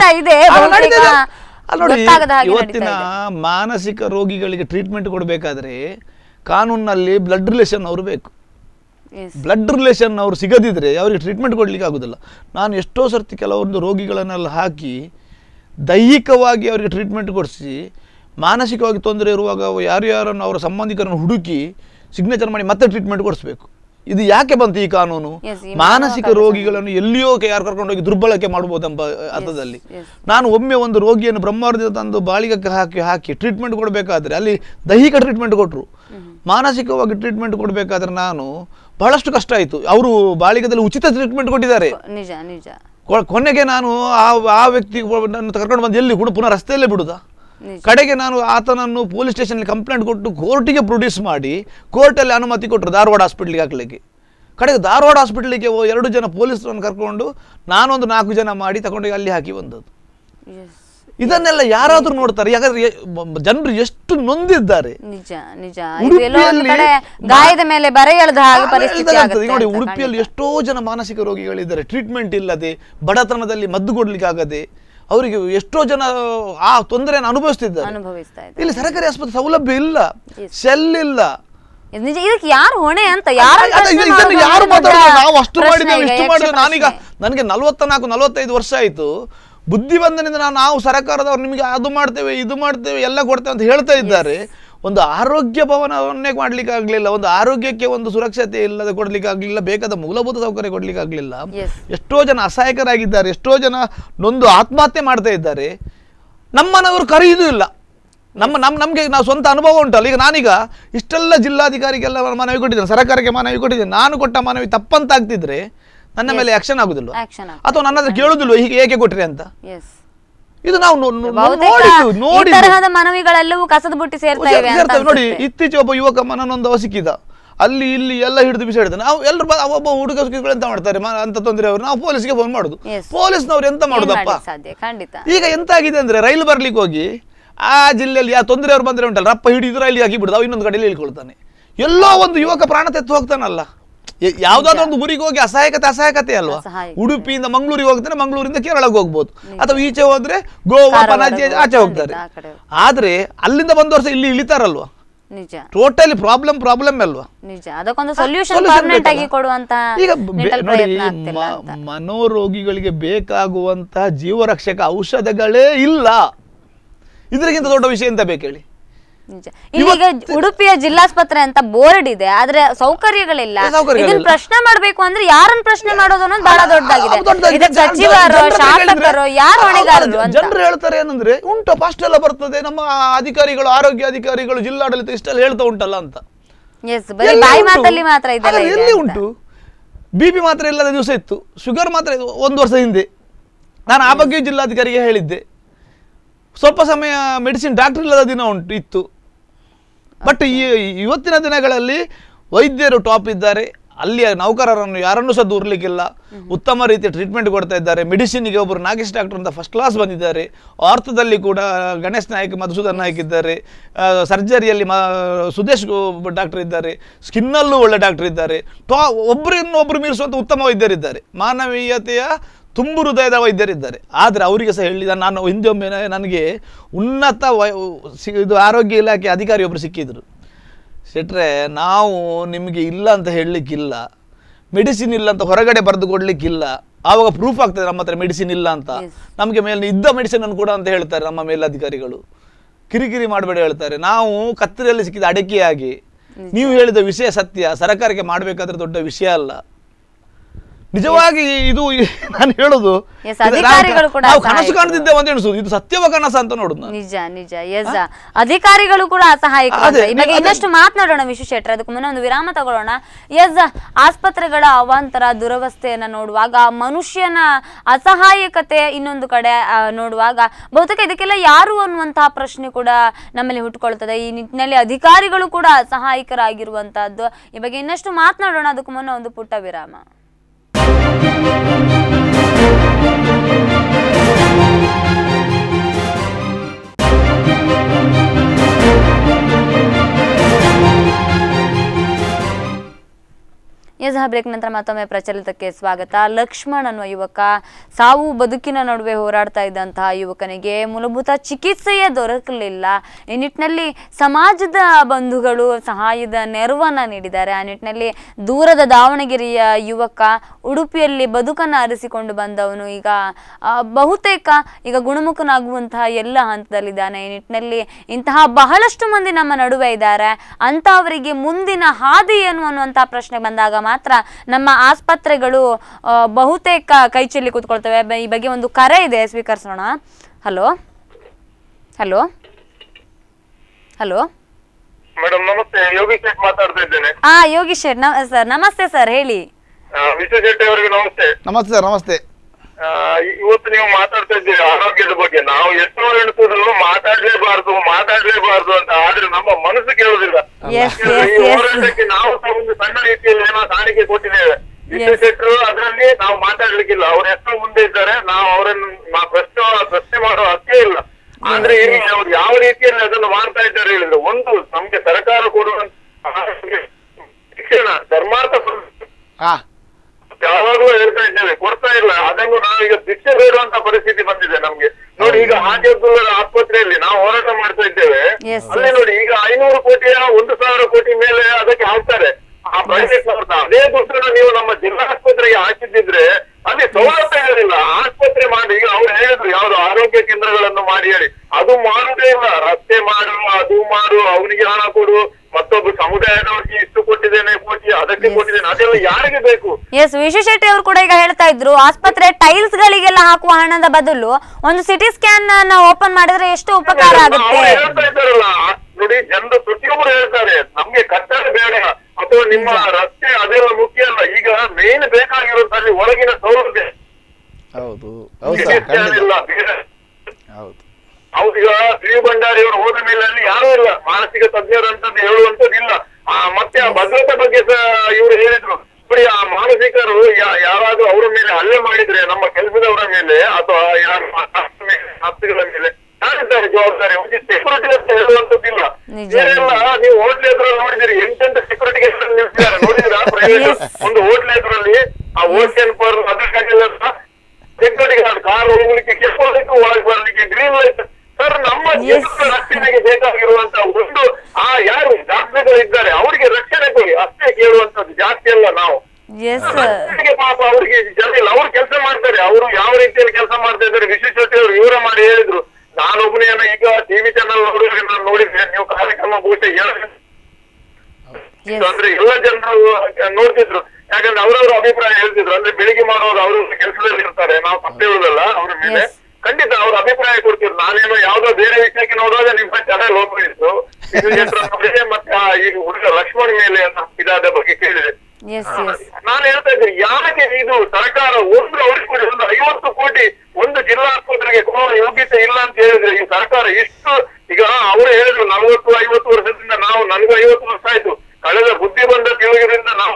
Speaker 5: ನೋಡಿ. ಇವತ್ತಿನ ಮಾನಸಿಕ ರೋಗಿಗಳಿಗೆ ಟ್ರೀಟ್ಮೆಂಟ್ ಕೊಡಬೇಕಾದ್ರೆ ಕಾನೂನಿನಲ್ಲಿ ಬ್ಲಡ್ ರಿಲೇಷನ್ ಅವರು ಬೇಕು. ಬ್ಲಡ್ ರಿಲೇಷನ್ ಅವರು ಸಿಗದಿದ್ರೆ ಅವರಿಗೆ ಟ್ರೀಟ್ಮೆಂಟ್ ಕೊಡ್ಲಿಕ್ಕೆ ಆಗುದಿಲ್ಲ. ನಾನು ಎಷ್ಟೋ ಸರ್ತಿ ಕೆಲವೊಂದು ರೋಗಿಗಳನ್ನೆಲ್ಲ ಹಾಕಿ ದೈಹಿಕವಾಗಿ ಅವರಿಗೆ ಟ್ರೀಟ್ಮೆಂಟ್ ಕೊಡಿಸಿ, ಮಾನಸಿಕವಾಗಿ ತೊಂದರೆ ಇರುವಾಗ ಯಾರು ಯಾರನ್ನು ಅವರ ಸಂಬಂಧಿಕರನ್ನು ಹುಡುಕಿ ಸಿಗ್ನೇಚರ್ ಮಾಡಿ ಮತ್ತೆ ಟ್ರೀಟ್ಮೆಂಟ್ ಕೊಡಿಸ್ಬೇಕು. ಇದು ಯಾಕೆ ಬಂತು ಈ ಕಾನೂನು? ಮಾನಸಿಕ ರೋಗಿಗಳನ್ನು ಎಲ್ಲಿಯೋ ಯಾರು ಕರ್ಕೊಂಡೋಗಿ ದುರ್ಬಳಕೆ ಮಾಡಬಹುದೆಂಬ ಅರ್ಥದಲ್ಲಿ. ನಾನು ಒಮ್ಮೆ ಒಂದು ರೋಗಿಯನ್ನು ಬ್ರಹ್ಮಾವರದಿಂದ ತಂದು ಬಾಳಿಗಕ್ಕೆ ಹಾಕಿ ಹಾಕಿ ಟ್ರೀಟ್ಮೆಂಟ್ ಕೊಡಬೇಕಾದ್ರೆ ಅಲ್ಲಿ ದೈಹಿಕ ಟ್ರೀಟ್ಮೆಂಟ್ ಕೊಟ್ಟರು, ಮಾನಸಿಕವಾಗಿ ಟ್ರೀಟ್ಮೆಂಟ್ ಕೊಡಬೇಕಾದ್ರೆ ನಾನು ಬಹಳಷ್ಟು ಕಷ್ಟ ಆಯಿತು. ಅವರು ಬಾಳಿಗದಲ್ಲಿ ಉಚಿತ ಟ್ರೀಟ್ಮೆಂಟ್ ಕೊಟ್ಟಿದ್ದಾರೆ.
Speaker 1: ನಿಜ ನಿಜ
Speaker 5: ಕೊನೆಗೆ ನಾನು ಆ ಆ ವ್ಯಕ್ತಿ ಕರ್ಕೊಂಡು ಬಂದು ಎಲ್ಲಿ ಕೂಡ ಪುನಃ ರಸ್ತೆಯಲ್ಲೇ ಬಿಡುದಾ? ಕಡೆಗೆ ನಾನು ಆತನನ್ನು ಪೊಲೀಸ್ ಸ್ಟೇಷನ್ಲಿ ಕಂಪ್ಲೇಂಟ್ ಕೊಟ್ಟು ಕೋರ್ಟಿಗೆ ಪ್ರೊಡ್ಯೂಸ್ ಮಾಡಿ ಕೋರ್ಟಲ್ಲಿ ಅನುಮತಿ ಕೊಟ್ಟರು ಧಾರವಾಡ ಹಾಸ್ಪಿಟ್ಲಿಗೆ ಹಾಕ್ಲಿಕ್ಕೆ. ಕಡೆಗೆ ಧಾರವಾಡ ಹಾಸ್ಪಿಟ್ಲಿಗೆ ಎರಡು ಜನ ಪೊಲೀಸರನ್ನು ಕರ್ಕೊಂಡು ನಾನೊಂದು ನಾಲ್ಕು ಜನ ಮಾಡಿ ತಗೊಂಡೋಗಿ ಅಲ್ಲಿ ಹಾಕಿ ಬಂದದ್ದು. ಇದನ್ನೆಲ್ಲ ಯಾರಾದ್ರೂ ನೋಡ್ತಾರೆ? ಯಾಕಂದ್ರೆ ಜನರು ಎಷ್ಟು ನೊಂದಿದ್ದಾರೆ.
Speaker 1: ನಿಜ ನಿಜ ಗಾಯದ ಮೇಲೆ ಬರೆ ಎಳೆದ ಹಾಗೆ ಪರಿಸ್ಥಿತಿ ಆಗುತ್ತೆ
Speaker 5: ನೋಡಿ. ಉಡುಪಿಯಲ್ಲಿ ಎಷ್ಟೋ ಜನ ಮಾನಸಿಕ ರೋಗಿಗಳಿದ್ದಾರೆ, ಟ್ರೀಟ್ಮೆಂಟ್ ಇಲ್ಲದೆ, ಬಡತನದಲ್ಲಿ ಮದ್ದು ಕೊಡ್ಲಿಕ್ಕೆ ಆಗದೆ, ಅವರಿಗೆ ಎಷ್ಟೋ ಜನ ಆ ತೊಂದರೆಯನ್ನು ಅನುಭವಿಸ್ತಿದ್ದಾರೆ. ಇಲ್ಲಿ ಸರ್ಕಾರಿ ಆಸ್ಪತ್ರೆ ಸೌಲಭ್ಯ ಇಲ್ಲ, ಸೆಲ್ ಇಲ್ಲ.
Speaker 1: ನಿಜ, ಇದಕ್ಕೆ ಯಾರು ಹೊಣೆ ಅಂತ
Speaker 5: ಯಾರು ಮಾತಾಡ್ತಾರೆ? ನಾವು ಅಷ್ಟು ಮಾಡಿದ್ದೇವೆ, ಇಷ್ಟು ಮಾಡಿದ್ದೇವೆ. ನಾನೀಗ ನನಗೆ ನಲ್ವತ್ತ ನಾಲ್ಕು ನಲ್ವತ್ತೈದು ವರ್ಷ ಆಯ್ತು. ಬುದ್ಧಿ ಬಂದನಿಂದ ನಾವು ನಾವು ಸರ್ಕಾರದವ್ರು ನಿಮಗೆ ಅದು ಮಾಡ್ತೇವೆ ಇದು ಮಾಡ್ತೇವೆ ಎಲ್ಲ ಕೊಡ್ತೇವೆ ಅಂತ ಹೇಳ್ತಾ ಇದ್ದಾರೆ. ಒಂದು ಆರೋಗ್ಯ ಭವನವನ್ನೇ ಮಾಡ್ಲಿಕ್ಕೆ ಆಗ್ಲಿಲ್ಲ, ಒಂದು ಆರೋಗ್ಯಕ್ಕೆ ಒಂದು ಸುರಕ್ಷತೆ ಇಲ್ಲದೆ ಕೊಡ್ಲಿಕ್ಕೆ ಆಗ್ಲಿಲ್ಲ, ಬೇಕಾದ ಮೂಲಭೂತ ಸೌಕರ್ಯ ಕೊಡ್ಲಿಕ್ಕೆ ಆಗ್ಲಿಲ್ಲ. ಎಷ್ಟೋ ಜನ ಅಸಹಾಯಕರಾಗಿದ್ದಾರೆ, ಎಷ್ಟೋ ಜನ ನೊಂದು ಆತ್ಮಹತ್ಯೆ ಮಾಡ್ತಾ ಇದ್ದಾರೆ. ನಮ್ಮನವರು ಕರೆಯುವುದೂ ಇಲ್ಲ. ನಮ್ಮ ನಮ್ಮ ನಮಗೆ ನಾವು ಸ್ವಂತ ಅನುಭವ ಉಂಟಲ್ಲ. ಈಗ ನಾನೀಗ ಇಷ್ಟೆಲ್ಲ ಜಿಲ್ಲಾಧಿಕಾರಿಗೆಲ್ಲ ಮನವಿ ಕೊಟ್ಟಿದ್ದೇನೆ, ಸರ್ಕಾರಕ್ಕೆ ಮನವಿ ಕೊಟ್ಟಿದ್ದೇನೆ. ನಾನು ಕೊಟ್ಟ ಮನವಿ ತಪ್ಪಂತ ಆಗ್ತಿದ್ರೆ ನನ್ನ ಮೇಲೆ ಆಕ್ಷನ್ ಆಗುದಿಲ್ಲ, ಅಥವಾ ನನ್ನ ಹತ್ರ ಕೇಳುದಿಲ್ವ ಹೀಗೆ ಏಕೆ ಕೊಟ್ರಿ ಅಂತ. ಇದು ನಾವು ನೋಡಿ
Speaker 1: ಮನವಿಗಳೆಲ್ಲವೂ ಕಸದ ಬುಟ್ಟಿ ಸೇರ್ತೇವೆ
Speaker 5: ನೋಡಿ. ಇತ್ತೀಚೆಗೆ ಒಬ್ಬ ಯುವಕ ಮನನೊಂದು ಸಿಕ್ಕಿದ, ಅಲ್ಲಿ ಇಲ್ಲಿ ಎಲ್ಲ ಹಿಡಿದು ಬಿಸಾಡಿದ. ನಾವು ಎಲ್ಲರೂ ಒಬ್ಬ ಹುಡುಗ ಎಂತ ಮಾಡ್ತಾರೆ ಅಂತ ತೊಂದರೆ ಅವರು, ನಾವು ಪೊಲೀಸ್ಗೆ ಫೋನ್ ಮಾಡುದು. ಪೊಲೀಸ್ನವ್ರು ಎಂತ ಮಾಡುದಪ್ಪ. ಈಗ ಎಂತ ಆಗಿದೆ ಅಂದ್ರೆ, ರೈಲು ಬರ್ಲಿಕ್ಕೆ ಹೋಗಿ ಆ ಜಿಲ್ಲೆಯಲ್ಲಿ ಆ ತೊಂದರೆ ಅವ್ರು ಬಂದ್ರೆ ಉಂಟಲ್ಲ, ರಪ್ಪ ಹಿಡಿದು ರೈಲಿ ಹಾಕಿ ಬಿಡುದು, ಅವ್ ಇನ್ನೊಂದು ಕಡೆಯಲ್ಲಿ ಇಳ್ಕೊಳ್ತಾನೆ. ಎಲ್ಲೋ ಒಂದು ಯುವಕ ಪ್ರಾಣ ತೆತ್ತು ಹೋಗ್ತಾನಲ್ಲ. ಯಾವ್ದಾದ್ರು ಒಂದು ಊರಿಗೆ ಹೋಗಿ ಅಸಹಾಯಕತೆ ಅಸಹಾಯಕತೆ ಅಲ್ವಾ. ಉಡುಪಿಯಿಂದ ಮಂಗಳೂರಿಗೆ ಹೋಗ್ತಾನೆ, ಮಂಗಳೂರಿಂದ ಕೇರಳಕ್ಕೆ ಹೋಗ್ಬೋದು, ಅಥವಾ ಈಚೆ ಹೋದ್ರೆ ಗೋವಾ ಪನಾಜಿ ಆಚೆ ಹೋಗ್ತಾರೆ. ಆದ್ರೆ ಅಲ್ಲಿಂದ ಬಂದವರು ಇಲ್ಲಿ ಇಳಿತಾರಲ್ವಾ. ಟೋಟಲಿ ಪ್ರಾಬ್ಲಮ್ ಪ್ರಾಬ್ಲಮ್ ಅಲ್ವಾ. ಈಗ ನೋಡಿ, ಮನೋರೋಗಿಗಳಿಗೆ ಬೇಕಾಗುವಂತಹ ಜೀವರಕ್ಷಕ ಔಷಧಗಳೇ ಇಲ್ಲ. ಇದಕ್ಕಿಂತ ದೊಡ್ಡ ವಿಷಯ ಎಂತ ಬೇಕು ಹೇಳಿ.
Speaker 1: ಇಲ್ಲಿಗೆ ಉಡುಪಿಯ ಜಿಲ್ಲಾಸ್ಪತ್ರೆ ಅಂತ ಬೋರ್ಡ್ ಇದೆ, ಆದ್ರೆ ಸೌಕರ್ಯಗಳಿಲ್ಲ. ಇದನ್ನ ಪ್ರಶ್ನೆ ಮಾಡ್ಬೇಕು ಅಂದ್ರೆ ಯಾರನ್ನ ಪ್ರಶ್ನೆ ಮಾಡೋದು ಅನ್ನೋದು ಬಹಳ ದೊಡ್ಡದಾಗಿದೆ. ಸಚಿವರು, ಶಾಸಕರು, ಯಾರು ಹೊಣೆಗಾರರು ಅಂತ
Speaker 5: ಜನರು ಹೇಳ್ತಾರೆ. ಏನಂದ್ರೆ ಉಂಟು ಫಸ್ಟ್ ಎಲ್ಲ ಬರ್ತದೆ, ನಮ್ಮ ಅಧಿಕಾರಿಗಳು, ಆರೋಗ್ಯ ಅಧಿಕಾರಿಗಳು, ಜಿಲ್ಲಾಡಳಿತ ಇಷ್ಟೆಲ್ಲ ಹೇಳ್ತಾ ಉಂಟಲ್ಲ ಅಂತ.
Speaker 1: ಬಾಯಿ ಮಾತಲ್ಲಿ ಮಾತ್ರ
Speaker 5: ಎಲ್ಲಿ ಉಂಟು. ಬಿ ಪಿ ಮಾತ್ರ ಇಲ್ಲದ ದಿವಸ ಇತ್ತು, ಶುಗರ್ ಮಾತ್ರ ಒಂದು ವರ್ಷ ಹಿಂದೆ ನಾನು ಆ ಬಗ್ಗೆ ಜಿಲ್ಲಾಧಿಕಾರಿಗೆ ಹೇಳಿದ್ದೆ. ಸ್ವಲ್ಪ ಸಮಯ ಮೆಡಿಸಿನ್ ಡಾಕ್ಟರ್ ಇಲ್ಲದ ದಿನ ಉಂಟು ಇತ್ತು. ಬಟ್ ಈ ಇವತ್ತಿನ ದಿನಗಳಲ್ಲಿ ವೈದ್ಯರು ಟಾಪ್ ಇದ್ದಾರೆ, ಅಲ್ಲಿಯ ನೌಕರರನ್ನು ಯಾರನ್ನೂ ಸಹ ದೂರಲಿಕ್ಕಿಲ್ಲ, ಉತ್ತಮ ರೀತಿಯ ಟ್ರೀಟ್ಮೆಂಟ್ ಕೊಡ್ತಾ ಇದ್ದಾರೆ. ಮೆಡಿಸಿನ್ಗೆ ಒಬ್ಬರು ನಾಗೇಶ್ ಡಾಕ್ಟರ್ ಅಂತ ಫಸ್ಟ್ ಕ್ಲಾಸ್ ಬಂದಿದ್ದಾರೆ. ಆರ್ಥದಲ್ಲಿ ಕೂಡ ಗಣೇಶ್ ನಾಯಕ್, ಮಧುಸೂದನ್ ನಾಯಕ್ ಇದ್ದಾರೆ. ಸರ್ಜರಿಯಲ್ಲಿ ಮ ಸುದೇಶ್ ಡಾಕ್ಟರ್ ಇದ್ದಾರೆ. ಸ್ಕಿನ್ನಲ್ಲೂ ಒಳ್ಳೆ ಡಾಕ್ಟರ್ ಇದ್ದಾರೆ. ಟಾ ಒಬ್ಬರನ್ನು ಒಬ್ಬರು ಮೀರಿಸುವಂಥ ಉತ್ತಮ ವೈದ್ಯರಿದ್ದಾರೆ. ಮಾನವೀಯತೆಯ ತುಂಬು ಹೃದಯದ ವೈದ್ಯರಿದ್ದಾರೆ. ಆದರೆ ಅವರಿಗೆ ಸಹ ಹೇಳಿದ, ನಾನು ಹಿಂದೊಮ್ಮೆ ನನಗೆ ಉನ್ನತ ವೈ ಇದು ಆರೋಗ್ಯ ಇಲಾಖೆ ಅಧಿಕಾರಿ ಒಬ್ಬರು ಸಿಕ್ಕಿದ್ರು. ಶೆಟ್ರೆ, ನಾವು ನಿಮಗೆ ಇಲ್ಲ ಅಂತ ಹೇಳಲಿಕ್ಕಿಲ್ಲ, ಮೆಡಿಸಿನ್ ಇಲ್ಲ ಅಂತ ಹೊರಗಡೆ ಬರೆದು ಕೊಡಲಿಕ್ಕಿಲ್ಲ. ಆವಾಗ ಪ್ರೂಫ್ ಆಗ್ತದೆ ನಮ್ಮ ಹತ್ರ ಮೆಡಿಸಿನ್ ಇಲ್ಲ ಅಂತ. ನಮಗೆ ಮೇಲೆ ಇದ್ದ ಮೆಡಿಸಿನ್ ಅನ್ನು ಕೂಡ ಅಂತ ಹೇಳ್ತಾರೆ ನಮ್ಮ ಮೇಲಧಿಕಾರಿಗಳು. ಕಿರಿಕಿರಿ ಮಾಡಬೇಡ ಹೇಳ್ತಾರೆ. ನಾವು ಕತ್ತರಿಯಲ್ಲಿ ಸಿಕ್ಕಿದ ಅಡಕೆಯಾಗಿ ನೀವು ಹೇಳಿದ ವಿಷಯ ಸತ್ಯ, ಸರ್ಕಾರಕ್ಕೆ ಮಾಡಬೇಕಾದ್ರೆ ದೊಡ್ಡ ವಿಷಯ ಅಲ್ಲ. ನಿಜವಾಗಿ ಇದು ನಾನು ಹೇಳುದು ನಾವು ಕನಸು ಕಾಣ್ತಿದ್ದೇವೆ ಅಂತ ಎಣಿಸುದು, ಇದು ಸತ್ಯವ ಕನಸ ಅಂತ ನೋಡುದು.
Speaker 1: ನಿಜ ನಿಜ ಎಸ್ ಅಧಿಕಾರಿಗಳು ಕೂಡ ಅಸಹಾಯಕ. ಇನ್ನಷ್ಟು ಮಾತನಾಡೋಣ ವಿಶ್ವ ಶೆಟ್ರೆ, ಅದಕ್ಕೂ ಮುನ್ನ ಒಂದು ವಿರಾಮ ತಗೊಳ್ಳೋಣ. ಎಸ್ ಆಸ್ಪತ್ರೆಗಳ ಅವಾಂತರ ದುರವಸ್ಥೆಯನ್ನ ನೋಡುವಾಗ, ಮನುಷ್ಯನ ಅಸಹಾಯಕತೆ ಇನ್ನೊಂದು ಕಡೆ ನೋಡುವಾಗ, ಬಹುತೇಕ ಇದಕ್ಕೆಲ್ಲ ಯಾರು ಅನ್ನುವಂತಹ ಪ್ರಶ್ನೆ ಕೂಡ ನಮ್ಮಲ್ಲಿ ಹುಟ್ಟುಕೊಳ್ತದೆ. ಈ ನಿಟ್ಟಿನಲ್ಲಿ ಅಧಿಕಾರಿಗಳು ಕೂಡ ಅಸಹಾಯಕರಾಗಿರುವಂತಹದ್ದು. ಈ ಬಗ್ಗೆ ಇನ್ನಷ್ಟು ಮಾತನಾಡೋಣ, ಅದಕ್ಕೂ ಮುನ್ನ ಒಂದು ಪುಟ್ಟ ವಿರಾಮ. ಎಸ್ ಬ್ರೇಕ್ ನಂತರ ಮತ್ತೊಮ್ಮೆ ಪ್ರಚಲಿತಕ್ಕೆ ಸ್ವಾಗತ. ಲಕ್ಷ್ಮಣ್ ಅನ್ನುವ ಯುವಕ ಸಾವು ಬದುಕಿನ ನಡುವೆ ಹೋರಾಡ್ತಾ ಇದ್ದಂತಹ ಯುವಕನಿಗೆ ಮೂಲಭೂತ ಚಿಕಿತ್ಸೆಯೇ ದೊರಕಲಿಲ್ಲ. ಈ ನಿಟ್ಟಿನಲ್ಲಿ ಸಮಾಜದ ಬಂಧುಗಳು ಸಹಾಯದ ನೆರವನ್ನ ನೀಡಿದ್ದಾರೆ. ಆ ನಿಟ್ಟಿನಲ್ಲಿ ದೂರದ ದಾವಣಗೆರೆಯ ಯುವಕ ಉಡುಪಿಯಲ್ಲಿ ಬದುಕನ್ನು ಅರಸಿಕೊಂಡು ಬಂದವನು ಈಗ ಬಹುತೇಕ ಈಗ ಗುಣಮುಖನಾಗುವಂತಹ ಎಲ್ಲ ಹಂತದಲ್ಲಿದ್ದಾನೆ. ಈ ನಿಟ್ಟಿನಲ್ಲಿ ಇಂತಹ ಬಹಳಷ್ಟು ಮಂದಿ ನಮ್ಮ ನಡುವೆ ಇದ್ದಾರೆ. ಅಂತಹವರಿಗೆ ಮುಂದಿನ ಹಾದಿ ಏನು ಅನ್ನುವಂತಹ ಪ್ರಶ್ನೆ ಬಂದಾಗ ಮಾತ್ರ ನಮ್ಮ ಆಸ್ಪತ್ರೆಗಳು ಬಹುತೇಕ ಕೈ ಚೆಲ್ಲಿ ಕೂತ್ಕೊಳ್ತವೆ. ಈ ಬಗ್ಗೆ ಒಂದು ಕರೆ ಇದೆ, ಸ್ವೀಕರಿಸೋಣ. ಹಲೋ ಹಲೋ ಹಲೋ
Speaker 6: ಮೇಡಮ್ ನಮಸ್ತೆ, ಯೋಗೀಶ್ ಶೆಟ್ಟಿ ಮಾತಾಡ್ತಾ ಇದ್ದೇನೆ.
Speaker 1: ಹಾ ಯೋಗೀಶ್ ಶೆಟ್ಟಿ ಸರ್, ನಮಸ್ತೆ ಸರ್, ಹೇಳಿ.
Speaker 6: ವಿಶ್ವ ಶೆಟ್ಟಿ ಅವರಿಗೆ ನಮಸ್ತೆ.
Speaker 5: ನಮಸ್ತೆ ಸರ್, ನಮಸ್ತೆ.
Speaker 6: ಇವತ್ತು ನೀವು ಮಾತಾಡ್ತಾ ಇದ್ದೀರಿ ಆರೋಗ್ಯದ ಬಗ್ಗೆ. ನಾವು ಎಷ್ಟೋ ಎಣಿಸಿದ್ರು ಮಾತಾಡ್ಲೇಬಾರ್ದು ಮಾತಾಡ್ಲೇಬಾರ್ದು ಅಂತ, ಆದ್ರೆ ನಮ್ಮ ಮನಸ್ಸು ಕೇಳುದಿಲ್ಲ. ಈ ಹೋರಾಟಕ್ಕೆ ನಾವು ಸಹ ಒಂದು ಸಣ್ಣ ರೀತಿಯಲ್ಲಿ ಏನೋ ಕಾಣಿಕೆ ಕೊಟ್ಟಿದ್ದೇವೆ. ವಿಶ್ವ ಶೆಟ್ಟರು ಅದರಲ್ಲಿ ನಾವು ಮಾತಾಡ್ಲಿಕ್ಕಿಲ್ಲ. ಅವ್ರು ಎಷ್ಟೋ ಮುಂದೆ ಇದ್ದಾರೆ, ನಾವು ಅವರನ್ನು ಪ್ರಶ್ನೆ ಪ್ರಶ್ನೆ ಮಾಡೋ ಅಷ್ಟೇ ಇಲ್ಲ. ಅಂದ್ರೆ ಅವ್ರು ಯಾವ ರೀತಿಯಲ್ಲಿ ಅದನ್ನು ಮಾಡ್ತಾ ಇದ್ದಾರೆ ಹೇಳಿದ್ರೆ, ಒಂದು ನಮ್ಗೆ ಸರ್ಕಾರ ಕೊಡುವಂತ ಶಿಕ್ಷಣ ಧರ್ಮಾರ್ಥ ಯಾವಾಗಲೂ ಹೇಳ್ತಾ ಇದ್ದೇವೆ, ಕೊಡ್ತಾ ಇಲ್ಲ. ಅದನ್ನು ನಾವೀಗ ಭಿಕ್ಷೆ ಬೇಡುವಂತ ಪರಿಸ್ಥಿತಿ ಬಂದಿದೆ ನಮ್ಗೆ. ನೋಡಿ, ಈಗ ಹಾಜಿ ಅಬ್ದುಲ್ಲಾ ಆಸ್ಪತ್ರೆಯಲ್ಲಿ ನಾವು ಹೋರಾಟ ಮಾಡ್ತಾ ಇದ್ದೇವೆ. ಅಲ್ಲೇ ನೋಡಿ, ಈಗ ಐನೂರು ಕೋಟಿಯ ಒಂದು ಸಾವಿರ ಕೋಟಿ ಮೇಲೆ ಅದಕ್ಕೆ ಹಾಕ್ತಾರೆ ಆ ಪ್ರೈವೇಟ್ ಸಂಸ್ಥೆ. ಅದೇ ದುಡ್ಡನ್ನ ನೀವು ನಮ್ಮ ಜಿಲ್ಲಾ ಆಸ್ಪತ್ರೆಗೆ ಹಾಕಿದ್ದಿದ್ರೆ ಅಲ್ಲಿ ಸೌಲಭ್ಯ ಇರಲಿಲ್ಲ. ಆಸ್ಪತ್ರೆ ಮಾಡಿ, ಈಗ ಅವ್ರು ಹೇಳಿದ್ರು ಯಾವ್ದು ಆರೋಗ್ಯ ಕೇಂದ್ರಗಳನ್ನು ಮಾಡಿ ಹೇಳಿ, ಅದು ಮಾಡುವುದೇ ಇಲ್ಲ. ರಸ್ತೆ ಮಾಡು, ಅದು ಮಾಡು, ಅವನಿಗೆ ಹಣ ಕೊಡು, ಮತ್ತೊಬ್ಬ ಸಮುದಾಯದವರಿಗೆ ಇಷ್ಟು ಕೊಟ್ಟಿದ್ದೇನೆ, ಕೋಟಿ ಕೊಡ್ತೀಯ, ಅದಕ್ಕೆ ಕೊಟ್ಟಿದ್ದೇನೆ, ಅದೆಲ್ಲ ಯಾರಿಗೆ ಬೇಕು?
Speaker 1: ಎಸ್, ವಿಶ್ವ ಶೆಟ್ಟಿ ಅವರು ಕೂಡ ಈಗ ಹೇಳ್ತಾ ಇದ್ರು, ಆಸ್ಪತ್ರೆ ಟೈಲ್ಸ್ ಗಳಿಗೆಲ್ಲ ಹಾಕುವ ಹಣದ ಬದಲು ಒಂದು ಸಿಟಿ ಸ್ಕ್ಯಾನ್ ಓಪನ್ ಮಾಡಿದ್ರೆ ಎಷ್ಟು ಉಪಕಾರ ಆಗುತ್ತೆ.
Speaker 6: ಹೇಳ್ತಾ ಇದ್ದಾರಲ್ಲ ನೋಡಿ, ಜನರು ಪ್ರತಿಯೊಬ್ಬರು ಹೇಳ್ತಾರೆ ನಮ್ಗೆ ಕಟ್ಟಡ ಬೇಡ ಅಥವಾ ನಿಮ್ಮ ರಸ್ತೆ ಅದೆಲ್ಲ ಮುಖ್ಯ ಅಲ್ಲ, ಈಗ ಮೇನ್ ಬೇಕಾಗಿರೋದ್ರಲ್ಲಿ ಒಳಗಿನ ಸೌಲಭ್ಯ.
Speaker 5: ಹೌದು
Speaker 6: ಇಲ್ಲ ಬೇರೆ
Speaker 5: ಹೌದು
Speaker 6: ಹೌದು. ಈಗ ಶ್ರೀ ಭಂಡಾರಿ ಅವರು ಹೋದ ಮೇಲೆ ಅಲ್ಲಿ ಯಾರೂ ಇಲ್ಲ, ಮಾನಸಿಕ ತಜ್ಞರು ಅಂತದ್ದು ಹೇಳುವಂತದ್ದಿಲ್ಲ. ಆ ಮತ್ತೆ ಆ ಭದ್ರತೆ ಬಗ್ಗೆ ಇವರು ಹೇಳಿದ್ರು ನೋಡಿ, ಆ ಮಾನಸಿಕರು ಯಾರಾದ್ರೂ ಅವರ ಮೇಲೆ ಹಲ್ಲೆ ಮಾಡಿದ್ರೆ ನಮ್ಮ ಕೆಲಸದವರ ಮೇಲೆ ಅಥವಾ ಹತ್ತುಗಳ ಮೇಲೆ ಯಾರಿದ್ದಾರೆ ಜವಾಬ್ದಾರಿ? ಒಂದು ಸೆಕ್ಯೂರಿಟಿ ಅಂತ ಹೇಳುವಂತದ್ದಿಲ್ಲ. ಬೇರೆಲ್ಲ ನೀವು ಹೋಟ್ಲ್ ಎದುರಲ್ಲಿ ನೋಡಿದಿರಿ, ಎಂತೆಂತ ಸೆಕ್ಯೂರಿಟಿ ನಿಲ್ಸಿದ್ದಾರೆ ನೋಡಿದ್ರ ಪ್ರೈವೇಟ್ ಒಂದು ಹೋಟ್ಲ್ ಎದುರಲ್ಲಿ ಆ ಓಷನ್ ಪರ್ ಅದಕ್ಕಾಗೆಲ್ಲ ಸೆಕ್ಯೂರಿಟಿ ಗಾರ್ಡ್ ಕಾರ್ ಹೋಗ್ಲಿಕ್ಕೆ ಕೆಪ್ಪಲಿಕ್ಕೆ ಒಳಗೆ ಬರ್ಲಿಕ್ಕೆ ಗ್ರೀನ್ ಲೈಟ್. ಸರ್, ನಮ್ಮ ಜನರ ರಕ್ಷಣೆಗೆ ಬೇಕಾಗಿರುವಂತ ಒಂದು ಆ ಯಾರು ಡಾಕ್ಟರ್ಗಳು ಇದ್ದಾರೆ ಅವರಿಗೆ ರಕ್ಷಣೆ ಕೊಡಿ ಅಷ್ಟೇ ಕೇಳುವಂತದ್ದು, ಜಾಸ್ತಿ ಅಲ್ಲ. ನಾವು ಪಾಪ ಅವ್ರಿಗೆ ಜನ ಇಲ್ಲ, ಅವ್ರು ಕೆಲಸ ಮಾಡ್ತಾರೆ. ಅವರು ಯಾವ ರೀತಿಯಲ್ಲಿ ಕೆಲಸ ಮಾಡ್ತಾ ಇದ್ದಾರೆ ವಿಶ್ವ ಶೆಟ್ಟಿ ಅವರು ವಿವರ ಮಾಡಿ ಹೇಳಿದ್ರು. ನಾನೊಬ್ಬನೇನ ಈಗ ಟಿವಿ ಚಾನಲ್ ನೋಡಿದ್ರೆ ನಾನು ನೋಡಿದ್ರೆ ನೀವು ಕಾರ್ಯಕ್ರಮ ಬಹುಶಃ ಅಂದ್ರೆ ಎಲ್ಲ ಜನರು ನೋಡ್ತಿದ್ರು, ಯಾಕಂದ್ರೆ ಅವರವ್ರ ಅಭಿಪ್ರಾಯ ಹೇಳ್ತಿದ್ರು. ಅಂದ್ರೆ ಬೆಳಿಗ್ಗೆ ಮಾಡೋರು ಅವರು ಕೆಲಸದಲ್ಲಿ ಇರ್ತಾರೆ, ನಾವು ತಪ್ಪು ಹೇಳುದಲ್ಲ ಅವ್ರ ಮೇಲೆ, ಖಂಡಿತ ಅವ್ರ ಅಭಿಪ್ರಾಯ ಕೊಡ್ತಿದ್ರು. ನಾನೇನೋ ಯಾವ್ದೋ ಬೇರೆ ವಿಷಯಕ್ಕೆ ನೋಡುವಾಗ ನಿಮ್ಮ ಚಾನಲ್ ಹೋಗ್ಬಿಟ್ಟು ಮತ್ತೆ ಈಗ ಹುಡುಗ ಲಕ್ಷ್ಮಣ್ ಮೇಲೆ ಇದಾದ ಬಗ್ಗೆ ಕೇಳಿದೆ. ನಾನು ಹೇಳ್ತಾ ಇದ್ದೀನಿ, ಯಾಕೆ ಇದು ಸರ್ಕಾರ ಒಂದು ಅವ್ರಿಗೆ ಕೊಡಿ ಒಂದು ಐವತ್ತು ಕೋಟಿ ಒಂದು ಜಿಲ್ಲಾ ಆಸ್ಪತ್ರೆಗೆ ಕೊಡುವ ಯೋಗ್ಯತೆ ಇಲ್ಲ ಅಂತ ಹೇಳಿದ್ರೆ ಈ ಸರ್ಕಾರ ಇಷ್ಟು ಈಗ ಅವರು ಹೇಳಿದ್ರು ನಲ್ವತ್ತು ಐವತ್ತು ವರ್ಷದಿಂದ ನಾವು ನನಗೂ ಐವತ್ತು ವರ್ಷ ಆಯ್ತು, ಕಳೆದ ಬುದ್ಧಿ ಬಂದ ತಿಳಿಯೋದ್ರಿಂದ ನಾವು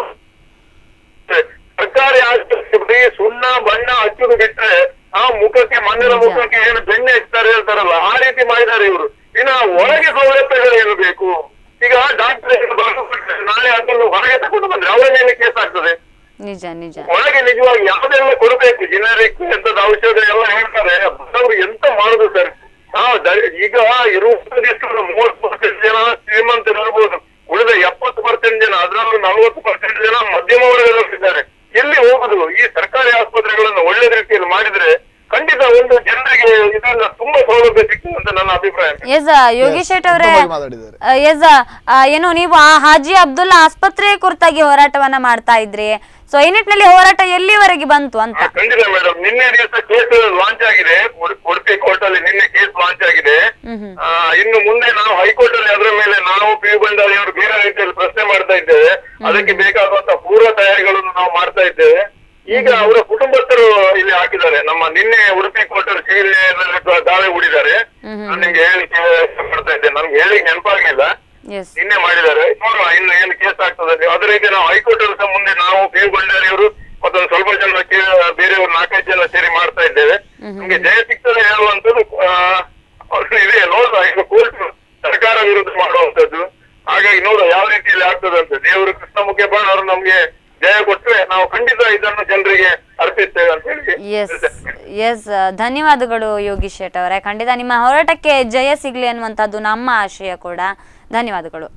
Speaker 6: ಸರ್ಕಾರಿ ಆಸ್ಪತ್ರೆ ಸುಣ್ಣ ಬಣ್ಣ ಹಚ್ಚುದು ಬಿಟ್ರೆ ಆ ಮುಖಕ್ಕೆ ಮಣ್ಣಿನ ಮುಖಕ್ಕೆ ಏನು ಬೆಣ್ಣೆ ಇರ್ತಾರೆ ಹೇಳ್ತಾರಲ್ಲ ಆ ರೀತಿ ಮಾಡಿದ್ದಾರೆ ಇವರು. ಇನ್ನು ಒಳಗೆ ಸೌಲಭ್ಯಗಳು ಏನು ಬೇಕು? ಈಗ ಡಾಕ್ಟರ್ ನಾಳೆ ಅದನ್ನು ಹೊರಗೆ ತಗೊಂಡು ಬಂದ್ರೆ ಅವರ ಮೇಲೆ ಕೇಸ್ ಆಗ್ತದೆ.
Speaker 1: ನಿಜ ನಿಜ
Speaker 6: ಒಳಗೆ ನಿಜವಾಗಿ ಯಾವ್ದೆಲ್ಲ ಕೊಡಬೇಕು, ಜನರಿಕ್ ಎಂತದ ಔಷಧ ಎಲ್ಲ ಹೇಳ್ತಾರೆ, ಅವ್ರು ಎಂತ ಮಾಡುದು ಸರ್? ಹಾ ಈಗ ಇರುವುದೆಷ್ಟು ಮೂವತ್ತು ಪರ್ಸೆಂಟ್ ಜನ ಶ್ರೀಮಂತರು ಇರ್ಬೋದು, ಉಳಿದ ಎಪ್ಪತ್ತು ಪರ್ಸೆಂಟ್ ಜನ ಅದರಲ್ಲೂ ನಲ್ವತ್ತು ಪರ್ಸೆಂಟ್ ಜನ ಮಧ್ಯಮ ವರ್ಗದಲ್ಲಿದ್ದಾರೆ. ಎಲ್ಲಿ ಹೋಗುದು? ಈ ಸರ್ಕಾರಿ ಆಸ್ಪತ್ರೆಗಳನ್ನು ಒಳ್ಳೆ ರೀತಿಯಲ್ಲಿ ಮಾಡಿದ್ರೆ ಖಂಡಿತ ಒಂದು ಜನರಿಗೆ ಇದರಿಂದ ತುಂಬಾ ಸೌಲಭ್ಯ ಸಿಗ್ತದೆ ಅಂತ ನನ್ನ ಅಭಿಪ್ರಾಯ.
Speaker 1: ಎಸ್ ಯೋಗೀಶ್ ಶೆಟ್ಟಿ ಅವರೇ, ಎಸ್ ಏನು ನೀವು ಆ ಹಾಜಿ ಅಬ್ದುಲ್ಲಾ ಆಸ್ಪತ್ರೆ ಕುರಿತಾಗಿ ಹೋರಾಟವನ್ನ ಮಾಡ್ತಾ ಇದ್ರಿ, ಸೊ ಈ ನಿಟ್ಟಿನಲ್ಲಿ ಹೋರಾಟ ಎಲ್ಲಿವರೆಗೆ ಬಂತು ಅಂತ?
Speaker 6: ಖಂಡಿತ ಮೇಡಮ್, ನಿನ್ನೆ ದಿವಸ ಕೇಸ್ ಲಾಂಚ್ ಆಗಿದೆ, ಉಡುಪಿ ಕೋರ್ಟ್ ಅಲ್ಲಿ ನಿನ್ನೆ ಕೇಸ್ ಲಾಂಚ್ ಆಗಿದೆ. ಇನ್ನು ಮುಂದೆ ನಾವು ಹೈಕೋರ್ಟ್ ಅಲ್ಲಿ ಅದರ ಮೇಲೆ ನಾವು ಪಿ ಯು ಭಂಡಾರಿ ಅವರು ಬೇರೆ ರೀತಿಯಲ್ಲಿ ಪ್ರಶ್ನೆ ಮಾಡ್ತಾ ಇದ್ದೇವೆ. ಅದಕ್ಕೆ ಬೇಕಾಗುವಂತ ಪೂರ್ವ ತಯಾರಿಗಳನ್ನು ನಾವು ಮಾಡ್ತಾ ಇದ್ದೇವೆ. ಈಗ ಅವರ ಕುಟುಂಬಸ್ಥರು ಇಲ್ಲಿ ಹಾಕಿದ್ದಾರೆ. ನಮ್ಮ ನಿನ್ನೆ ಉಡುಪಿ ಕೋರ್ಟ್ ಅಲ್ಲಿ ದಾವೆ ಹೂಡಿದ್ದಾರೆ. ನಾನು ನಿಮ್ಗೆ ಹೇಳಿಕ್ಕೆ ಮಾಡ್ತಾ ಇದ್ದೇನೆ, ನಮ್ಗೆ ಹೇಳಿ ನೆನಪಾಗಿಲ್ಲ, ನಿನ್ನೆ ಮಾಡಿದ್ದಾರೆ. ನೋಡುವ ಇನ್ನು ಏನು ಕೇಸ್ ಆಗ್ತದೆ. ಅದೇ ರೀತಿ ನಾವು ಹೈಕೋರ್ಟ್ ಅಲ್ಲಿ ಮುಂದೆ ನಾವು ಪಿ ಯು ಭಂಡಾರಿ ಅವರು ಮತ್ತೊಂದು ಸ್ವಲ್ಪ ಜನ ಬೇರೆಯವರು ನಾಲ್ಕೈದು ಜನ ಸೇರಿ ಮಾಡ್ತಾ ಇದ್ದೇವೆ. ನಮ್ಗೆ ಜಯ ಸಿಗ್ತದೆ ಹೇಳುವಂತದ್ದು ಇದೆ. ನೋಡುವ ಈಗ ಕೋರ್ಟ್ ಸರ್ಕಾರ ವಿರುದ್ಧ ಮಾಡುವಂತದ್ದು, ಹಾಗಾಗಿ ನೋಡುವ ಯಾವ ರೀತಿಯಲ್ಲಿ ಆಗ್ತದೆ ಅಂತ. ದೇವರು ಕೃಷ್ಣ ಮುಖ್ಯಪ್ರಾಣ ಅವರು ನಮ್ಗೆ ಜಯ ಕೊಟ್ಟರೆ ನಾವು ಖಂಡಿತ ಇದನ್ನು ಜನರಿಗೆ ಅರ್ಪಿಸ್ತೇವೆ ಅಂತ ಹೇಳಿ.
Speaker 1: ಎಸ್ ಎಸ್ ಧನ್ಯವಾದಗಳು ಯೋಗೀಶ್ ಶೆಟ್ಟಿ ಅವರೇ, ಖಂಡಿತ ನಿಮ್ಮ ಹೋರಾಟಕ್ಕೆ ಜಯ ಸಿಗ್ಲಿ ಅನ್ನುವಂಥದ್ದು ನಮ್ಮ ಆಶಯ ಕೂಡ. ಧನ್ಯವಾದಗಳು.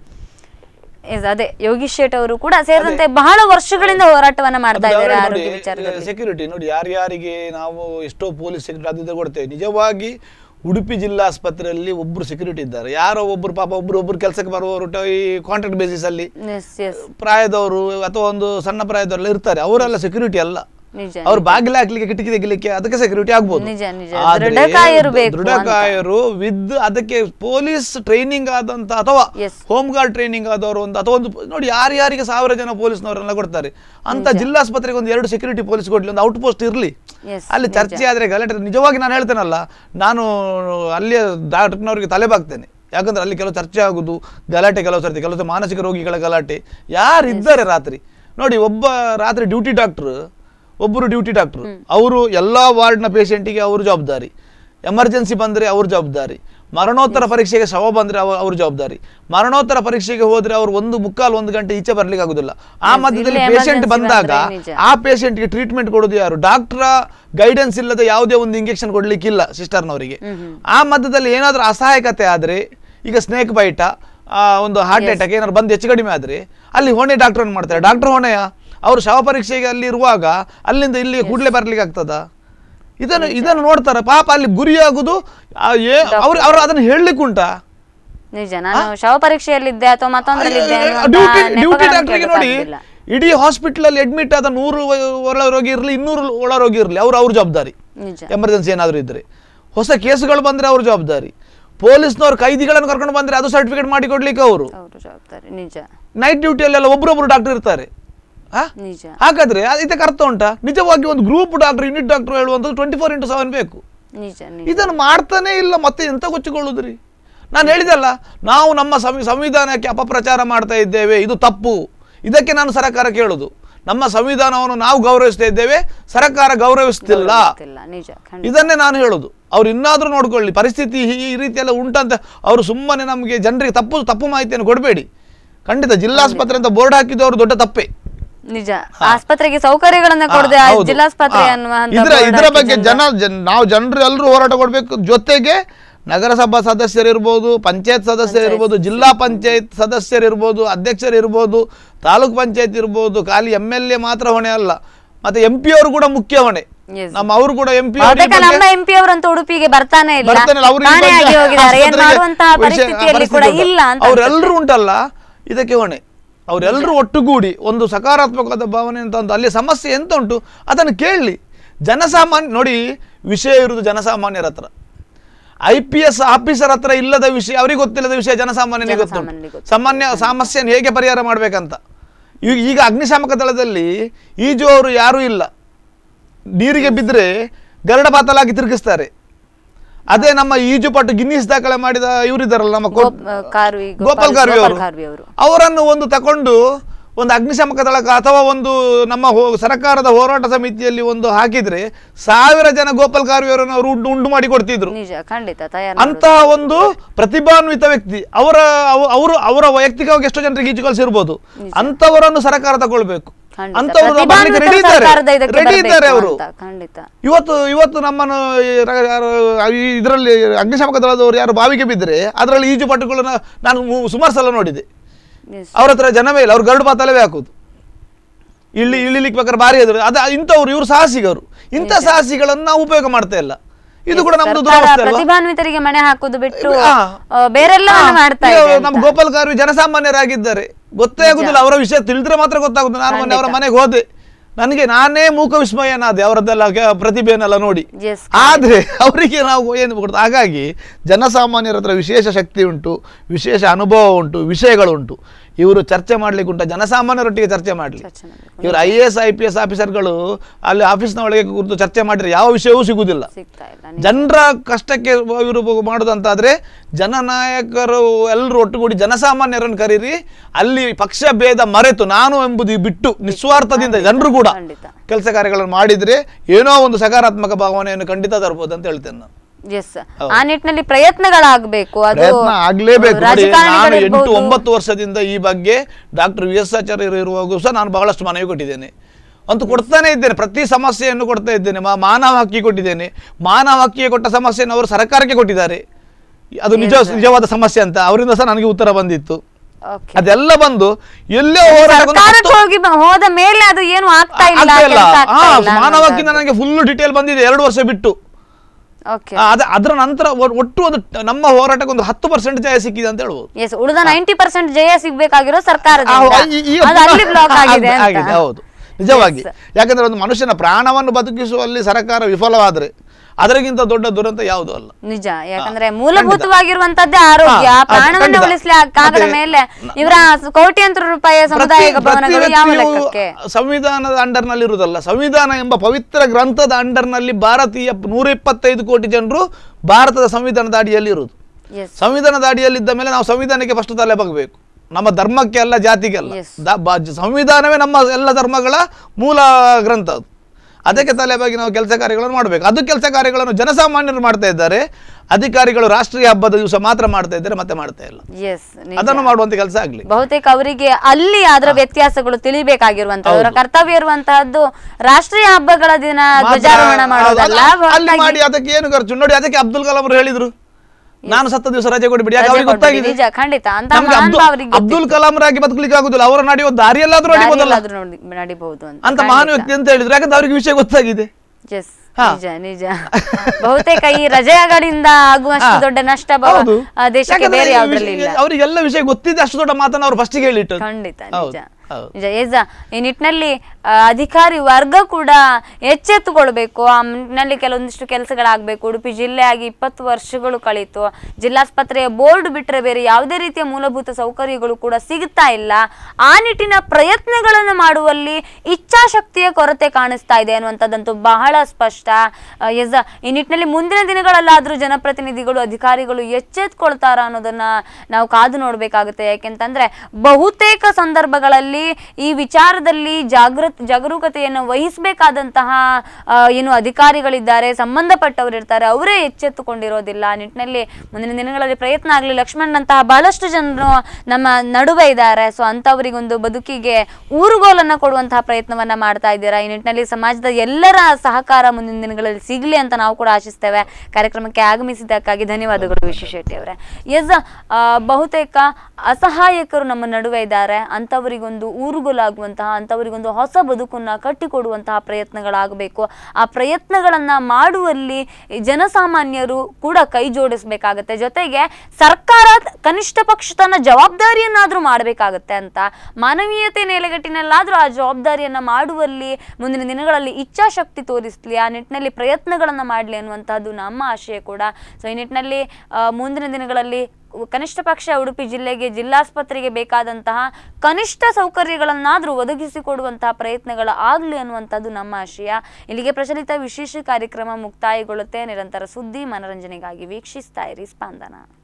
Speaker 1: ಎಸ್ ಅದೇ ಯೋಗೀಶ್ ಶೆಟ್ಟಿ ಅವರು ಕೂಡ ಸೇರಿದಂತೆ ಬಹಳ ವರ್ಷಗಳಿಂದ ಹೋರಾಟವನ್ನ ಮಾಡ್ತಾ ಇದ್ದಾರೆ ಆರೋಗ್ಯ ವಿಚಾರದಲ್ಲಿ.
Speaker 5: ಸೆಕ್ಯೂರಿಟಿ ನೋಡಿ, ಯಾರ್ಯಾರಿಗೆ ನಾವು ಎಷ್ಟೋ ಪೊಲೀಸ್ ಸೆಕ್ಯೂರಿಟಿ ಅದು ಕೊಡ್ತೇವೆ, ನಿಜವಾಗಿ ಉಡುಪಿ ಜಿಲ್ಲಾ ಆಸ್ಪತ್ರೆಯಲ್ಲಿ ಒಬ್ರು ಸೆಕ್ಯೂರಿಟಿ ಇದ್ದಾರೆ. ಯಾರೋ ಒಬ್ರು ಪಾಪ ಒಬ್ರು ಒಬ್ರು ಕೆಲಸಕ್ಕೆ ಬರುವವರು ಈ ಕಾಂಟ್ರಾಕ್ಟ್ ಬೇಸಿಸ್ ಅಲ್ಲಿ ಪ್ರಾಯದವರು ಅಥವಾ ಒಂದು ಸಣ್ಣ ಪ್ರಾಯದವರೆಲ್ಲ ಇರ್ತಾರೆ, ಅವರೆಲ್ಲ ಸೆಕ್ಯೂರಿಟಿ ಅಲ್ಲ. ಅವ್ರು ಬಾಗಿಲು ಹಾಕ್ಲಿಕ್ಕೆ ಕಿಟಕಿ ತೆಗಿಲಿಕ್ಕೆ ಅದಕ್ಕೆ ಸೆಕ್ಯೂರಿಟಿ ಆಗ್ಬೋದು. ದೃಢಕಾಯರು ವಿದ್ ಅದಕ್ಕೆ ಪೊಲೀಸ್ ಟ್ರೈನಿಂಗ್ ಆದಂತ ಅಥವಾ ಹೋಮ್ ಗಾರ್ಡ್ ಟ್ರೈನಿಂಗ್ ಆದವರು ಒಂದು ಅಥವಾ ಒಂದು ನೋಡಿ ಯಾರ್ಯಾರಿಗೆ ಸಾವಿರ ಜನ ಪೊಲೀಸ್ನವರೆಲ್ಲ ಕೊಡ್ತಾರೆ ಅಂತ ಜಿಲ್ಲಾಸ್ಪತ್ರೆಗೆ ಒಂದು ಎರಡು ಸೆಕ್ಯೂರಿಟಿ ಪೊಲೀಸ್ ಕೊಡ್ಲಿ, ಒಂದು ಔಟ್ ಪೋಸ್ಟ್ ಇರಲಿ. ಅಲ್ಲಿ ಚರ್ಚೆ ಆದ್ರೆ ಗಲಾಟೆ ನಿಜವಾಗಿ ನಾನು ಹೇಳ್ತೇನಲ್ಲ, ನಾನು ಅಲ್ಲಿಯ ಡಾಕ್ಟರ್ನವ್ರಿಗೆ ತಲೆ ಬಾಗ್ತೇನೆ. ಯಾಕಂದ್ರೆ ಅಲ್ಲಿ ಕೆಲವು ಚರ್ಚೆ ಆಗುದು, ಗಲಾಟೆ ಕೆಲವು ಸರ್ತಿ ಕೆಲವು ಮಾನಸಿಕ ರೋಗಿಗಳ ಗಲಾಟೆ. ಯಾರಿದ್ದಾರೆ ರಾತ್ರಿ ನೋಡಿ, ಒಬ್ಬ ರಾತ್ರಿ ಡ್ಯೂಟಿ ಡಾಕ್ಟರ್, ಒಬ್ಬರು ಡ್ಯೂಟಿ ಡಾಕ್ಟರ್, ಅವರು ಎಲ್ಲ ವಾರ್ಡ್ನ ಪೇಷಂಟಿಗೆ ಅವರು ಜವಾಬ್ದಾರಿ, ಎಮರ್ಜೆನ್ಸಿ ಬಂದರೆ ಅವ್ರ ಜವಾಬ್ದಾರಿ, ಮರಣೋತ್ತರ ಪರೀಕ್ಷೆಗೆ ಶವ ಬಂದರೆ ಅವ ಅವ್ರ ಜವಾಬ್ದಾರಿ. ಮರಣೋತ್ತರ ಪರೀಕ್ಷೆಗೆ ಹೋದ್ರೆ ಅವರು ಒಂದು ಮುಕ್ಕಾಲು ಒಂದು ಗಂಟೆ ಈಚೆ ಬರ್ಲಿಕ್ಕೆ ಆಗುದಿಲ್ಲ. ಆ ಮಧ್ಯದಲ್ಲಿ ಪೇಷಂಟ್ ಬಂದಾಗ ಆ ಪೇಷಂಟ್ಗೆ ಟ್ರೀಟ್ಮೆಂಟ್ ಕೊಡೋದು ಯಾರು? ಡಾಕ್ಟರ್ ಗೈಡೆನ್ಸ್ ಇಲ್ಲದೆ ಯಾವುದೇ ಒಂದು ಇಂಜೆಕ್ಷನ್ ಕೊಡ್ಲಿಕ್ಕಿಲ್ಲ ಸಿಸ್ಟರ್ನವರಿಗೆ. ಆ ಮಧ್ಯದಲ್ಲಿ ಏನಾದ್ರೂ ಅಸಹಾಯಕತೆ ಆದ್ರೆ, ಈಗ ಸ್ನೇಕ್ ಬೈಟ ಒಂದು ಹಾರ್ಟ್ ಅಟ್ಯಾಕ್ ಏನಾದ್ರು ಬಂದು ಹೆಚ್ಚು ಕಡಿಮೆ ಆದ್ರೆ ಅಲ್ಲಿ ಹೊಣೆ ಡಾಕ್ಟರ್ ಅನ್ನು ಮಾಡ್ತಾರೆ. ಡಾಕ್ಟರ್ ಹೊಣೆಯ? ಅವರು ಶವ ಪರೀಕ್ಷೆಗೆ ಅಲ್ಲಿ ಇರುವಾಗ ಅಲ್ಲಿಂದ ಇಲ್ಲಿ ಕೂಡಲೇ ಬರ್ಲಿಕ್ಕೆ ಆಗ್ತದ? ಇದನ್ನು ಇದನ್ನು ನೋಡ್ತಾರೆ ಪಾಪ. ಅಲ್ಲಿ ಗುರಿಯಾಗುದು ಅವ್ರು ಅವ್ರು ಅದನ್ನು ಹೇಳಲಿಕ್ಕೆ ಉಂಟಾ?
Speaker 1: ನಿಜ. ನಾನು ಶವ ಪರೀಕ್ಷೆಯಲ್ಲಿದ್ದೆ ಅಥವಾ ಮತ್ತೊಂದರಲ್ಲಿದ್ದೆ
Speaker 5: ಡ್ಯೂಟಿ ಡ್ಯೂಟಿ ಡಾಕ್ಟರ್ಗೆ ನೋಡಿ, ಇಡೀ ಹಾಸ್ಪಿಟಲ್ ಅಲ್ಲಿ ಅಡ್ಮಿಟ್ ಆದ ನೂರು ಒಳ ರೋಗಿ ಇರಲಿ, ಇನ್ನೂರು ಒಳ ರೋಗಿ ಇರಲಿ, ಅವ್ರು ಅವ್ರ ಜವಾಬ್ದಾರಿ. ಎಮರ್ಜೆನ್ಸಿ ಏನಾದರೂ ಇದ್ರೆ, ಹೊಸ ಕೇಸುಗಳು ಬಂದ್ರೆ ಅವ್ರ ಜವಾಬ್ದಾರಿ. ಪೊಲೀಸ್ನವ್ರು ಕೈದಿಗಳನ್ನು ಕರ್ಕೊಂಡು ಬಂದ್ರೆ ಅದು ಸರ್ಟಿಫಿಕೇಟ್ ಮಾಡಿ ಕೊಡ್ಲಿಕ್ಕೆ ಅವರು
Speaker 1: ಜವಾಬ್ದಾರಿ. ನಿಜ.
Speaker 5: ನೈಟ್ ಡ್ಯೂಟಿಯಲ್ಲೆಲ್ಲ ಒಬ್ರೊಬ್ರು ಡಾಕ್ಟರ್ ಇರ್ತಾರೆ. ಹಾಗಾದ್ರೆ ಇದಕ್ಕೆ ಅರ್ಥ ಉಂಟಾ? ನಿಜವಾಗಿ ಒಂದು ಗ್ರೂಪ್ ಡಾಕ್ಟರ್, ಯೂನಿಟ್ ಡಾಕ್ಟರ್ ಹೇಳುವಂಥದ್ದು ಟ್ವೆಂಟಿ ಫೋರ್ ಇಂಟು ಸೆವೆನ್ ಬೇಕು. ಇದನ್ನು ಮಾಡ್ತಾನೆ ಇಲ್ಲ, ಮತ್ತೆ ಎಂತ ಕೊಚ್ಚಿಕೊಳ್ಳುದ್ರಿ? ನಾನು ಹೇಳಿದಲ್ಲ, ನಾವು ನಮ್ಮ ಸಂವಿಧಾನಕ್ಕೆ ಅಪಪ್ರಚಾರ ಮಾಡ್ತಾ ಇದ್ದೇವೆ, ಇದು ತಪ್ಪು. ಇದಕ್ಕೆ ನಾನು ಸರ್ಕಾರ ಕೇಳುದು, ನಮ್ಮ ಸಂವಿಧಾನವನ್ನು ನಾವು ಗೌರವಿಸ್ತಾ ಇದ್ದೇವೆ, ಸರ್ಕಾರ ಗೌರವಿಸ್ತಿಲ್ಲ. ಇದನ್ನೇ ನಾನು ಹೇಳುದು. ಅವ್ರು ಇನ್ನಾದ್ರೂ ನೋಡ್ಕೊಳ್ಳಿ, ಪರಿಸ್ಥಿತಿ ಈ ರೀತಿಯೆಲ್ಲ ಉಂಟಂತ ಅವರು ಸುಮ್ಮನೆ ನಮಗೆ ಜನರಿಗೆ ತಪ್ಪು ತಪ್ಪು ಮಾಹಿತಿಯನ್ನು ಕೊಡಬೇಡಿ. ಖಂಡಿತ ಜಿಲ್ಲಾಸ್ಪತ್ರೆ ಅಂತ ಬೋರ್ಡ್ ಹಾಕಿದವರು ದೊಡ್ಡ ತಪ್ಪೇ.
Speaker 1: ನಿಜ. ಆಸ್ಪತ್ರೆಗೆ ಸೌಕರ್ಯಗಳನ್ನ ಕೊಡದೆ ಜಿಲ್ಲಾಸ್ಪತ್ರೆ
Speaker 5: ಇದರ ಇದರ ಬಗ್ಗೆ ಜನ ನಾವು ಜನರು ಎಲ್ಲರೂ ಹೋರಾಟ ಕೊಡ್ಬೇಕು. ಜೊತೆಗೆ ನಗರಸಭಾ ಸದಸ್ಯರಿರ್ಬೋದು, ಪಂಚಾಯತ್ ಸದಸ್ಯರಿರ್ಬೋದು, ಜಿಲ್ಲಾ ಪಂಚಾಯತ್ ಸದಸ್ಯರಿರ್ಬೋದು, ಅಧ್ಯಕ್ಷರಿರ್ಬೋದು, ತಾಲೂಕ್ ಪಂಚಾಯತ್ ಇರ್ಬೋದು, ಖಾಲಿ ಎಂ ಎಲ್ ಎ ಮಾತ್ರ ಹೊಣೆ ಅಲ್ಲ, ಮತ್ತೆ ಎಂ ಪಿ ಅವರು ಕೂಡ ಮುಖ್ಯ ಹೊಣೆ. ನಮ್ಮ ಅವರು ಕೂಡ ಎಂ ಪಿ
Speaker 1: ಎಂಪಿ ಅವರಂತ ಉಡುಪಿಗೆ ಬರ್ತಾನೆ ಇಲ್ಲ,
Speaker 5: ಅವರೆಲ್ಲರೂ ಉಂಟಲ್ಲ ಇದಕ್ಕೆ ಹೊಣೆ. ಅವರೆಲ್ಲರೂ ಒಟ್ಟುಗೂಡಿ ಒಂದು ಸಕಾರಾತ್ಮಕವಾದ ಭಾವನೆ ಅಂತ ಒಂದು ಅಲ್ಲಿ ಸಮಸ್ಯೆ ಎಂತ ಉಂಟು ಅದನ್ನು ಕೇಳಲಿ. ಜನಸಾಮಾನ್ಯ ನೋಡಿ, ವಿಷಯ ಇರುವುದು ಜನಸಾಮಾನ್ಯರ ಹತ್ರ. ಐ ಪಿ ಎಸ್ ಆಫೀಸರ್ ಹತ್ರ ಇಲ್ಲದ ವಿಷಯ, ಅವರಿಗೆ ಗೊತ್ತಿಲ್ಲದ ವಿಷಯ ಜನಸಾಮಾನ್ಯನಿಗೆ ಗೊತ್ತುಂಟು. ಸಾಮಾನ್ಯ ಸಮಸ್ಯೆಯನ್ನು ಹೇಗೆ ಪರಿಹಾರ ಮಾಡಬೇಕಂತ. ಈಗ ಈಗ ಅಗ್ನಿಶಾಮಕ ದಳದಲ್ಲಿ ಈಜುವವರು ಯಾರೂ ಇಲ್ಲ, ನೀರಿಗೆ ಬಿದ್ದರೆ ಗರುಡ ಪಾತಲಾಗಿ ತಿರುಗಿಸ್ತಾರೆ. ಅದೇ ನಮ್ಮ ಈಜುಪಟ್ಟು ಗಿನ್ನಿಸ್ ದಾಖಲೆ ಮಾಡಿದ ಇವರಿದ್ದಾರಲ್ಲ, ನಮ್ಮ ಗೋಪಾಲ್ ಕಾರ್ವಿ ಅವರು, ಅವರನ್ನು ಒಂದು ತಕೊಂಡು ಒಂದು ಅಗ್ನಿಶಾಮಕ ದಳ ಅಥವಾ ಒಂದು ನಮ್ಮ ಸರ್ಕಾರದ ಹೋರಾಟ ಸಮಿತಿಯಲ್ಲಿ ಒಂದು ಹಾಕಿದ್ರೆ ಸಾವಿರ ಜನ ಗೋಪಾಲ್ ಕಾರ್ವಿ ಅವರನ್ನು ಅವರು ಉಂಡು ಮಾಡಿ ಕೊಡ್ತಿದ್ರು. ಅಂತಹ ಒಂದು ಪ್ರತಿಭಾನ್ವಿತ ವ್ಯಕ್ತಿ. ಅವರ ಅವರು ಅವರ ವೈಯಕ್ತಿಕವಾಗಿ ಎಷ್ಟೋ ಜನರಿಗೆ ಈಜು ಕಲಿಸಿರ್ಬೋದು, ಅಂತವರನ್ನು ಸರ್ಕಾರ ತಗೊಳ್ಬೇಕು. ಅಂತವರು ರೆಡಿ ಇದ್ದಾರೆ ರೆಡಿ ಇದ್ದಾರೆ ಅವರು. ಇವತ್ತು ಇವತ್ತು ನಮ್ಮನ್ನು ಇದರಲ್ಲಿ ಅಗ್ನಿಶಾಮಕ ದಳದವರು ಯಾರು ಬಾವಿಗೆ ಬಿದ್ದರೆ ಅದರಲ್ಲಿ ಈಜು ಪಟ್ಟುಗಳನ್ನ ನಾನು ಸುಮಾರು ಸಲ ನೋಡಿದೆ. ಅವ್ರ ಹತ್ರ ಜನವೇ ಇಲ್ಲ, ಅವ್ರು ಗರುಡು ಪಾತಲವೇ ಹಾಕುದು. ಇಳ್ಳಿ ಇಳಿಲಿಕ್ಕೆ ಬೇಕಾದ್ರೆ ಭಾರಿ ಎದುರು ಅದ ಇಂಥವ್ರು, ಇವರು ಸಾಹಸಿಗರು. ಇಂಥ ಸಾಹಸಿಗಳನ್ನು ನಾವು ಉಪಯೋಗ ಮಾಡ್ತಾ ಇಲ್ಲ. ಇದು ಕೂಡ ನಮ್ದು
Speaker 1: ಪ್ರತಿಭಾನ್ವಿತರಿಗೆ ಮನೆ ಹಾಕುದು ಬಿಟ್ಟು ಬೇರೆಲ್ಲ ಮಾಡ್ತಾ
Speaker 5: ನಮ್ಮ ಗೋಪಾಲ್ ಕಾರ್ವಿ ಜನಸಾಮಾನ್ಯರಾಗಿದ್ದಾರೆ, ಗೊತ್ತೇ ಆಗುದಿಲ್ಲ. ಅವರ ವಿಷಯ ತಿಳಿದ್ರೆ ಮಾತ್ರ ಗೊತ್ತಾಗುದು. ನಾನು ಮೊನ್ನೆ ಅವರ ಮನೆಗೆ ಹೋದೆ, ನನಗೆ ನಾನೇ ಮೂಕ ವಿಸ್ಮಯನಾದೆ ಅವರದ್ದೆಲ್ಲ ಪ್ರತಿಭೆಯನ್ನೆಲ್ಲ ನೋಡಿ. ಆದ್ರೆ ಅವರಿಗೆ ನಾವು ಏನು ಕೊಡ್ತೇವೆ. ಹಾಗಾಗಿ ಜನಸಾಮಾನ್ಯರ ಹತ್ರ ವಿಶೇಷ ಶಕ್ತಿ ಉಂಟು, ವಿಶೇಷ ಅನುಭವ ಉಂಟು, ವಿಷಯಗಳುಂಟು. ಇವರು ಚರ್ಚೆ ಮಾಡ್ಲಿಕ್ಕೆ ಉಂಟ, ಜನಸಾಮಾನ್ಯರೊಟ್ಟಿಗೆ ಚರ್ಚೆ ಮಾಡಲಿ. ಇವರು I A S I P S ಆಫೀಸರ್ಗಳು ಅಲ್ಲಿ ಆಫೀಸ್ನ ಒಳಗೆ ಕುರಿತು ಚರ್ಚೆ ಮಾಡಿದ್ರೆ ಯಾವ ವಿಷಯವೂ ಸಿಗುವುದಿಲ್ಲ. ಜನರ ಕಷ್ಟಕ್ಕೆ ಇವರು ಮಾಡೋದಂತಾದ್ರೆ ಜನನಾಯಕರು ಎಲ್ಲರೂ ಒಟ್ಟುಗೂಡಿ ಜನಸಾಮಾನ್ಯರನ್ನು ಕರೀರಿ. ಅಲ್ಲಿ ಪಕ್ಷ ಭೇದ ಮರೆತು ನಾನು ಎಂಬುದು ಬಿಟ್ಟು ನಿಸ್ವಾರ್ಥದಿಂದ ಜನರು ಕೂಡ ಕೆಲಸ ಕಾರ್ಯಗಳನ್ನು ಮಾಡಿದ್ರೆ ಏನೋ ಒಂದು ಸಕಾರಾತ್ಮಕ ಭಾವನೆಯನ್ನು ಖಂಡಿತ ತರಬಹುದು ಅಂತ ಹೇಳ್ತೇನೆ ನಾನು.
Speaker 1: ಎಸ್, ಆ ನಿಟ್ಟಿನಲ್ಲಿ ಪ್ರಯತ್ನಗಳಾಗಬೇಕು.
Speaker 5: ಪ್ರಯತ್ನ ಆಗ್ಲೇಬೇಕು. ನಾನು ಎಂಟು ಒಂಬತ್ತು ವರ್ಷದಿಂದ ಈ ಬಗ್ಗೆ ಡಾಕ್ಟರ್ ವಿ ಎಸ್ ಆಚಾರ್ಯರು ಇರುವಾಗೂ ಸಹ ನಾನು ಬಹಳಷ್ಟು ಮನವಿ ಕೊಟ್ಟಿದ್ದೇನೆ, ಅಂತೂ ಕೊಡ್ತಾನೆ ಇದ್ದೇನೆ. ಪ್ರತಿ ಸಮಸ್ಯೆಯನ್ನು ಕೊಡ್ತಾ ಇದ್ದೇನೆ. ಮಾನವ ಹಕ್ಕಿ ಕೊಟ್ಟಿದ್ದೇನೆ. ಮಾನವ ಹಕ್ಕಿಗೆ ಕೊಟ್ಟ ಸಮಸ್ಯೆಯನ್ನು ಅವರು ಸರ್ಕಾರಕ್ಕೆ ಕೊಟ್ಟಿದ್ದಾರೆ. ಅದು ನಿಜ ನಿಜವಾದ ಸಮಸ್ಯೆ ಅಂತ ಅವರಿಂದ ಸಹ ನನಗೆ ಉತ್ತರ ಬಂದಿತ್ತು. ಅದೆಲ್ಲ ಬಂದು ಎಲ್ಲೇ
Speaker 1: ಹೋದ ಮೇಲೆ ಅದು ಏನು ಆಗ್ತಾ ಇಲ್ಲ.
Speaker 5: ಮಾನವ ಹಕ್ಕಿಂದ ನನಗೆ ಫುಲ್ ಡೀಟೇಲ್ ಬಂದಿದೆ ಎರಡು ವರ್ಷ ಬಿಟ್ಟು. ಅದರ ನಂತರ ಒಟ್ಟು ಒಂದು ನಮ್ಮ ಹೋರಾಟಕ್ಕೆ ಒಂದು ಹತ್ತು ಪರ್ಸೆಂಟ್ ಜಯ ಸಿಕ್ಕಿದೆ ಅಂತ ಹೇಳ್ಬೋದು.
Speaker 1: ಉಳಿದ ನೈಂಟಿ ಪರ್ಸೆಂಟ್ ಜಯ ಸಿಗ್ಬೇಕಾಗಿರೋ ಸರ್ಕಾರದ
Speaker 5: ಹೌದು, ನಿಜವಾಗಿ. ಯಾಕಂದ್ರೆ ಒಂದು ಮನುಷ್ಯನ ಪ್ರಾಣವನ್ನು ಬದುಕಿಸುವಲ್ಲಿ ಸರ್ಕಾರ ವಿಫಲವಾದ್ರೆ ಅದರಿಗಿಂತ ದೊಡ್ಡ ದುರಂತ ಯಾವುದೂ ಅಲ್ಲ.
Speaker 1: ನಿಜ. ಯಾಕಂದ್ರೆ ಮೂಲಭೂತವಾಗಿರುವಂತದ್ದೇ ಆರೋಗ್ಯ. ಪ್ರಾಣವನ್ನು ಉಳಿಸಲಿಕ್ಕಾಗದ ಮೇಲೆ ಇವರ ಕೋಟ್ಯಾಂತರ ರೂಪಾಯಿ ಸಮುದಾಯ ಭವನಗಳು ಯಾವ ಲೆಕ್ಕಕ್ಕೆ?
Speaker 5: ಸಂವಿಧಾನದ ಅಂಡರ್ ನಲ್ಲಿ ಇರುವುದಲ್ಲ, ಸಂವಿಧಾನ ಎಂಬ ಪವಿತ್ರ ಗ್ರಂಥದ ಅಂಡರ್ ನಲ್ಲಿ ಭಾರತೀಯ ನೂರ ಇಪ್ಪತ್ತೈದು ಕೋಟಿ ಜನರು ಭಾರತದ ಸಂವಿಧಾನದ ಅಡಿಯಲ್ಲಿ ಇರುವುದು. ಸಂವಿಧಾನದ ಅಡಿಯಲ್ಲಿದ್ದ ಮೇಲೆ ನಾವು ಸಂವಿಧಾನಕ್ಕೆ ಫಸ್ಟ್ ತಲೆ ಬಗ್ಬೇಕು. ನಮ್ಮ ಧರ್ಮಕ್ಕೆ ಅಲ್ಲ, ಜಾತಿಗೆ ಅಲ್ಲ. ಸಂವಿಧಾನವೇ ನಮ್ಮ ಎಲ್ಲ ಧರ್ಮಗಳ ಮೂಲ ಗ್ರಂಥ. ಅದು ಅದಕ್ಕೆ ತಲೆಬಾಗಿ ನಾವು ಕೆಲಸ ಕಾರ್ಯಗಳನ್ನು ಮಾಡಬೇಕು. ಅದು ಕೆಲಸ ಕಾರ್ಯಗಳನ್ನು ಜನಸಾಮಾನ್ಯರು ಮಾಡ್ತಾ ಇದ್ದಾರೆ, ಅಧಿಕಾರಿಗಳು ರಾಷ್ಟ್ರೀಯ ಹಬ್ಬದ ದಿವಸ ಮಾತ್ರ ಮಾಡ್ತಾ ಇದ್ದಾರೆ, ಮತ್ತೆ ಮಾಡ್ತಾ ಇಲ್ಲ. ಅದನ್ನು ಮಾಡುವಂತ ಕೆಲಸ ಆಗ್ಲಿ.
Speaker 1: ಬಹುತೇಕ ಅವರಿಗೆ ಅಲ್ಲಿ ಅದರ ವ್ಯತ್ಯಾಸಗಳು ತಿಳಿಬೇಕಾಗಿರುವಂತದ್ದು, ಅವರ ಕರ್ತವ್ಯ ಇರುವಂತಹದ್ದು ರಾಷ್ಟ್ರೀಯ ಹಬ್ಬಗಳ ದಿನ ಧ್ವಜಾರೋಹಣ ಮಾಡೋದಲ್ಲ.
Speaker 5: ಅಲ್ಲಿ ಮಾಡಿ ಅದಕ್ಕೆ ಏನು ಖರ್ಚು ನೋಡಿ. ಅದಕ್ಕೆ ಅಬ್ದುಲ್ ಕಲಾಂ ಅವರು ಹೇಳಿದ್ರು, ನಾನು ಸತ್ತ ದಿವಸ ರಜೆ ಕೊಡ್ಬಿಡಿ. ಅವ್ರಿಗೆ ಗೊತ್ತಾಗಿದೆ ಅಬ್ದುಲ್ ಕಲಾಂ ರಾಗಿ ಬದುಕಲಿಕ್ಕೆ ಆಗುದಿಲ್ಲ, ಅವರ ನಡೆಯುವ ದಾರಿಯಲ್ಲಾದ್ರೂ ನಡಿಬಹುದಲ್ಲ ಅಂತ ಮಹಾನ್ ವ್ಯಕ್ತಿ ಅಂತ ಹೇಳಿದ್ರು. ಯಾಕಂದ್ರೆ ಅವ್ರಿಗೆ ವಿಷಯ ಗೊತ್ತಾಗಿದೆ.
Speaker 1: ನಿಜ ನಿಜ ಬಹುತೇಕ ಈ ರಜೆಗಳಿಂದ ಆಗುವಷ್ಟು ದೊಡ್ಡ ನಷ್ಟ
Speaker 5: ಹೌದು.
Speaker 1: ದೇಶಕ್ಕೆ ಬೇರೆ ಯಾವ್ದ್ರಲ್ಲಿ ಇಲ್ಲ.
Speaker 5: ಅವರಿಗೆಲ್ಲ ವಿಷಯ ಗೊತ್ತಿದೆ, ಅಷ್ಟು ದೊಡ್ಡ ಮಾತನ್ನ ಅವ್ರು ಫಸ್ಟಿಗೆ ಹೇಳಿಟ್ಟು.
Speaker 1: ಖಂಡಿತ ನಿಜ ನಿಜ. ಏಜ ಈ ನಿಟ್ಟಿನಲ್ಲಿ ಅಧಿಕಾರಿ ವರ್ಗ ಕೂಡ ಎಚ್ಚೆತ್ತುಕೊಳ್ಬೇಕು. ಆ ನಿಟ್ಟಿನಲ್ಲಿ ಕೆಲವೊಂದಿಷ್ಟು ಕೆಲಸಗಳಾಗಬೇಕು. ಉಡುಪಿ ಜಿಲ್ಲೆ ಆಗಿ ಇಪ್ಪತ್ತು ವರ್ಷಗಳು ಕಳೀತು. ಜಿಲ್ಲಾಸ್ಪತ್ರೆಯ ಬೋರ್ಡ್ ಬಿಟ್ಟರೆ ಬೇರೆ ಯಾವುದೇ ರೀತಿಯ ಮೂಲಭೂತ ಸೌಕರ್ಯಗಳು ಕೂಡ ಸಿಗುತ್ತಾ ಇಲ್ಲ. ಆ ನಿಟ್ಟಿನ ಪ್ರಯತ್ನಗಳನ್ನು ಮಾಡುವಲ್ಲಿ ಇಚ್ಛಾಶಕ್ತಿಯ ಕೊರತೆ ಕಾಣಿಸ್ತಾ ಇದೆ ಅನ್ನುವಂಥದ್ದಂತೂ ಬಹಳ ಸ್ಪಷ್ಟ. ಎಸ್ ಈ ನಿಟ್ಟಿನಲ್ಲಿ ಮುಂದಿನ ದಿನಗಳಲ್ಲಾದ್ರೂ ಜನಪ್ರತಿನಿಧಿಗಳು ಅಧಿಕಾರಿಗಳು ಎಚ್ಚೆತ್ಕೊಳ್ತಾರ ಅನ್ನೋದನ್ನ ನಾವು ಕಾದು ನೋಡ್ಬೇಕಾಗುತ್ತೆ. ಯಾಕೆಂತಂದ್ರೆ ಬಹುತೇಕ ಸಂದರ್ಭಗಳಲ್ಲಿ ಈ ವಿಚಾರದಲ್ಲಿ ಜಾಗೃತ ಜಾಗರೂಕತೆಯನ್ನು ವಹಿಸಬೇಕಾದಂತಹ ಏನು ಅಧಿಕಾರಿಗಳಿದ್ದಾರೆ, ಸಂಬಂಧಪಟ್ಟವರು ಇರ್ತಾರೆ, ಅವರೇ ಎಚ್ಚೆತ್ತುಕೊಂಡಿರೋದಿಲ್ಲ. ನಿಟ್ಟಿನಲ್ಲಿ ಮುಂದಿನ ದಿನಗಳಲ್ಲಿ ಪ್ರಯತ್ನ ಆಗಲಿ. ಲಕ್ಷ್ಮಣನಂತಹ ಬಹಳಷ್ಟು ಜನರು ನಮ್ಮ ನಡುವೆ ಇದ್ದಾರೆ. ಸೊ ಅಂತವರಿಗೊಂದು ಬದುಕಿಗೆ ಊರುಗೋಲನ್ನ ಕೊಡುವಂತಹ ಪ್ರಯತ್ನವನ್ನ ಮಾಡ್ತಾ ಇದ್ದೀರಾ. ಈ ನಿಟ್ಟಿನಲ್ಲಿ ಸಮಾಜದ ಎಲ್ಲರ ಸಹಕಾರ ಮುಂದಿನ ದಿನಗಳಲ್ಲಿ ಸಿಗ್ಲಿ ಅಂತ ನಾವು ಕೂಡ ಆಶಿಸ್ತೇವೆ. ಕಾರ್ಯಕ್ರಮಕ್ಕೆ ಆಗಮಿಸಿದ್ದಕ್ಕಾಗಿ ಧನ್ಯವಾದಗಳು ವಿಶೇಷ ಶೆಟ್ಟಿ ಅವರೇ. ಎಸ್ ಬಹುತೇಕ ಅಸಹಾಯಕರು ನಮ್ಮ ನಡುವೆ ಇದ್ದಾರೆ. ಅಂತವರಿಗೊಂದು ಊರುಗೋಲಾಗುವಂತಹ, ಅಂತವರಿಗೊಂದು ಹೊಸ ಬದುಕನ್ನ ಕಟ್ಟಿಕೊಡುವಂತಹ ಪ್ರಯತ್ನಗಳಾಗಬೇಕು. ಆ ಪ್ರಯತ್ನಗಳನ್ನ ಮಾಡುವಲ್ಲಿ ಜನಸಾಮಾನ್ಯರು ಕೂಡ ಕೈ ಜೋಡಿಸಬೇಕಾಗತ್ತೆ. ಜೊತೆಗೆ ಸರ್ಕಾರ ಕನಿಷ್ಠ ಪಕ್ಷ ತನ್ನ ಜವಾಬ್ದಾರಿಯನ್ನಾದ್ರೂ ಮಾಡಬೇಕಾಗತ್ತೆ ಅಂತ ಮಾನವೀಯತೆ ನೆಲೆಗಟ್ಟಿನಲ್ಲಾದ್ರೂ ಆ ಜವಾಬ್ದಾರಿಯನ್ನ ಮಾಡುವಲ್ಲಿ ಮುಂದಿನ ದಿನಗಳಲ್ಲಿ ಇಚ್ಛಾಶಕ್ತಿ ತೋರಿಸ್ಲಿ, ಆ ನಿಟ್ಟಿನಲ್ಲಿ ಪ್ರಯತ್ನಗಳನ್ನ ಮಾಡಲಿ ಅನ್ನುವಂತಹದ್ದು ನಮ್ಮ ಆಶಯ ಕೂಡ. ಸೊ ಈ ನಿಟ್ಟಿನಲ್ಲಿ ಮುಂದಿನ ದಿನಗಳಲ್ಲಿ ಕನಿಷ್ಠ ಪಕ್ಷ ಉಡುಪಿ ಜಿಲ್ಲೆಗೆ ಜಿಲ್ಲಾಸ್ಪತ್ರೆಗೆ ಬೇಕಾದಂತಹ ಕನಿಷ್ಠ ಸೌಕರ್ಯಗಳನ್ನಾದ್ರೂ ಒದಗಿಸಿಕೊಡುವಂತಹ ಪ್ರಯತ್ನಗಳು ಆಗಲಿ ಅನ್ನುವಂಥದ್ದು ನಮ್ಮ ಆಶಯ. ಇಲ್ಲಿಗೆ ಪ್ರಚಲಿತ ವಿಶೇಷ ಕಾರ್ಯಕ್ರಮ ಮುಕ್ತಾಯಗೊಳ್ಳುತ್ತೆ. ನಿರಂತರ ಸುದ್ದಿ ಮನರಂಜನೆಗಾಗಿ ವೀಕ್ಷಿಸ್ತಾ ಇರಿ ಸ್ಪಂದನ.